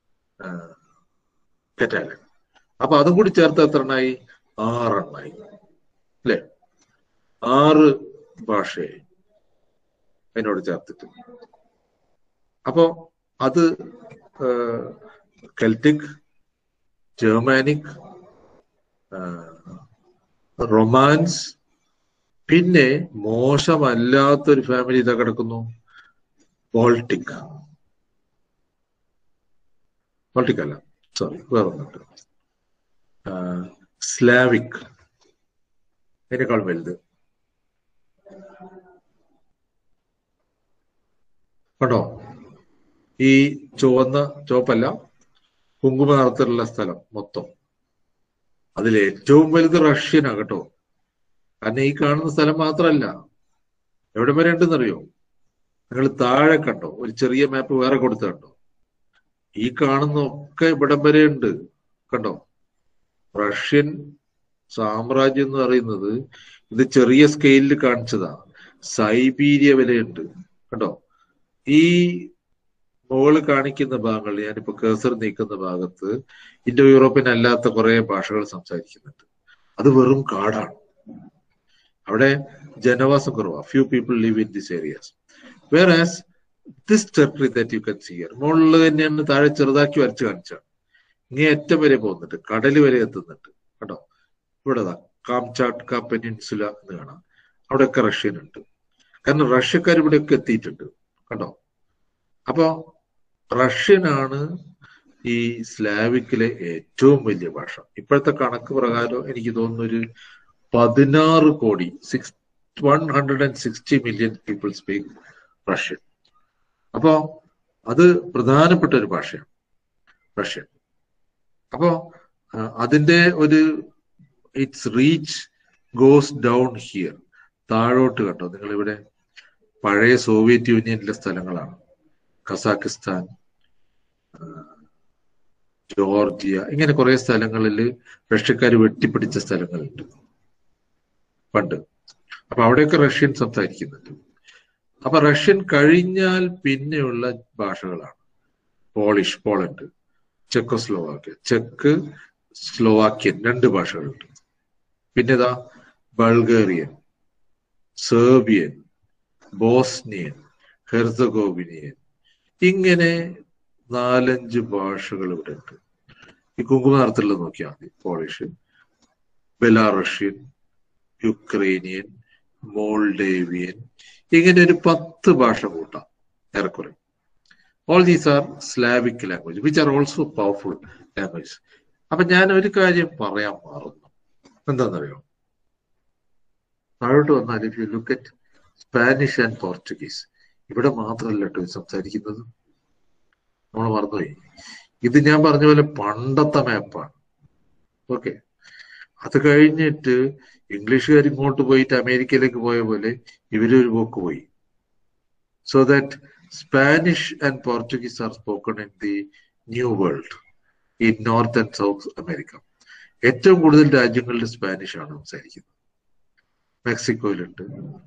S1: Catalan. അപ്പൊ അതും കൂടി ചേർത്ത് എത്രണ്ണായി? ആറെണ്ണായി അല്ലെ? ആറ് ഭാഷയായി അതിനോട് ചേർത്തിട്ട്. അപ്പോ അത് കെൽറ്റിക്, ജർമാനിക്, റൊമാൻസ്, പിന്നെ മോശമല്ലാത്തൊരു ഫാമിലി ഇതാ കിടക്കുന്നു, ബോൾട്ടിക്. ബോൾട്ടിക് അല്ല, സോറി, വേറെ ഒന്നുണ്ട്, സ്ലാവിക്. അതിനേക്കാൾ വലുത് കേട്ടോ. ഈ ചുവന്ന ചുവപ്പല്ല, കുങ്കുമ നിറത്തിലുള്ള സ്ഥലം മൊത്തം, അതിൽ ഏറ്റവും വലുത് റഷ്യനാ കേട്ടോ. കാരണം ഈ കാണുന്ന സ്ഥലം മാത്രമല്ല, എവിടെ വരെ ഉണ്ടെന്നറിയോ? നിങ്ങൾ താഴെ കണ്ടോ ഒരു ചെറിയ മാപ്പ് വേറെ കൊടുത്ത കണ്ടോ? ഈ കാണുന്ന ഒക്കെ ഇവിടം വരെ ഉണ്ട് കണ്ടോ. റഷ്യൻ സാമ്രാജ്യം എന്ന് പറയുന്നത് ഇത് ചെറിയ സ്കെയിലിൽ കാണിച്ചതാ. സൈബീരിയ വരെയുണ്ട് കണ്ടോ. ഈ മുകളിൽ കാണിക്കുന്ന ഭാഗങ്ങൾ, ഞാനിപ്പോ കേസർ നീക്കുന്ന ഭാഗത്ത് ഇൻഡോ യൂറോപ്യൻ അല്ലാത്ത കുറെ ഭാഷകൾ സംസാരിക്കുന്നുണ്ട്. അത് വെറും കാടാണ്. അവിടെ ജനവാസം കുറവാണ്. Few people live in these areas. Whereas this territory that you can see here, മുകളിൽ തന്നെയാണ്, താഴെ ചെറുതാക്കി വരച്ച് കാണിച്ചാണ്. ഇങ്ങനെ അറ്റം വരെ പോകുന്നുണ്ട്, കടൽ വരെ എത്തുന്നുണ്ട്. കേട്ടോ, ഇവിടെ കാംചാട്ക പെനിൻസുല എന്ന് കാണാം. അവിടെയൊക്കെ റഷ്യൻ ഉണ്ട്. കാരണം റഷ്യക്കാർ ഇവിടെയൊക്കെ എത്തിയിട്ടുണ്ട്. കണ്ടോ? അപ്പോ റഷ്യനാണ് ഈ സ്ലാവിക്കിലെ ഏറ്റവും വലിയ ഭാഷ. ഇപ്പോഴത്തെ കണക്ക് പ്രകാരം എനിക്ക് തോന്നുന്നു ഒരു പതിനാറ് കോടി six one hundred and sixty million people speak Russian. അപ്പോ അത് പ്രധാനപ്പെട്ട ഒരു ഭാഷയാണ് റഷ്യൻ. അപ്പോ അതിന്റെ ഒരു it's reach goes down here, താഴോട്ട്. കണ്ടോ നിങ്ങൾ, ഇവിടെ പഴയ സോവിയറ്റ് യൂണിയനിലെ സ്ഥലങ്ങളാണ്. കസാക്കിസ്ഥാൻ, ജോർജിയ, ഇങ്ങനെ കുറെ സ്ഥലങ്ങളിൽ റഷ്യക്കാർ വെട്ടിപ്പിടിച്ച സ്ഥലങ്ങളുണ്ട് പണ്ട്. അപ്പൊ അവിടെയൊക്കെ റഷ്യൻ സംസാരിക്കുന്നുണ്ട്. അപ്പൊ റഷ്യൻ കഴിഞ്ഞാൽ പിന്നെയുള്ള ഭാഷകളാണ് പോളിഷ്, പോളണ്ട്, ചെക്കോസ്ലോവാക്യ, ചെക്ക്, സ്ലോവാക്യൻ, രണ്ട് ഭാഷകളുണ്ട്. പിന്നെതാ ബൾഗേറിയൻ, സെർബിയൻ, ബോസ്നിയൻ, ഹെർസഗോവിനിയൻ, ഇങ്ങനെ നാലഞ്ച് ഭാഷകൾ ഇവിടെ ഉണ്ട്. ഈ കുങ്കുമനിറത്തിലുള്ള നോക്കിയാൽ മതി. പോളിഷ്, ബെലാറഷ്യൻ, യുക്രൈനിയൻ, മോൾഡേവിയൻ, ഇങ്ങനെ ഒരു പത്ത് ഭാഷ കൂട്ടാം ഏറെക്കുറെ. All these are Slavic language which are also powerful language. അപ്പൊ ഞാൻ ഒരു കാര്യം പറയാൻ മറന്നു. എന്താണെന്നറിയോ? താഴോട്ട് വന്നാൽ if you look at Spanish and Portuguese, ഇവിടെ മാത്രമല്ല കേട്ടോ സംസാരിക്കുന്നത്. നമ്മൾ മറന്നുപോയി. ഇത് ഞാൻ പറഞ്ഞ പോലെ പണ്ടത്തെ മാപ്പാണ്. ഓക്കെ, അത് കഴിഞ്ഞിട്ട് ഇംഗ്ലീഷുകാർ ഇങ്ങോട്ട് പോയിട്ട് അമേരിക്കയിലേക്ക് പോയ പോലെ ഇവരൊരു പോക്ക് പോയി. So that Spanish and Portuguese are spoken in the New World, in North and South America. ഏറ്റവും കൂടുതൽ രാജ്യങ്ങളിൽ സ്പാനിഷ് ആണ് സംസാരിക്കുന്നത്. മെക്സിക്കോയിലുണ്ട്,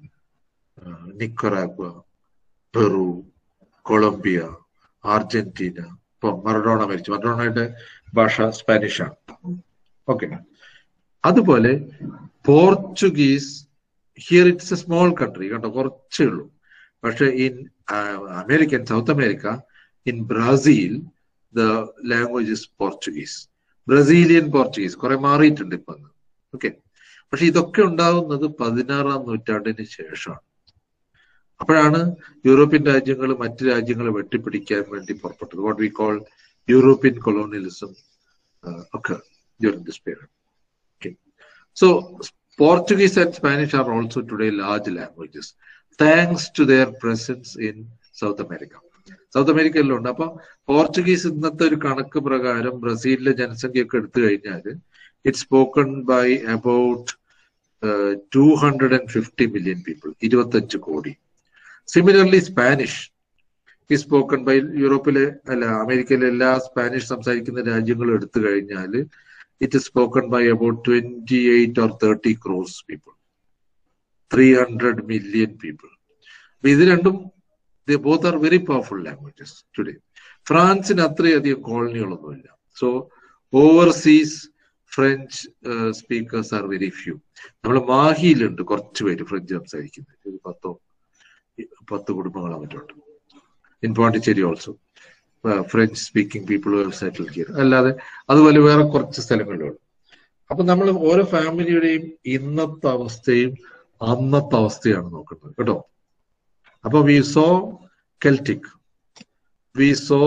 S1: നിക്കറാഗ്വ, പെറു, കൊളംബിയ, അർജന്റീന. ഇപ്പൊ മറഡോണ മരിച്ചു, മറഡോണയുടെ ഭാഷ സ്പാനിഷ് ആണ്. ഓക്കെ, അതുപോലെ Portuguese, here it's a small country, കണ്ടോ, കുറച്ചേ ഉള്ളൂ. പക്ഷെ in American, South America, in Brazil the language is Portuguese. Brazilian Portuguese കുറെ മാറിയിട്ടുണ്ട് ഇപ്പൊ. ഓക്കെ, പക്ഷെ ഇതൊക്കെ ഉണ്ടാവുന്നത് പതിനാറാം നൂറ്റാണ്ടിന് ശേഷമാണ്. അപ്പോഴാണ് യൂറോപ്യൻ രാജ്യങ്ങൾ മറ്റു രാജ്യങ്ങളെ വെട്ടിപ്പിടിക്കാൻ വേണ്ടി പുറപ്പെട്ടത്. What we call European colonialism ഒക്കെ during this period. Okay, so Portuguese and Spanish are also today large languages thanks to their presence in South America. South അമേരിക്കയിലുണ്ട്. അപ്പൊ പോർച്ചുഗീസ് ഇന്നത്തെ ഒരു കണക്ക് പ്രകാരം ബ്രസീലിലെ ജനസംഖ്യയൊക്കെ എടുത്തു കഴിഞ്ഞാൽ it's spoken by about two hundred and fifty million people, ഇരുപത്തഞ്ച് കോടി. സിമിലർലി സ്പാനിഷ് ഈ സ്പോക്കൺ ബൈ യൂറോപ്പിലെ അല്ല അമേരിക്കയിലെ എല്ലാ സ്പാനിഷ് സംസാരിക്കുന്ന രാജ്യങ്ങളും എടുത്തു കഴിഞ്ഞാൽ it is spoken by about twenty-eight or thirty crores people, three hundred million people. ഇത് രണ്ടും, they both are very powerful languages today. ഫ്രാൻസിന് അത്രയധികം കോളനികളൊന്നുമില്ല. So overseas French speakers are very few. നമ്മൾ മാഹിയിലുണ്ട് കുറച്ച് പേര് ഫ്രഞ്ച് സംസാരിക്കുന്നത്, ഒരു പത്തോ പത്ത് കുടുംബങ്ങളോ മറ്റുണ്ട്. In Pondicherry also French speaking people settle here. അല്ലാതെ അതുപോലെ വേറെ കുറച്ച് സ്ഥലങ്ങളിലുണ്ട്. അപ്പൊ നമ്മൾ ഓരോ ഫാമിലിയുടെയും ഇന്നത്തെ അവസ്ഥയും അന്നത്തെ അവസ്ഥയാണ് നോക്കുന്നത് കേട്ടോ. അപ്പൊ we saw Celtic, we saw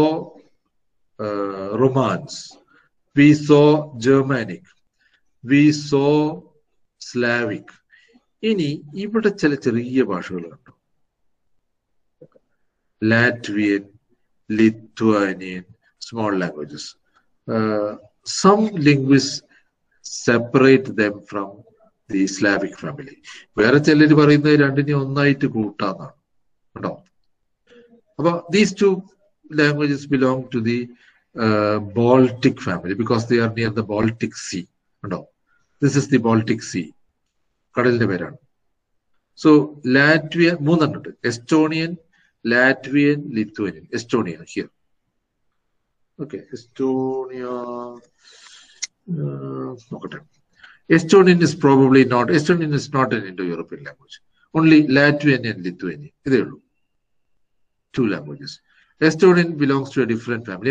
S1: Romance, we saw Germanic, we saw Slavic. ഇനി ഇവിടെ ചില ചെറിയ ഭാഷകൾ കണ്ടു. Latvian, Lithuanian, small languages. Uh, some linguists separate them from the Slavic family. വേറെ ചിലർ പറയുന്നത് രണ്ടിനെ ഒന്നായിട്ട് കൂട്ടാന്നാണ് കേട്ടോ. അപ്പൊ these two languages belong to the uh, Baltic family because they are near the Baltic Sea. കേട്ടോ, this is the Baltic Sea, കടലിന്റെ പേരാണ്. സോ ലാറ്റ്വിയ മൂന്നെണ്ണുണ്ട്, Estonian, Latvian, Lithuanian, Estonia here. Okay, Estonia. Uh, okay. Estonian is probably not. Estonian is not an Indo-European language. Only Latvian and Lithuanian. Two languages. Estonian belongs to a different family.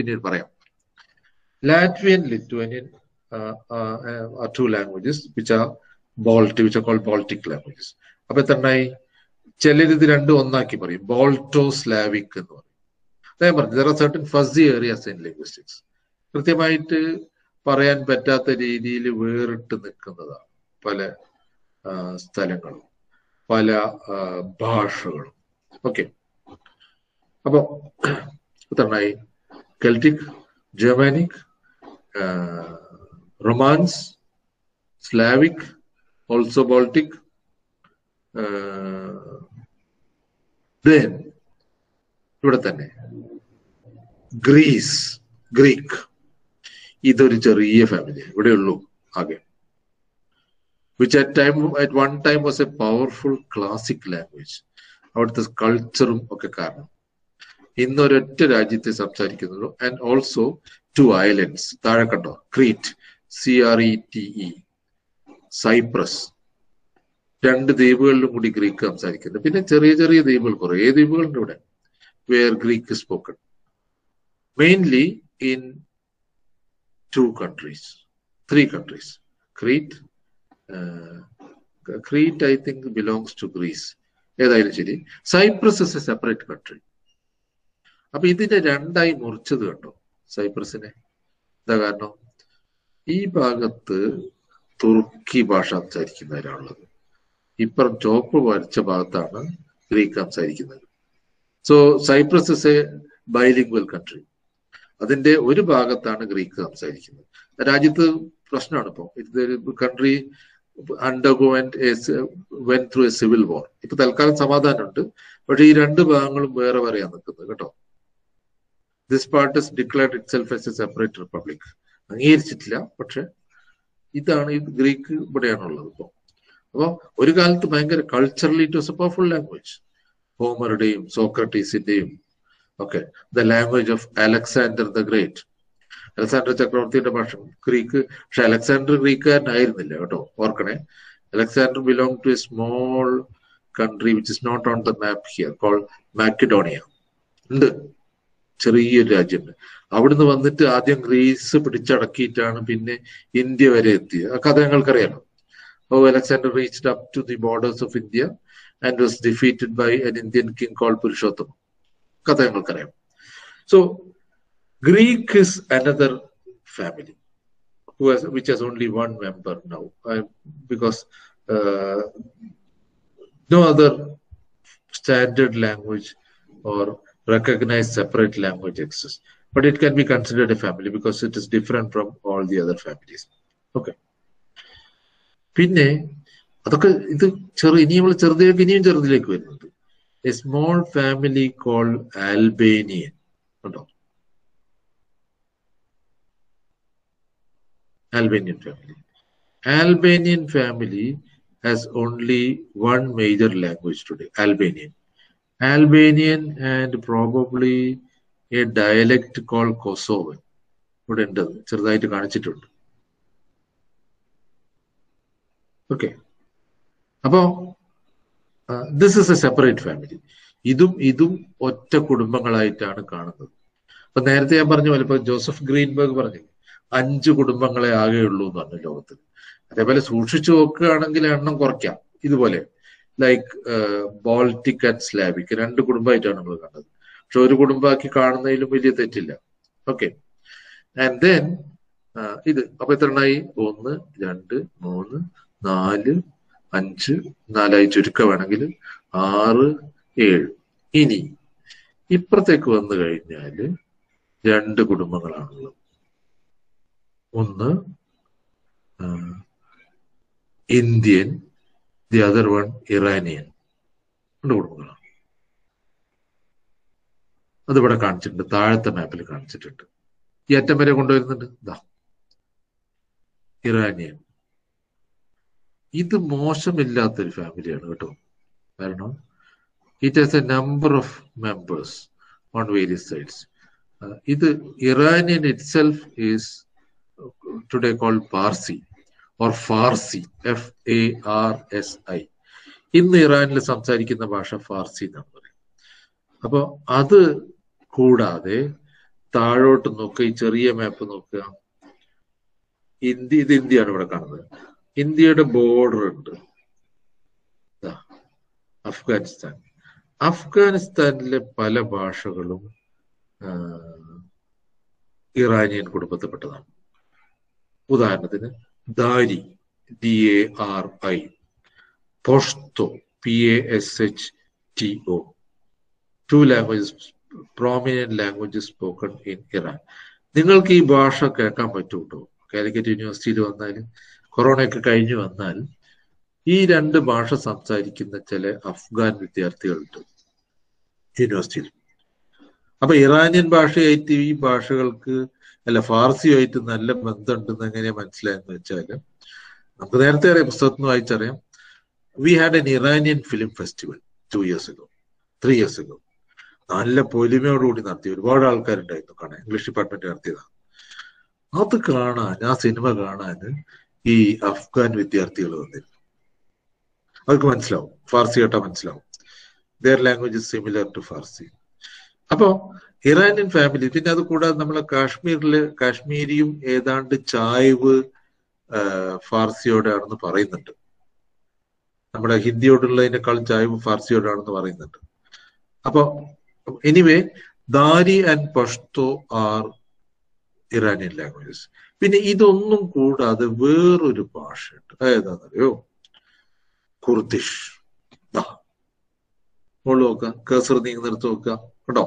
S1: Latvian, Lithuanian uh, uh, are two languages which are Baltic, which are called Baltic languages. Appo thannayi chelidu idu rendu onnaki parayum. Balto-Slavic ennu parayum. There are certain fuzzy areas in linguistics. കൃത്യമായിട്ട് പറയാൻ പറ്റാത്ത രീതിയിൽ വേറിട്ട് നിൽക്കുന്നതാണ് പല സ്ഥലങ്ങളും പല ഭാഷകളും. ഓക്കെ, അപ്പൊ ഉത്തരനായി Celtic, Germanic, Romance, Slavic, also Baltic, then ഇവിടെ തന്നെ ഗ്രീസ്, ഗ്രീക്ക്. ഇതൊരു ചെറിയ ഫാമിലി ഇവിടെ ഉള്ളൂ ആകെ. which at time at one time was a powerful classic language. അവിടുത്തെ കൾച്ചറും ഒക്കെ കാരണം ഇന്നൊരൊറ്റ രാജ്യത്തെ സംസാരിക്കുന്നുള്ളൂ. ആൻഡ് ഓൾസോ ടു ഐലൻഡ്സ് താഴെ കണ്ടോ, Crete, C R E T E, Cyprus, രണ്ട് ദ്വീപുകളിലും കൂടി ഗ്രീക്ക് സംസാരിക്കുന്നത്. പിന്നെ ചെറിയ ചെറിയ ദ്വീപുകൾ, കുറേ ദ്വീപുകളുണ്ട് ഇവിടെ where Greek spoken. Mainly in two countries, three countries. Crete, uh, Crete I think belongs to Greece. ഏതായാലും ശരി, Cyprus is a separate country. അപ്പൊ ഇതിനെ രണ്ടായി മുറിച്ചത് കണ്ടോ സൈപ്രസിനെ. എന്താ കാരണം? ഈ ഭാഗത്ത് തുർക്കി ഭാഷ സംസാരിക്കുന്നവരാണുള്ളത്, ഇപ്പുറം ചോപ്പ് വരച്ച ഭാഗത്താണ് ഗ്രീക്ക് സംസാരിക്കുന്നത്. So Cyprus is a bilingual country. അതിന്റെ ഒരു ഭാഗത്താണ് ഗ്രീക്ക് സംസാരിക്കുന്നത്. രാജ്യത്ത് പ്രശ്നമാണ് ഇപ്പൊ. ഇത് country undergo went through a civil war. ഇപ്പൊ തൽക്കാലം സമാധാനമുണ്ട്, പക്ഷെ ഈ രണ്ട് ഭാഗങ്ങളും വേറെ വേറെയാണ് നിൽക്കുന്നത് കേട്ടോ. This part is declared itself as a separate republic. അംഗീകരിച്ചിട്ടില്ല, പക്ഷെ ഇതാണ് ഈ ഗ്രീക്ക് ഇവിടെയാണുള്ളത് ഇപ്പൊ. അപ്പൊ ഒരു കാലത്ത് ഭയങ്കര culturally it was a powerful language. ഹോമറുടെയും സോക്രട്ടീസിന്റെയും okay, the language of Alexander the Great. Alexander ചക്രവർത്തിയുടെ ഭാഷ ഗ്രീക്ക്. പക്ഷെ അലക്സാണ്ടർ ഗ്രീക്കുകാരനായിരുന്നില്ല കേട്ടോ, ഓർക്കണേ. Alexander belong to a small country which is not on the map here, call Macedonia. ഉണ്ട്, ചെറിയൊരു രാജ്യമുണ്ട്. അവിടുന്ന് വന്നിട്ട് ആദ്യം ഗ്രീസ് പിടിച്ചടക്കിയിട്ടാണ് പിന്നെ ഇന്ത്യ വരെ എത്തിയത്. ആ കഥ ഞങ്ങൾക്കറിയാലോ. Oh Alexander reached up to the borders of India and was defeated by an Indian king called Purushottama. കഥ ഞങ്ങൾക്കറിയാം. So Greek is another family who has, which has only one member now, uh, because uh, no other standard language or recognized separate language exists. But it can be considered a family because it is different from all the other families. Okay. പിന്നെ അതൊക്കെ ഇത് ചെറു ഇനി നമ്മൾ ചെറുതിലേക്ക് ഇനിയും ചെറുതിലേക്ക് വരുന്നുണ്ട്. A small family called Albanian. കേട്ടോ, Albanian family. Albanian family has only one major language today, Albanian. Albanian and probably a dialect called Kosovan. ഇവിടെ ഉണ്ട്, ചെറുതായിട്ട് കാണിച്ചിട്ടുണ്ട്. ഓക്കെ, അപ്പോ this is a separate family. ഇതും ഇതും ഒറ്റ കുടുംബങ്ങളായിട്ടാണ് കാണുന്നത്. അപ്പൊ നേരത്തെ ഞാൻ പറഞ്ഞ പോലെ ഇപ്പൊ ജോസഫ് ഗ്രീൻബർഗ് പറഞ്ഞു അഞ്ച് കുടുംബങ്ങളെ ആകെയുള്ളൂ എന്ന് പറഞ്ഞു ലോകത്തിൽ. അതേപോലെ സൂക്ഷിച്ചു നോക്കുകയാണെങ്കിൽ എണ്ണം കുറയ്ക്കാം. ഇതുപോലെ ലൈക്ക് ബാൾട്ടിക് ആൻഡ് സ്ലാവിക് രണ്ട് കുടുംബമായിട്ടാണ് നമ്മൾ കണ്ടത്. പക്ഷെ ഒരു കുടുംബമാക്കി കാണുന്നതിലും വലിയ തെറ്റില്ല. ഓക്കെ, ആൻഡ് ദെൻ ഇത് അപ്പൊ എത്ര എണ്ണായി? ഒന്ന്, രണ്ട്, മൂന്ന്, നാല്, അഞ്ച്, നാലായി ചുരുക്കമാണെങ്കിൽ ആറ്, ഏഴ്. ഇനി ഇപ്പുറത്തേക്ക് വന്നു കഴിഞ്ഞാല് രണ്ട് കുടുംബങ്ങളാണുള്ളത്. ഒന്ന് Indian, the other one Iranian. രണ്ട് കുടുംബങ്ങളാണ്. അതിവിടെ കാണിച്ചിട്ടുണ്ട്, താഴത്തെ മാപ്പിൽ കാണിച്ചിട്ടുണ്ട്. ഈ അറ്റം വരെ കൊണ്ടുവരുന്നുണ്ട്. ഇതാ ഇറാനിയൻ. ഇത് മോശമില്ലാത്തൊരു ഫാമിലിയാണ് കേട്ടോ. കാരണം It has a number of members on various sides. Uh, ഇത് Iranian itself is today called Parsi or Farsi, F A R S I. ഇന്ന് ഇറാനിൽ സംസാരിക്കുന്ന ഭാഷ ഫാർസി എന്നാണ് പറയുന്നത്. അപ്പൊ അത് കൂടാതെ താഴോട്ട് നോക്കുക, ഈ ചെറിയ മാപ്പ് നോക്കുക, ഇന്ത്യ, ഇത് ഇന്ത്യയാണ് ഇവിടെ കാണുന്നത്. ഇന്ത്യയുടെ ബോർഡർ ഉണ്ട്, അഫ്ഗാനിസ്ഥാൻ. അഫ്ഗാനിസ്ഥാനിലെ പല ഭാഷകളും ഇറാനിയൻ കുടുംബത്തിൽപ്പെട്ടതാണ്. ഉദാഹരണത്തിന് Dari, D A R I, Pashto, P A S H T O, two languages, prominent languages spoken in Iran. നിങ്ങൾക്ക് ഈ ഭാഷ കേൾക്കാൻ പറ്റും കേട്ടോ. കാലിക്കറ്റ് യൂണിവേഴ്സിറ്റിയിൽ വന്നാൽ, കൊറോണയൊക്കെ കഴിഞ്ഞു വന്നാൽ, ഈ രണ്ട് ഭാഷ സംസാരിക്കുന്ന ചില അഫ്ഗാൻ വിദ്യാർത്ഥികളുണ്ട് യൂണിവേഴ്സിറ്റിയിൽ. അപ്പൊ ഇറാനിയൻ ഭാഷയായിട്ട് ഈ ഭാഷകൾക്ക് അല്ല ഫാർസിയുമായിട്ട് നല്ല ബന്ധമുണ്ടെന്ന് എങ്ങനെയാ മനസ്സിലായെന്ന് വെച്ചാല്, നമുക്ക് നേരത്തെ അറിയാം, പുസ്തകത്തിൽ നിന്ന് വായിച്ചറിയാം. We had an Iranian film festival two years ago three years ago നല്ല പൊലിമയോടുകൂടി നടത്തി. ഒരുപാട് ആൾക്കാരുണ്ടായിരുന്നു കാണാൻ. ഇംഗ്ലീഷ് ഡിപ്പാർട്ട്മെന്റ് നടത്തിയതാണ്. അത് കാണാൻ, ആ സിനിമ കാണാൻ ഈ അഫ്ഗാൻ വിദ്യാർത്ഥികൾ വന്നിരുന്നു. അവർക്ക് മനസ്സിലാവും, ഫാർസി കേട്ടാ മനസ്സിലാവും. Their language is similar to Farsi. അപ്പോ ഇറാനിയൻ ഫാമിലി. പിന്നെ അത് കൂടാതെ നമ്മളെ കാശ്മീരില് കാശ്മീരിയും ഏതാണ്ട് ചായ്വ് ഫാർസിയോടാണെന്ന് പറയുന്നുണ്ട്. നമ്മുടെ ഹിന്ദിയോടുള്ളതിനേക്കാൾ ചായ്വ് ഫാർസിയോടാണെന്ന് പറയുന്നുണ്ട്. അപ്പൊ anyway, Dari and Pashto are Iranian languages. പിന്നെ ഇതൊന്നും കൂടാതെ വേറൊരു ഭാഷയുണ്ട്. ഏതാണെന്നറിയോ? കുർദിഷ്. മോള് നോക്കുക, കേസർ നീങ്ങുന്നിടത്ത് നോക്കുക കേട്ടോ.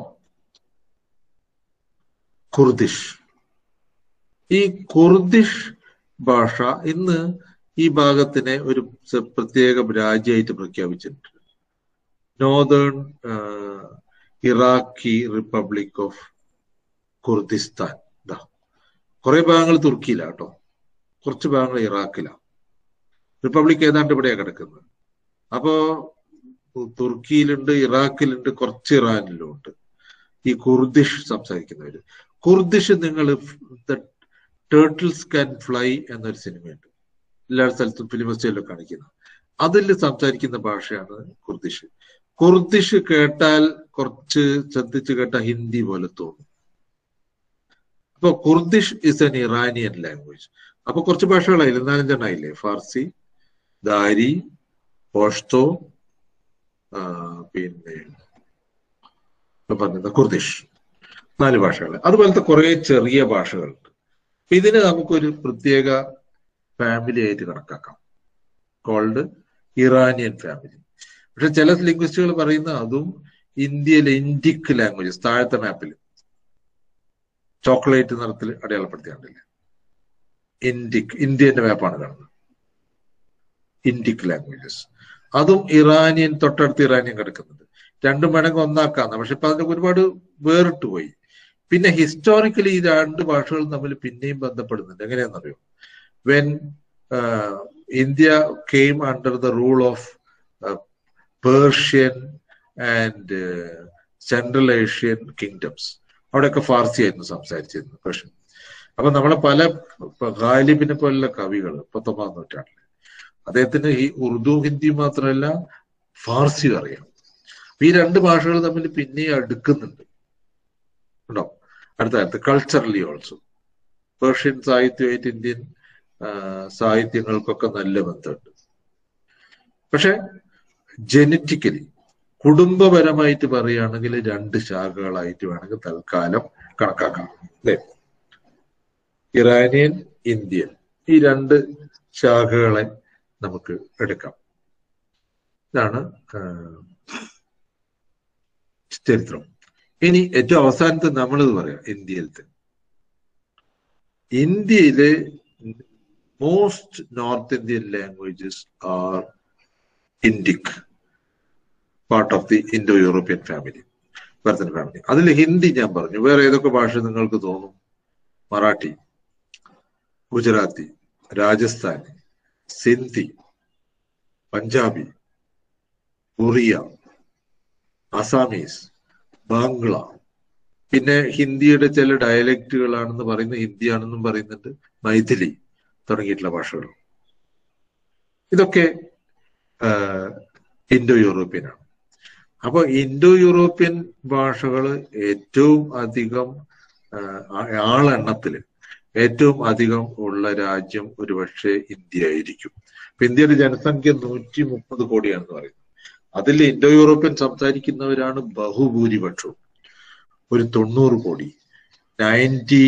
S1: കുർദിഷ്. ഈ കുർദിഷ് ഭാഷ ഇന്ന് ഈ ഭാഗത്തിനെ ഒരു പ്രത്യേക രാജ്യമായിട്ട് പ്രഖ്യാപിച്ചിട്ടുണ്ട്. Northern Iraqi Republic of Kurdistan. കുറെ ഭാഗങ്ങൾ തുർക്കിയിലാണ് കേട്ടോ, കുറച്ച് ഭാഗങ്ങൾ ഇറാഖിലാണ്. റിപ്പബ്ലിക് ഏതാണ്ട് ഇവിടെയാണ് കിടക്കുന്നത്. അപ്പോ തുർക്കിയിലുണ്ട്, ഇറാഖിലുണ്ട്, കുറച്ച് ഇറാനിലും ഉണ്ട് ഈ കുർദിഷ് സംസാരിക്കുന്നവര്. കുർദിഷ് നിങ്ങൾ ദ ടേർട്ടിൽസ് ക്യാൻ ഫ്ലൈ എന്നൊരു സിനിമയുണ്ട്, എല്ലാ സ്ഥലത്തും ഫിലിം ഫെസ്റ്റിവലിലും കാണിക്കുന്നത്. അതിൽ സംസാരിക്കുന്ന ഭാഷയാണ് കുർദിഷ്. കുർദിഷ് കേട്ടാൽ കുറച്ച് ശ്രദ്ധിച്ച് കേട്ടാൽ ഹിന്ദി പോലെ തോന്നും. അപ്പൊ Kurdish is an Iranian language. അപ്പൊ കുറച്ച് ഭാഷകളായില്ലേ, നാലഞ്ചെണ്ണായില്ലേ? ഫാർസി, ദാരി, പഷ്തോ, പിന്നെ പറഞ്ഞത് കുർദിഷ്. നാല് ഭാഷകൾ. അതുപോലത്തെ കുറെ ചെറിയ ഭാഷകളുണ്ട്. ഇതിന് നമുക്കൊരു പ്രത്യേക ഫാമിലി ആയിട്ട് കണക്കാക്കാം, കോൾഡ് ഇറാനിയൻ ഫാമിലി. പക്ഷെ ചില ലിംഗ്വിസ്റ്റുകൾ പറയുന്ന അതും ഇന്ത്യയിലെ ഇൻഡിക് ലാംഗ്വേജസ്, താഴത്തെ മാപ്പിൽ ചോക്ലേറ്റ് നിറത്തിൽ അടയാളപ്പെടുത്തിയാണ്ടില്ല, ഇൻഡിക്, ഇന്ത്യന്റെ മാപ്പാണ് കാണുന്നത്. ഇൻഡിക് ലാംഗ്വേജസ്, അതും ഇറാനിയൻ, തൊട്ടടുത്ത് ഇറാനിയൻ കിടക്കുന്നുണ്ട്. രണ്ടും വേണമെങ്കിൽ ഒന്നാക്കാന്ന്. പക്ഷെ ഇപ്പൊ അതിനൊക്കെ ഒരുപാട് വേറിട്ട് പോയി. പിന്നെ ഹിസ്റ്റോറിക്കലി ഈ രണ്ട് ഭാഷകളും തമ്മിൽ പിന്നെയും ബന്ധപ്പെടുന്നുണ്ട്. എങ്ങനെയാണെന്നറിയോ? When India came under the rule of Persian and Central Asian kingdoms, അവിടെയൊക്കെ ഫാർസി ആയിരുന്നു സംസാരിച്ചിരുന്നത്, പേർഷ്യൻ. അപ്പൊ നമ്മളെ പല ഗാലിബിനെ പോലുള്ള കവികൾ പത്തൊമ്പതാം നൂറ്റാണ്ടിൽ, അദ്ദേഹത്തിന് ഈ ഉറുദു ഹിന്ദി മാത്രമല്ല ഫാർസിയും അറിയാം. ഈ രണ്ട് ഭാഷകൾ തമ്മിൽ പിന്നെയും അടുക്കുന്നുണ്ട് കേട്ടോ. അടുത്ത കാലത്ത് കൾച്ചറലി ഓൾസോ പേർഷ്യൻ സാഹിത്യമായിട്ട് ഇന്ത്യൻ സാഹിത്യങ്ങൾക്കൊക്കെ നല്ല ബന്ധമുണ്ട്. പക്ഷെ ജനറ്റിക്കലി, കുടുംബപരമായിട്ട് പറയുകയാണെങ്കിൽ രണ്ട് ശാഖകളായിട്ട് വേണമെങ്കിൽ തൽക്കാലം കണക്കാക്കാം അല്ലേ? ഇറാനിയൻ, ഇന്ത്യൻ, ഈ രണ്ട് ശാഖകളെ നമുക്ക് എടുക്കാം. ഇതാണ് ചരിത്രം. ഇനി ഏറ്റവും അവസാനത്തെ നമ്മളിത് പറയാം, ഇന്ത്യയിലത്തെ. ഇന്ത്യയിലെ most North Indian languages are Indic, part of the Indo European family, ബർത്തൻ ഫാമിലി. അതിൽ ഹിന്ദി ഞാൻ പറഞ്ഞു. വേറെ ഏതൊക്കെ ഭാഷ നിങ്ങൾക്ക് തോന്നും? മറാഠി, ഗുജറാത്തി, രാജസ്ഥാനി, സിന്ധി, പഞ്ചാബി, ഒറിയ, അസാമീസ്, ബാംഗ്ല, പിന്നെ ഹിന്ദിയുടെ ചില ഡയലക്റ്റുകളാണെന്ന് പറയുന്ന ഹിന്ദിയാണെന്നും പറയുന്നുണ്ട്, മൈഥിലി തുടങ്ങിയിട്ടുള്ള ഭാഷകൾ. ഇതൊക്കെ ഇൻഡോ യൂറോപ്യനാണ്. അപ്പൊ ഇൻഡോ യൂറോപ്യൻ ഭാഷകൾ ഏറ്റവും അധികം ആളെണ്ണത്തില് ഏറ്റവും അധികം ഉള്ള രാജ്യം ഒരുപക്ഷെ ഇന്ത്യ ആയിരിക്കും. ഇപ്പൊ ഇന്ത്യയുടെ ജനസംഖ്യ നൂറ്റി മുപ്പത് കോടിയാണെന്ന് പറയുന്നത്. അതിൽ ഇൻഡോ യൂറോപ്യൻ സംസാരിക്കുന്നവരാണ് ബഹുഭൂരിപക്ഷവും. ഒരു തൊണ്ണൂറ് കോടി, ninety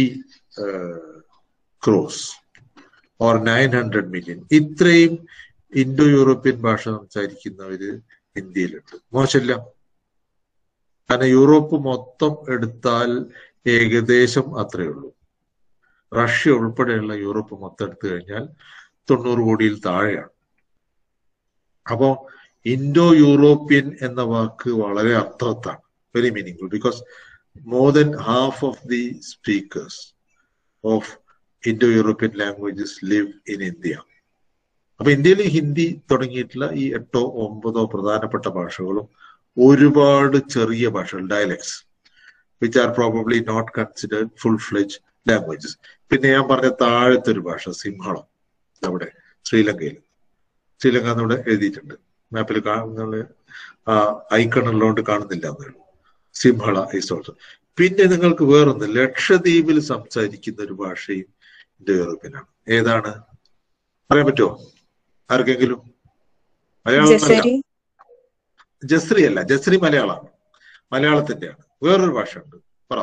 S1: crores or nine hundred million, ഇത്രയും ഇൻഡോ യൂറോപ്യൻ ഭാഷ സംസാരിക്കുന്നവര് ഇന്ത്യയിലുണ്ട്. മോശമില്ല. കാരണം യൂറോപ്പ് മൊത്തം എടുത്താൽ ഏകദേശം അത്രയേ ഉള്ളൂ. റഷ്യ ഉൾപ്പെടെയുള്ള യൂറോപ്പ് മൊത്തം എടുത്തു കഴിഞ്ഞാൽ തൊണ്ണൂറ് കോടിയിൽ താഴെയാണ്. അപ്പോ ഇൻഡോ യൂറോപ്യൻ എന്ന വാക്ക് വളരെ അർത്ഥവത്താണ്, very meaningful, because more than half of the speakers of Indo European languages live in India. അപ്പൊ ഇന്ത്യയിൽ ഹിന്ദി തുടങ്ങിയിട്ടുള്ള ഈ എട്ടോ ഒമ്പതോ പ്രധാനപ്പെട്ട ഭാഷകളും ഒരുപാട് ചെറിയ ഭാഷകൾ, dialects, which are probably not considered full fledge languages. പിന്നെ ഞാൻ പറഞ്ഞ താഴത്തെ ഒരു ഭാഷ സിംഹളം, അവിടെ ശ്രീലങ്കയിൽ, ശ്രീലങ്ക എന്നിവിടെ എഴുതിയിട്ടുണ്ട്, മാപ്പിൽ കാണുന്ന ഐക്കൺ ഉള്ളതുകൊണ്ട് കാണുന്നില്ല എന്നേ ഉള്ളൂ. Sinhala is also. പിന്നെ നിങ്ങൾക്ക് വേറൊന്ന്, ലക്ഷദ്വീപിൽ സംസാരിക്കുന്ന ഒരു ഭാഷയും ഇൻഡോ യൂറോപ്യനാണ്. ഏതാണ് പറയാൻ പറ്റുമോ ആർക്കെങ്കിലും? മലയാളം? ജസ്രി അല്ല, ജസ്രി മലയാളമാണ്, മലയാളത്തിന്റെയാണ്. വേറൊരു ഭാഷ ഉണ്ട്, പറ.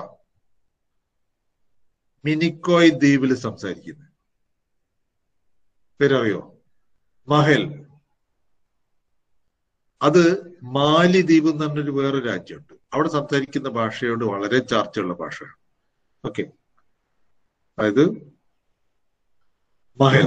S1: മിനിക്കോയ് ദ്വീപിൽ സംസാരിക്കുന്നത് പേരറിയോ? മഹൽ. അത് മാലിദ്വീപ് എന്ന് പറഞ്ഞൊരു വേറൊരു രാജ്യമുണ്ട്, അവിടെ സംസാരിക്കുന്ന ഭാഷയോട് വളരെ ചാർച്ചയുള്ള ഭാഷയാണ്. ഓക്കെ, അതായത് Mahl.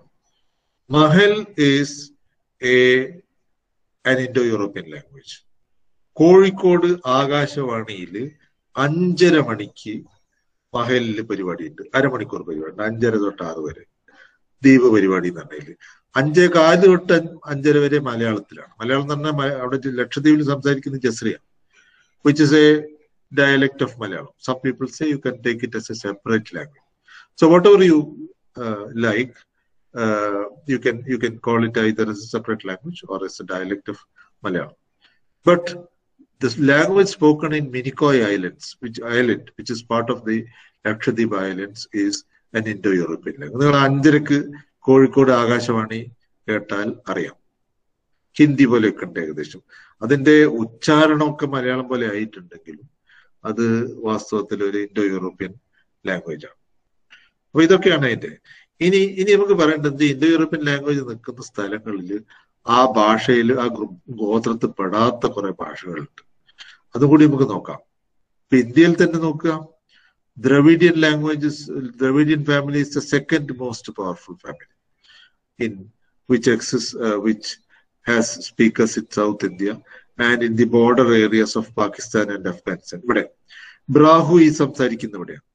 S1: Mahl is a an Indo-European language. Kozhikode ആകാശവാണിയിൽ അഞ്ചര മണിക്ക് മഹലില് പരിപാടിയുണ്ട്, അരമണിക്കൂർ പരിപാടി, അഞ്ചര തൊട്ട് ആറ് വരെ ദ്വീപ് പരിപാടി എന്ന് പറഞ്ഞാൽ. അഞ്ചേ കാല് തൊട്ട് അഞ്ചര വരെ മലയാളത്തിലാണ്. മലയാളം എന്ന് പറഞ്ഞാൽ അവിടെ ലക്ഷദ്വീപിൽ സംസാരിക്കുന്ന ജസ്രിയാണ്, which is a dialect of Malayalam. Some people say you can take it as a separate language. So whatever you uh, like, uh, you can you can call it either as a separate language or as a dialect of Malayalam. But this language spoken in Minicoy Islands, which island, which is part of the Lakshadweep Islands, is an Indo-European language. നിങ്ങൾ അഞ്ചരക്ക് കോഴിക്കോട് ആകാശവാണി കേട്ടാൽ അറിയാം, ഹിന്ദി പോലെയൊക്കെ ഉണ്ട് ഏകദേശം. അതിന്റെ ഉച്ചാരണമൊക്കെ മലയാളം പോലെ ആയിട്ടുണ്ടെങ്കിലും അത് വാസ്തവത്തിൽ ഒരു ഇൻഡോ യൂറോപ്യൻ ലാംഗ്വേജ് ആണ്. അപ്പൊ ഇതൊക്കെയാണ് അതിന്റെ. ഇനി ഇനി നമുക്ക് പറയേണ്ടത്, ഇൻഡോ യൂറോപ്യൻ ലാംഗ്വേജ് നിൽക്കുന്ന സ്ഥലങ്ങളിൽ ആ ഭാഷയിൽ ആ ഗോത്രത്തിൽ പെടാത്ത കുറെ ഭാഷകളുണ്ട്. അതുകൂടി നമുക്ക് നോക്കാം. ഇപ്പൊ ഇന്ത്യയിൽ തന്നെ നോക്കുക, Dravidian languages, Dravidian family is the second most powerful family in which exists which has speakers in South India and in the border areas of Pakistan and Afghanistan. ഇവിടെ ബ്രാഹുയി സംസാരിക്കുന്ന ഇവിടെയാണ്.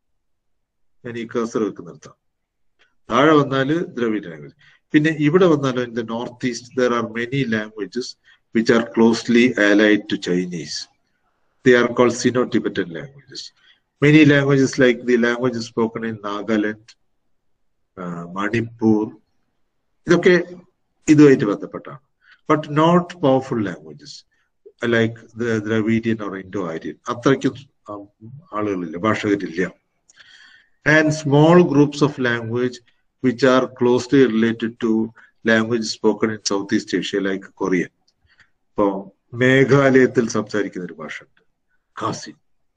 S1: ഞാൻ ഈ കഴ്സർ വെക്കുന്നിടത്താണ്. താഴെ വന്നാല് ദ്രവിഡ ലാംഗ്വേജ്. പിന്നെ ഇവിടെ വന്നാലും in the northeast there are many languages which are closely allied to Chinese. They are called Sino-Tibetan languages. Many languages like the languages spoken in Nagaland, uh, Manipur, ഇതൊക്കെ ഇതുമായിട്ട് ബന്ധപ്പെട്ടാണ്. But not powerful languages like Dravidian or Indo Aryan. അത്രയ്ക്കും ആളുകളില്ല, ഭാഷകരില്ല. And small groups of language which are closely related to language spoken in South East Asia like Korean. ഇപ്പോ മേഘാലയത്തിൽ സംസാരിക്കുന്ന ഒരു ഭാഷ ഉണ്ട്, ഖാസി.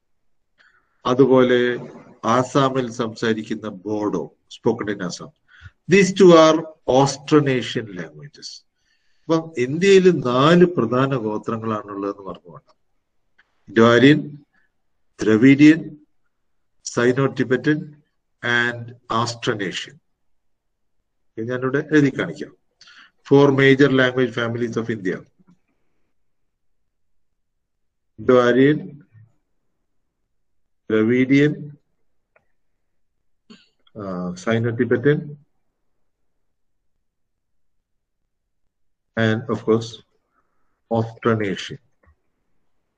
S1: അതുപോലെ ആസാമിൽ സംസാരിക്കുന്ന Bodo, spoken in Assam. These two are Austronesian languages. അപ്പം ഇന്ത്യയിൽ നാല് പ്രധാന ഗോത്രങ്ങളാണുള്ളതെന്ന് പറഞ്ഞു വേണം. Indo Aryan, Dravidian, Sino Tibetan and Austronesian. ഞാനിവിടെ എഴുതി കാണിക്കാം. Four major language families of India: Indo Aryan, Dravidian, Sino Tibetan, and of course Austronesian.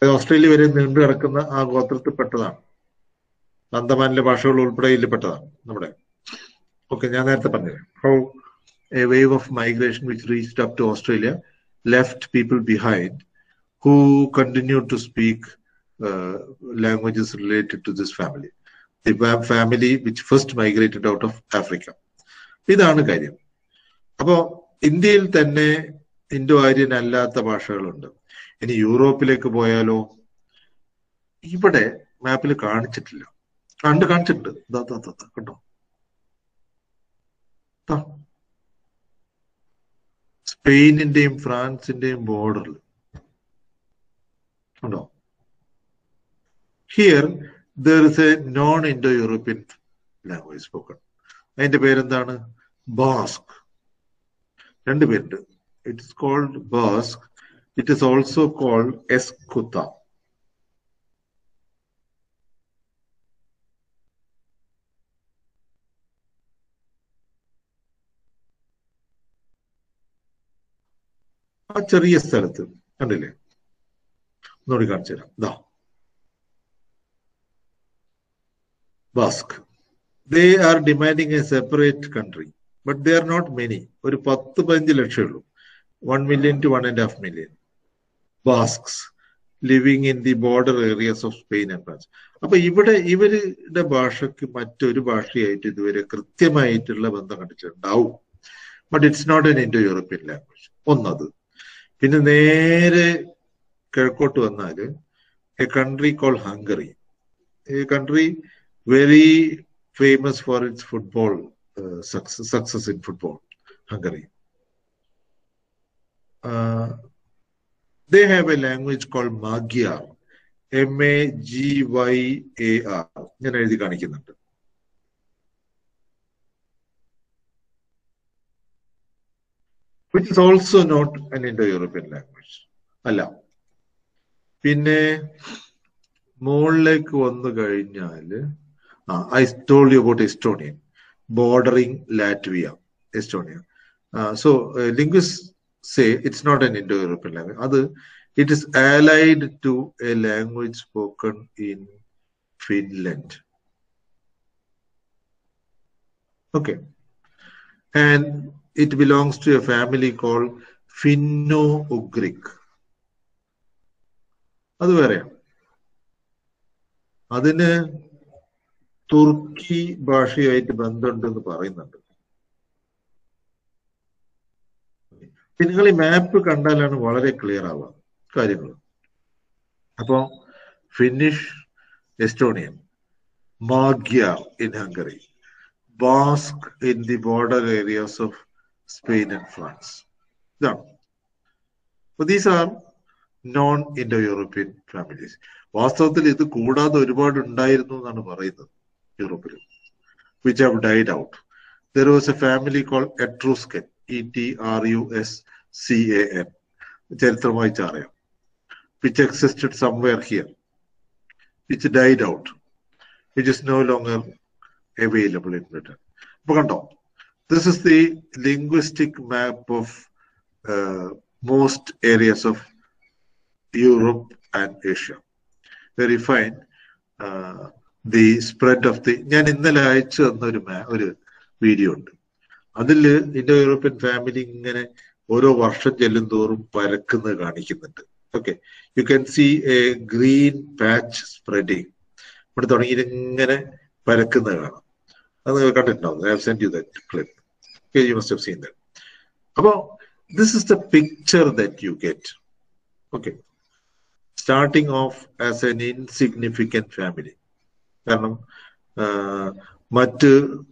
S1: Australia വരെ നീണ്ടു കിടക്കുന്ന ആ ഗോത്രത്തിൽപ്പെട്ടതാണ്. അന്തമാനിലെ ഭാഷകൾ ഉൾപ്പെടെ ഇതിൽപ്പെട്ടതാണ് നമ്മുടെ. ഓക്കെ, ഞാൻ നേരത്തെ പറഞ്ഞത് how a wave of migration which reached up to Australia left people behind who continue to speak languages related to this family, the family which first migrated out of Africa. ഇതാണ് കാര്യം. അപ്പോ ഇന്ത്യയിൽ തന്നെ Indo Aryan അല്ലാത്ത ഭാഷകളുണ്ട്. ഇനി യൂറോപ്പിലേക്ക് പോയാലോ, ഇവിടെ മാപ്പിൽ കാണിച്ചിട്ടില്ല. കണ്ട് കാണിച്ചിട്ടുണ്ട്, കേട്ടോ. സ്പെയിനിന്റെയും ഫ്രാൻസിന്റെയും ബോർഡറിൽ ഉണ്ടോ? Here there is a non Indo European language spoken. അതിന്റെ പേരെന്താണ്? ബാസ്ക്. രണ്ട് പേരുണ്ട്. It is called Basque. It is also called Euskara. ആ ചെറിയ സ്ഥലത്ത് കണ്ടില്ലേ? ഒന്നുകൂടി കാണിച്ചു തരാം. ദാ Basque. They are demanding a separate country, but they are not many. ഒരു പത്ത് പതിനഞ്ച് ലക്ഷം ഉള്ളൂ. one million to one and a half million Basques living in the border areas of Spain and France. അപ്പൊ ഇവിടെ ഇവരുടെ ഭാഷയ്ക്ക് മറ്റൊരു ഭാഷയായിട്ട് ഇതുവരെ കൃത്യമായിട്ടുള്ള ബന്ധം കണ്ടിട്ടുണ്ടാവും. But it's not an Indo European language. ഒന്നത്. പിന്നെ നേരെ കിഴക്കോട്ട് വന്നാല് a country call Hungary. A country very famous for its football uh, success, success in football, Hungary. Uh, they have a language called Magyar, M A G Y A R. ഞാൻ എഴുതി കാണിക്കുന്നുണ്ട്. Which is also not an Indo-European language. അല്ല. പിന്നെ മുകളിലേക്ക് വന്നു കഴിഞ്ഞാല് Uh, I told you about Estonian, bordering Latvia, Estonia. Uh, so uh, linguists say it's not an Indo-European language. Other, it is allied to a language spoken in Finland. Okay, and it belongs to a family called Finno-Ugric. അത് വേറെയാണ്. അതിന് തുർക്കി ഭാഷയായിട്ട് ബന്ധമുണ്ടെന്ന് പറയുന്നുണ്ട്. നിങ്ങൾ ഈ മാപ്പ് കണ്ടാലാണ് വളരെ clear ആവുക കാര്യങ്ങൾ. അപ്പോ Finnish, Estonian, Magyar in Hungary, Basque in the border areas of Spain and France. ഇതാണ്. അപ്പൊ these are non Indo European families. വാസ്തവത്തിൽ ഇത് കൂടാതെ ഒരുപാട് ഉണ്ടായിരുന്നു എന്നാണ് പറയുന്നത് യൂറോപ്പിൽ, which have died out. There was a family called Etruscan, E T R U S C A N, ചരിത്രമായി അറിയാം, which existed somewhere here, which died out, which is no longer available in Britain. അപ്പൊ കണ്ടോ, this is the linguistic map of uh, most areas of Europe and Asia. Very fine. Uh, the spread of the, ഞാൻ ഇന്നലെ അയച്ചു തന്ന ഒരു ഒരു video ഉണ്ട്. അതില് ഇൻഡോ യൂറോപ്യൻ ഫാമിലി ഇങ്ങനെ ഓരോ വർഷം ചെല്ലും തോറും പരക്കുന്നത് കാണിക്കുന്നുണ്ട്. Okay, you can see a green patch spreading. ഇവിടെ തുടങ്ങി ഇങ്ങനെ പരക്കുന്നത് കാണാം. അത് കണ്ടിട്ടുണ്ടാവും. I have send you that clip. Okay, you must have seen that. അപ്പോ this is the picture that you get. Okay, starting off as an insignificant family. കാരണം മറ്റ്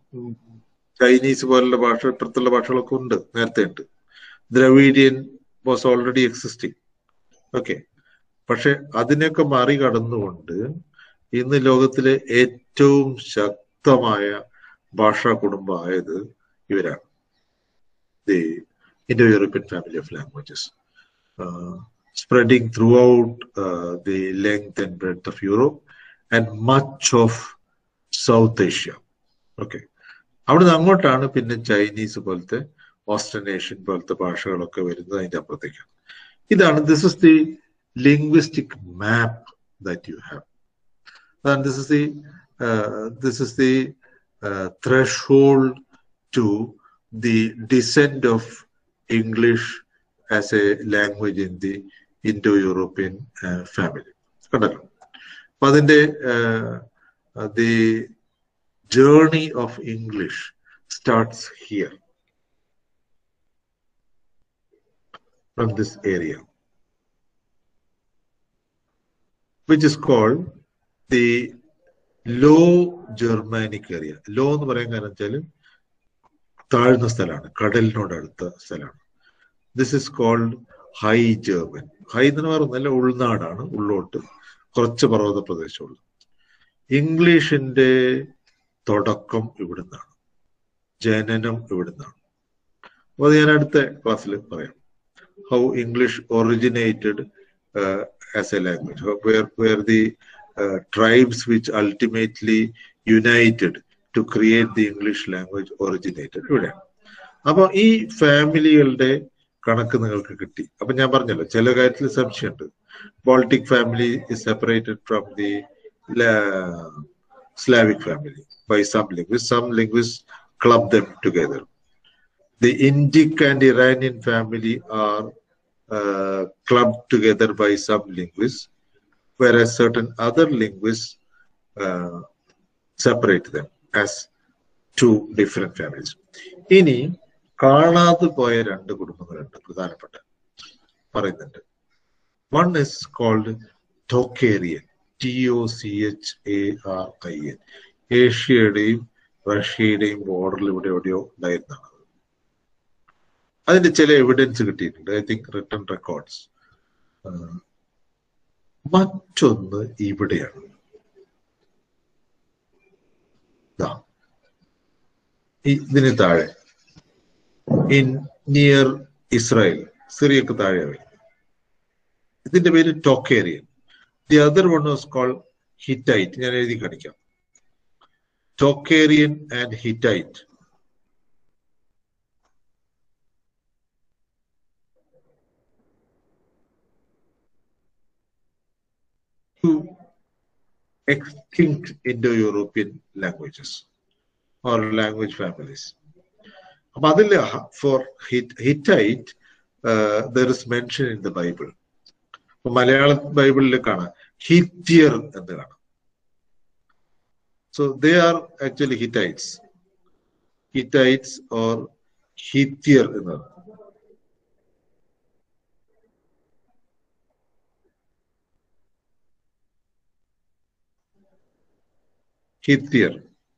S1: ചൈനീസ് പോലുള്ള ഭാഷ, ഇപ്പുറത്തുള്ള ഭാഷകളൊക്കെ ഉണ്ട്, നേരത്തെ ഉണ്ട്. Dravidian was already existing. Okay, പക്ഷെ അതിനെയൊക്കെ മറികടന്നുകൊണ്ട് ഇന്ന് ലോകത്തിലെ ഏറ്റവും ശക്തമായ ഭാഷാ കുടുംബമായത് ഇവരാണ്, the Indo European family of languages, spreading throughout uh, the length and breadth of Europe and much of South Asia. Okay, അവിടുന്ന് അങ്ങോട്ടാണ് പിന്നെ ചൈനീസ് പോലത്തെ, ഓസ്ട്രനേഷ്യൻ പോലത്തെ ഭാഷകളൊക്കെ വരുന്നത് അതിൻ്റെ അപ്പുറത്തേക്കാണ്. ഇതാണ്, this is the linguistic map that you have. And this is the uh, this is the uh, threshold to the descent of English as a language in the Indo-European uh, family. But then the, uh, the journey of English starts here, from this area, which is called the Low Germanic area. Low എന്ന് പറയാൻ കാരണം വെച്ചാൽ താഴ്ന്ന സ്ഥലമാണ്, കടലിനോട് അടുത്ത സ്ഥലമാണ്. This is called High German. High എന്ന് പറഞ്ഞാൽ ഉൾനാടാണ്, ഉള്ളോട്ട് കുറച്ച് പർവ്വത പ്രദേശമുള്ളൂ. ഇംഗ്ലീഷിന്റെ തുടക്കം ഇവിടുന്നാണ്, ജനനം ഇവിടുന്നാണ്. അപ്പോൾ അത് ഞാൻ അടുത്ത ക്ലാസ്സിൽ പറയാം. How English originated as a language, where where the uh, tribes which ultimately united to create the English language originated ഇവിടെയാണ്. അപ്പൊ ഈ ഫാമിലികളുടെ കണക്ക് നിങ്ങൾക്ക് കിട്ടി. അപ്പൊ ഞാൻ പറഞ്ഞല്ലോ ചില കാര്യത്തിൽ സംശയമുണ്ട്. Baltic family is separated from the uh, Slavic family by some linguists. Some linguists club them together. The Indic and Iranian family are uh, clubbed together by some linguists, whereas certain other linguists uh, separate them as two different families. ഇനി കാണാതെ പോയ രണ്ട് കുടുംബങ്ങളുണ്ട്, പ്രധാനപ്പെട്ട പറയുന്നുണ്ട്. One is called Tocharian, T O C H A R I N. ഏഷ്യയുടെയും റഷ്യയുടെയും ബോർഡറിൽ ഇവിടെ എവിടെയോ ഉണ്ടായിരുന്നതാണ്. അതിന്റെ ചില എവിഡൻസ് കിട്ടിയിട്ടുണ്ട്, ഐ തിങ്ക് റിട്ടൺ റെക്കോർഡ്സ്. മറ്റൊന്ന് ഇവിടെയാണ്, ഇതിന് താഴെ, ഇൻ നിയർ ഇസ്രായേൽ, സിറിയക്ക് താഴെ. ഇതിന്റെ പേര് Tocharian. The other one was called Hittite. ഞാൻ എഴുതി കാണിക്കാം. Tocharian and Hittite. Two extinct Indo-European languages or language families. For Hittite, uh, there is mention in the Bible. Malayalam Bible le kana Hittier ennu kana. So they are actually Hittites. Hittites or Hittier ennu. Hittier.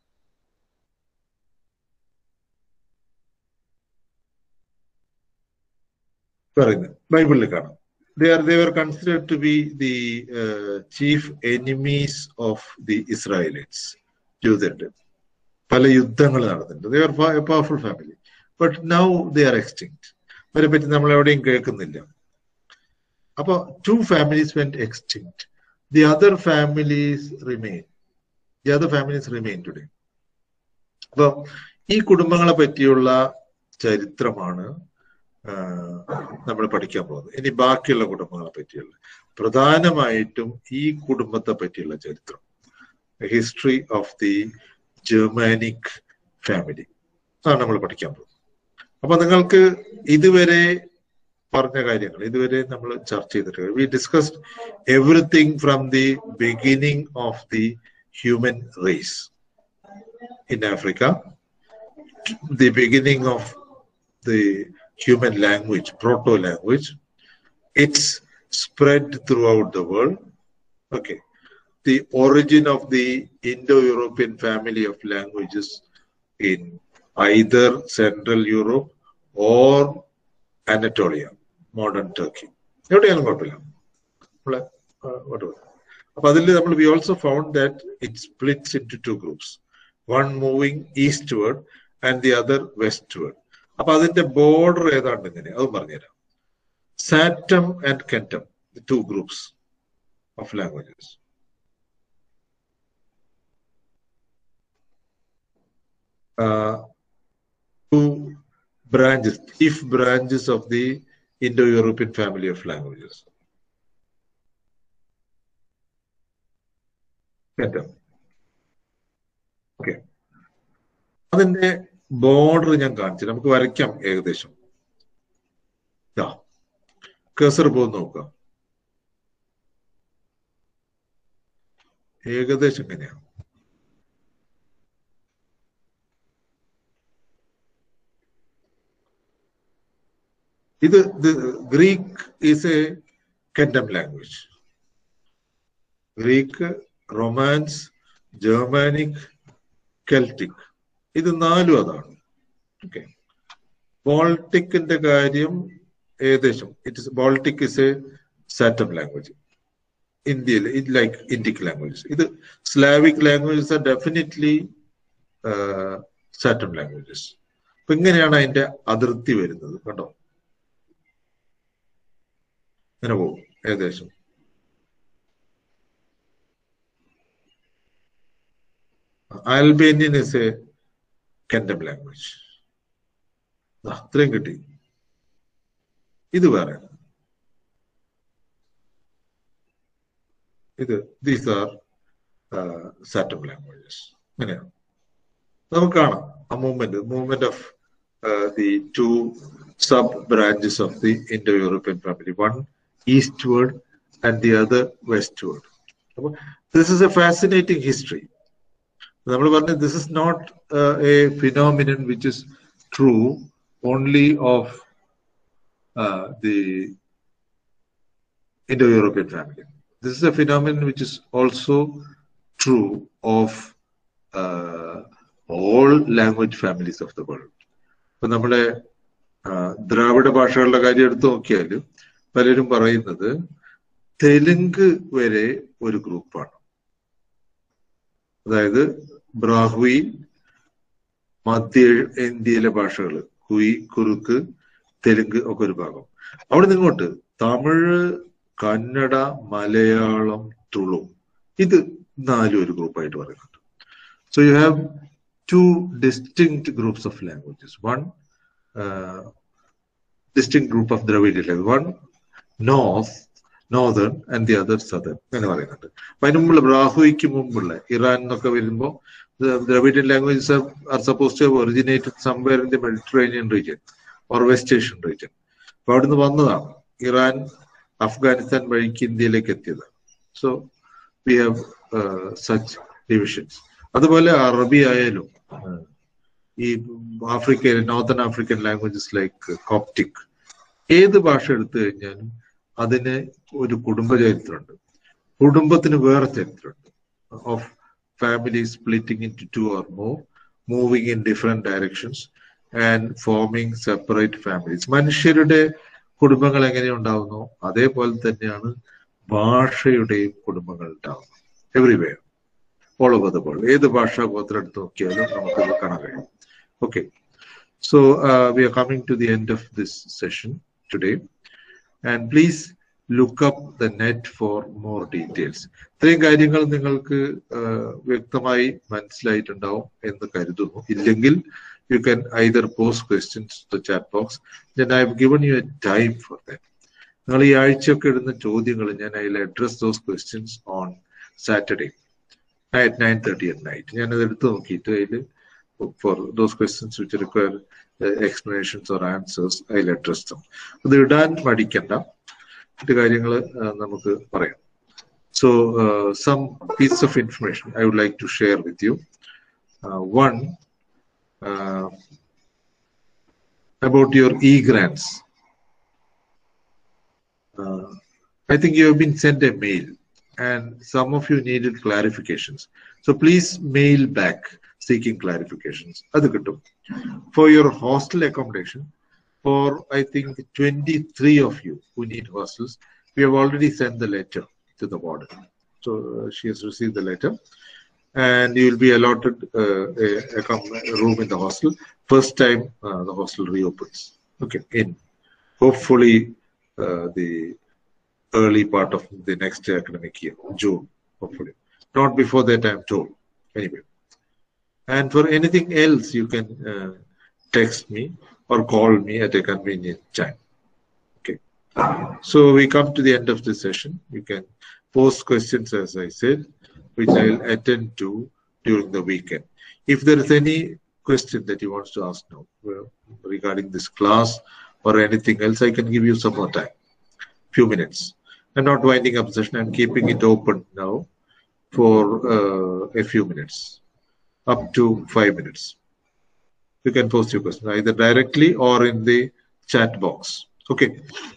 S1: Bible le kana. They are they were considered to be the uh, chief enemies of the Israelites. Judent. Pala യുദ്ധങ്ങൾ നടന്നിട്ടുണ്ട്. They were a powerful family, but now they are extinct. അവരെ പറ്റി നമ്മൾ എവിടെയും കേൾക്കുന്നില്ല. അപ്പൊ two families went extinct. The other families remain. The other families remain today. അപ്പൊ ഈ കുടുംബങ്ങളെ പറ്റിയുള്ള ചരിത്രമാണ് നമ്മൾ പഠിക്കാൻ പോകുന്നത്. ഇനി ബാക്കിയുള്ള കുടുംബങ്ങളെ പറ്റിയുള്ള, പ്രധാനമായിട്ടും ഈ കുടുംബത്തെ പറ്റിയുള്ള ചരിത്രം, history of the Germanic family, അതാണ് നമ്മൾ പഠിക്കാൻ പോകുന്നത്. അപ്പൊ നിങ്ങൾക്ക് ഇതുവരെ പറഞ്ഞ കാര്യങ്ങൾ ഇതുവരെ നമ്മൾ ചർച്ച ചെയ്തിട്ട്, we discussed everything from the beginning of the human race in Africa, the beginning of the human language, proto-language, its spread throughout the world. Okay. The origin of the Indo-European family of languages in either Central Europe or Anatolia, modern Turkey. We also found that it splits into two groups, one moving eastward and the other westward. അപ്പൊ അതിന്റെ border ഏതാണ്ട് ഇങ്ങനെ, അത് പറഞ്ഞുതരാം. Satem and centum, two groups of languages. Two branches, chief branches of the Indo-European family of languages. കേട്ടോ? Okay, അതിന്റെ border ഞാൻ കാണിച്ചു, നമുക്ക് വരയ്ക്കാം ഏകദേശം. കഴ്സർ പോകുന്ന നോക്കുക, ഏകദേശം എങ്ങനെയാണ്. ഇത് Greek is a centum language. Greek, Romance, Germanic, Celtic, ഇത് നാലും അതാണ്. ഓക്കെ, ബോൾട്ടിക്കിന്റെ കാര്യം ഏകദേശം it is Baltic is a satem language. ഇന്ത്യയിൽ ഇത് ലൈക്ക് ഇൻഡിക് ലാംഗ്വേജസ്. ഇത് Slavic languages are definitely satem languages. അപ്പൊ ഇങ്ങനെയാണ് അതിന്റെ അതിർത്തി വരുന്നത്. കണ്ടോ, ഇങ്ങനെ പോകും ഏകദേശം. Albanian is a centum language. അത്രയും കിട്ടി. ഇത് വേറെ, ഇത് ദീസ് ആർ സാറ്റം ലാംഗ്വേജസ്. അങ്ങനെയാണ് നമുക്ക് കാണാം ആ movement movement of the two sub branches of the Indo European family, one eastward and the other westward. അപ്പൊ this is a fascinating history. നമ്മൾ പറഞ്ഞു this is not a phenomenon which is true only of the Indo-European family. This is a phenomenon which is also true of uh, all language families of the world. ഇപ്പൊ നമ്മളെ ദ്രാവിഡ ഭാഷകളുടെ കാര്യം എടുത്തു നോക്കിയാൽ പലരും പറയുന്നത് തെലുങ്ക് വരെ ഒരു ഗ്രൂപ്പാണ്. അതായത് ബ്രാഹ്വി, മധ്യ ഇന്ത്യയിലെ ഭാഷകൾ കുയി, കുറുക്ക്, തെലുങ്ക് ഒക്കെ ഒരു ഭാഗം. അവിടെ നിങ്ങോട്ട് തമിഴ്, കന്നഡ, മലയാളം, തുളു, ഇത് നാലും ഒരു ഗ്രൂപ്പായിട്ട് പറയുന്നുണ്ട്. So you have two distinct groups of languages. One distinct group of Dravidian language, one north northern and the other southern എന്ന് പറയുന്നുണ്ട്. അപ്പൊ അതിന് മുമ്പുള്ള ബ്രാഹ്വിക്ക് മുമ്പുള്ള ഇറാൻ എന്നൊക്കെ വരുമ്പോൾ Dravidian languages are suppose to have originated somewhere in the Mediterranean region or West Asian region. അപ്പൊ അവിടുന്ന് വന്നതാണ്, ഇറാൻ അഫ്ഗാനിസ്ഥാൻ വഴിക്ക് ഇന്ത്യയിലേക്ക് എത്തിയത്. So we have such divisions. അതുപോലെ അറബി ആയാലും ഈ ആഫ്രിക്കയിലെ northern African languages like Coptic, ഏത് ഭാഷ എടുത്തു കഴിഞ്ഞാലും അതിന് ഒരു കുടുംബ ചരിത്രമുണ്ട്, കുടുംബത്തിന് വേറെ ചരിത്രമുണ്ട്. Of family splitting into two or more, moving in different directions and forming separate families. മനുഷ്യരുടെ കുടുംബങ്ങൾ എങ്ങനെ ഉണ്ടാവുന്നു അതേപോലെ തന്നെയാണ് ഭാഷയുടെയും കുടുംബങ്ങൾ ഉണ്ടാവുന്നത്. Everywhere, all over the world, ഏത് ഭാഷാ ഗോത്രം എടുത്ത് നോക്കിയാലും നമുക്കത് കാണാൻ കഴിയും. Okay, so we are coming to the end of this session today and please look up the net for more details. ഇത്രയും കാര്യങ്ങൾ നിങ്ങൾക്ക് വ്യക്തമായി മനസ്സിലായിട്ടുണ്ടാവും എന്ന് കരുതുന്നു. ഇല്ലെങ്കിൽ you can either post questions to the chat box. Then I have given you a time for that. നിങ്ങൾ ഈ ആഴ്ചയൊക്കെ ഇടുന്ന ചോദ്യങ്ങൾ ഞാൻ I will address those questions on Saturday at nine thirty at night. ഞാൻ അത് എടുത്ത് നോക്കിയിട്ട് അതിൽ for those questions which require uh, explanations or answers I will address them. അത് ഇടാൻ മടിക്കണ്ട, മറ്റു കാര്യങ്ങൾ നമുക്ക് പറയാം. So uh, some piece of information I would like to share with you. Uh, one, Uh, about your e-grants. Uh, I think you have been sent a mail and some of you needed clarifications. So please mail back seeking clarifications. For your hostel accommodation, for I think twenty-three of you who need hostels, we have already sent the letter to the warden. So uh, she has received the letter. And you will be allotted uh, a, a room in the hostel first time uh, the hostel reopens. Okay, in hopefully uh, the early part of the next academic year, June, hopefully. Not before that, I am told. Anyway, and for anything else, you can uh, text me or call me at a convenient time. Okay. So we come to the end of this session. You can post questions, as I said. which I'll attend to during the weekend. If there is any question that you want to ask now uh, regarding this class or anything else, I can give you some more time, few minutes. I'm not winding up the session. I'm keeping it open now for uh, a few minutes, up to five minutes. You can post your question either directly or in the chat box. Okay.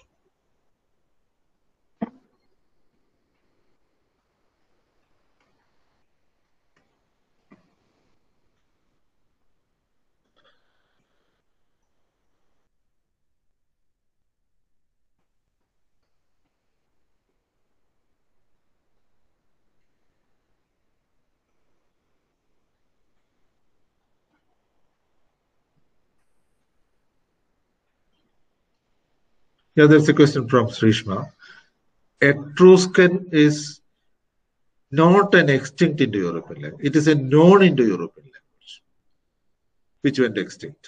S1: Yeah, there's a question from Srishma. Etruscan is not an extinct Indo-European language. It is a non-Indo-European language which went extinct.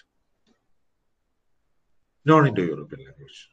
S1: Non-Indo-European language.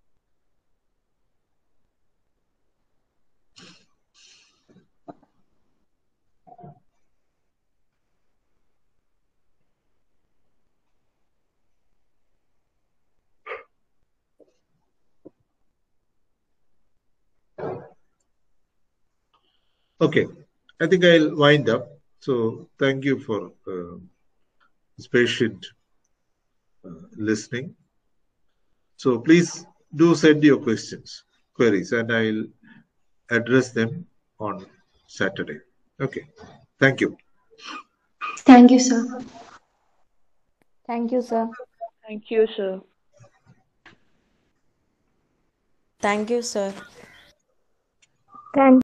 S1: Okay, I think I'll wind up. So thank you for uh, this patient uh, listening. So please do send your questions, queries, and I'll address them on Saturday. Okay, thank you.
S5: Thank you, sir.
S6: Thank you, sir.
S7: Thank you, sir.
S8: Thank you, sir.
S2: Thank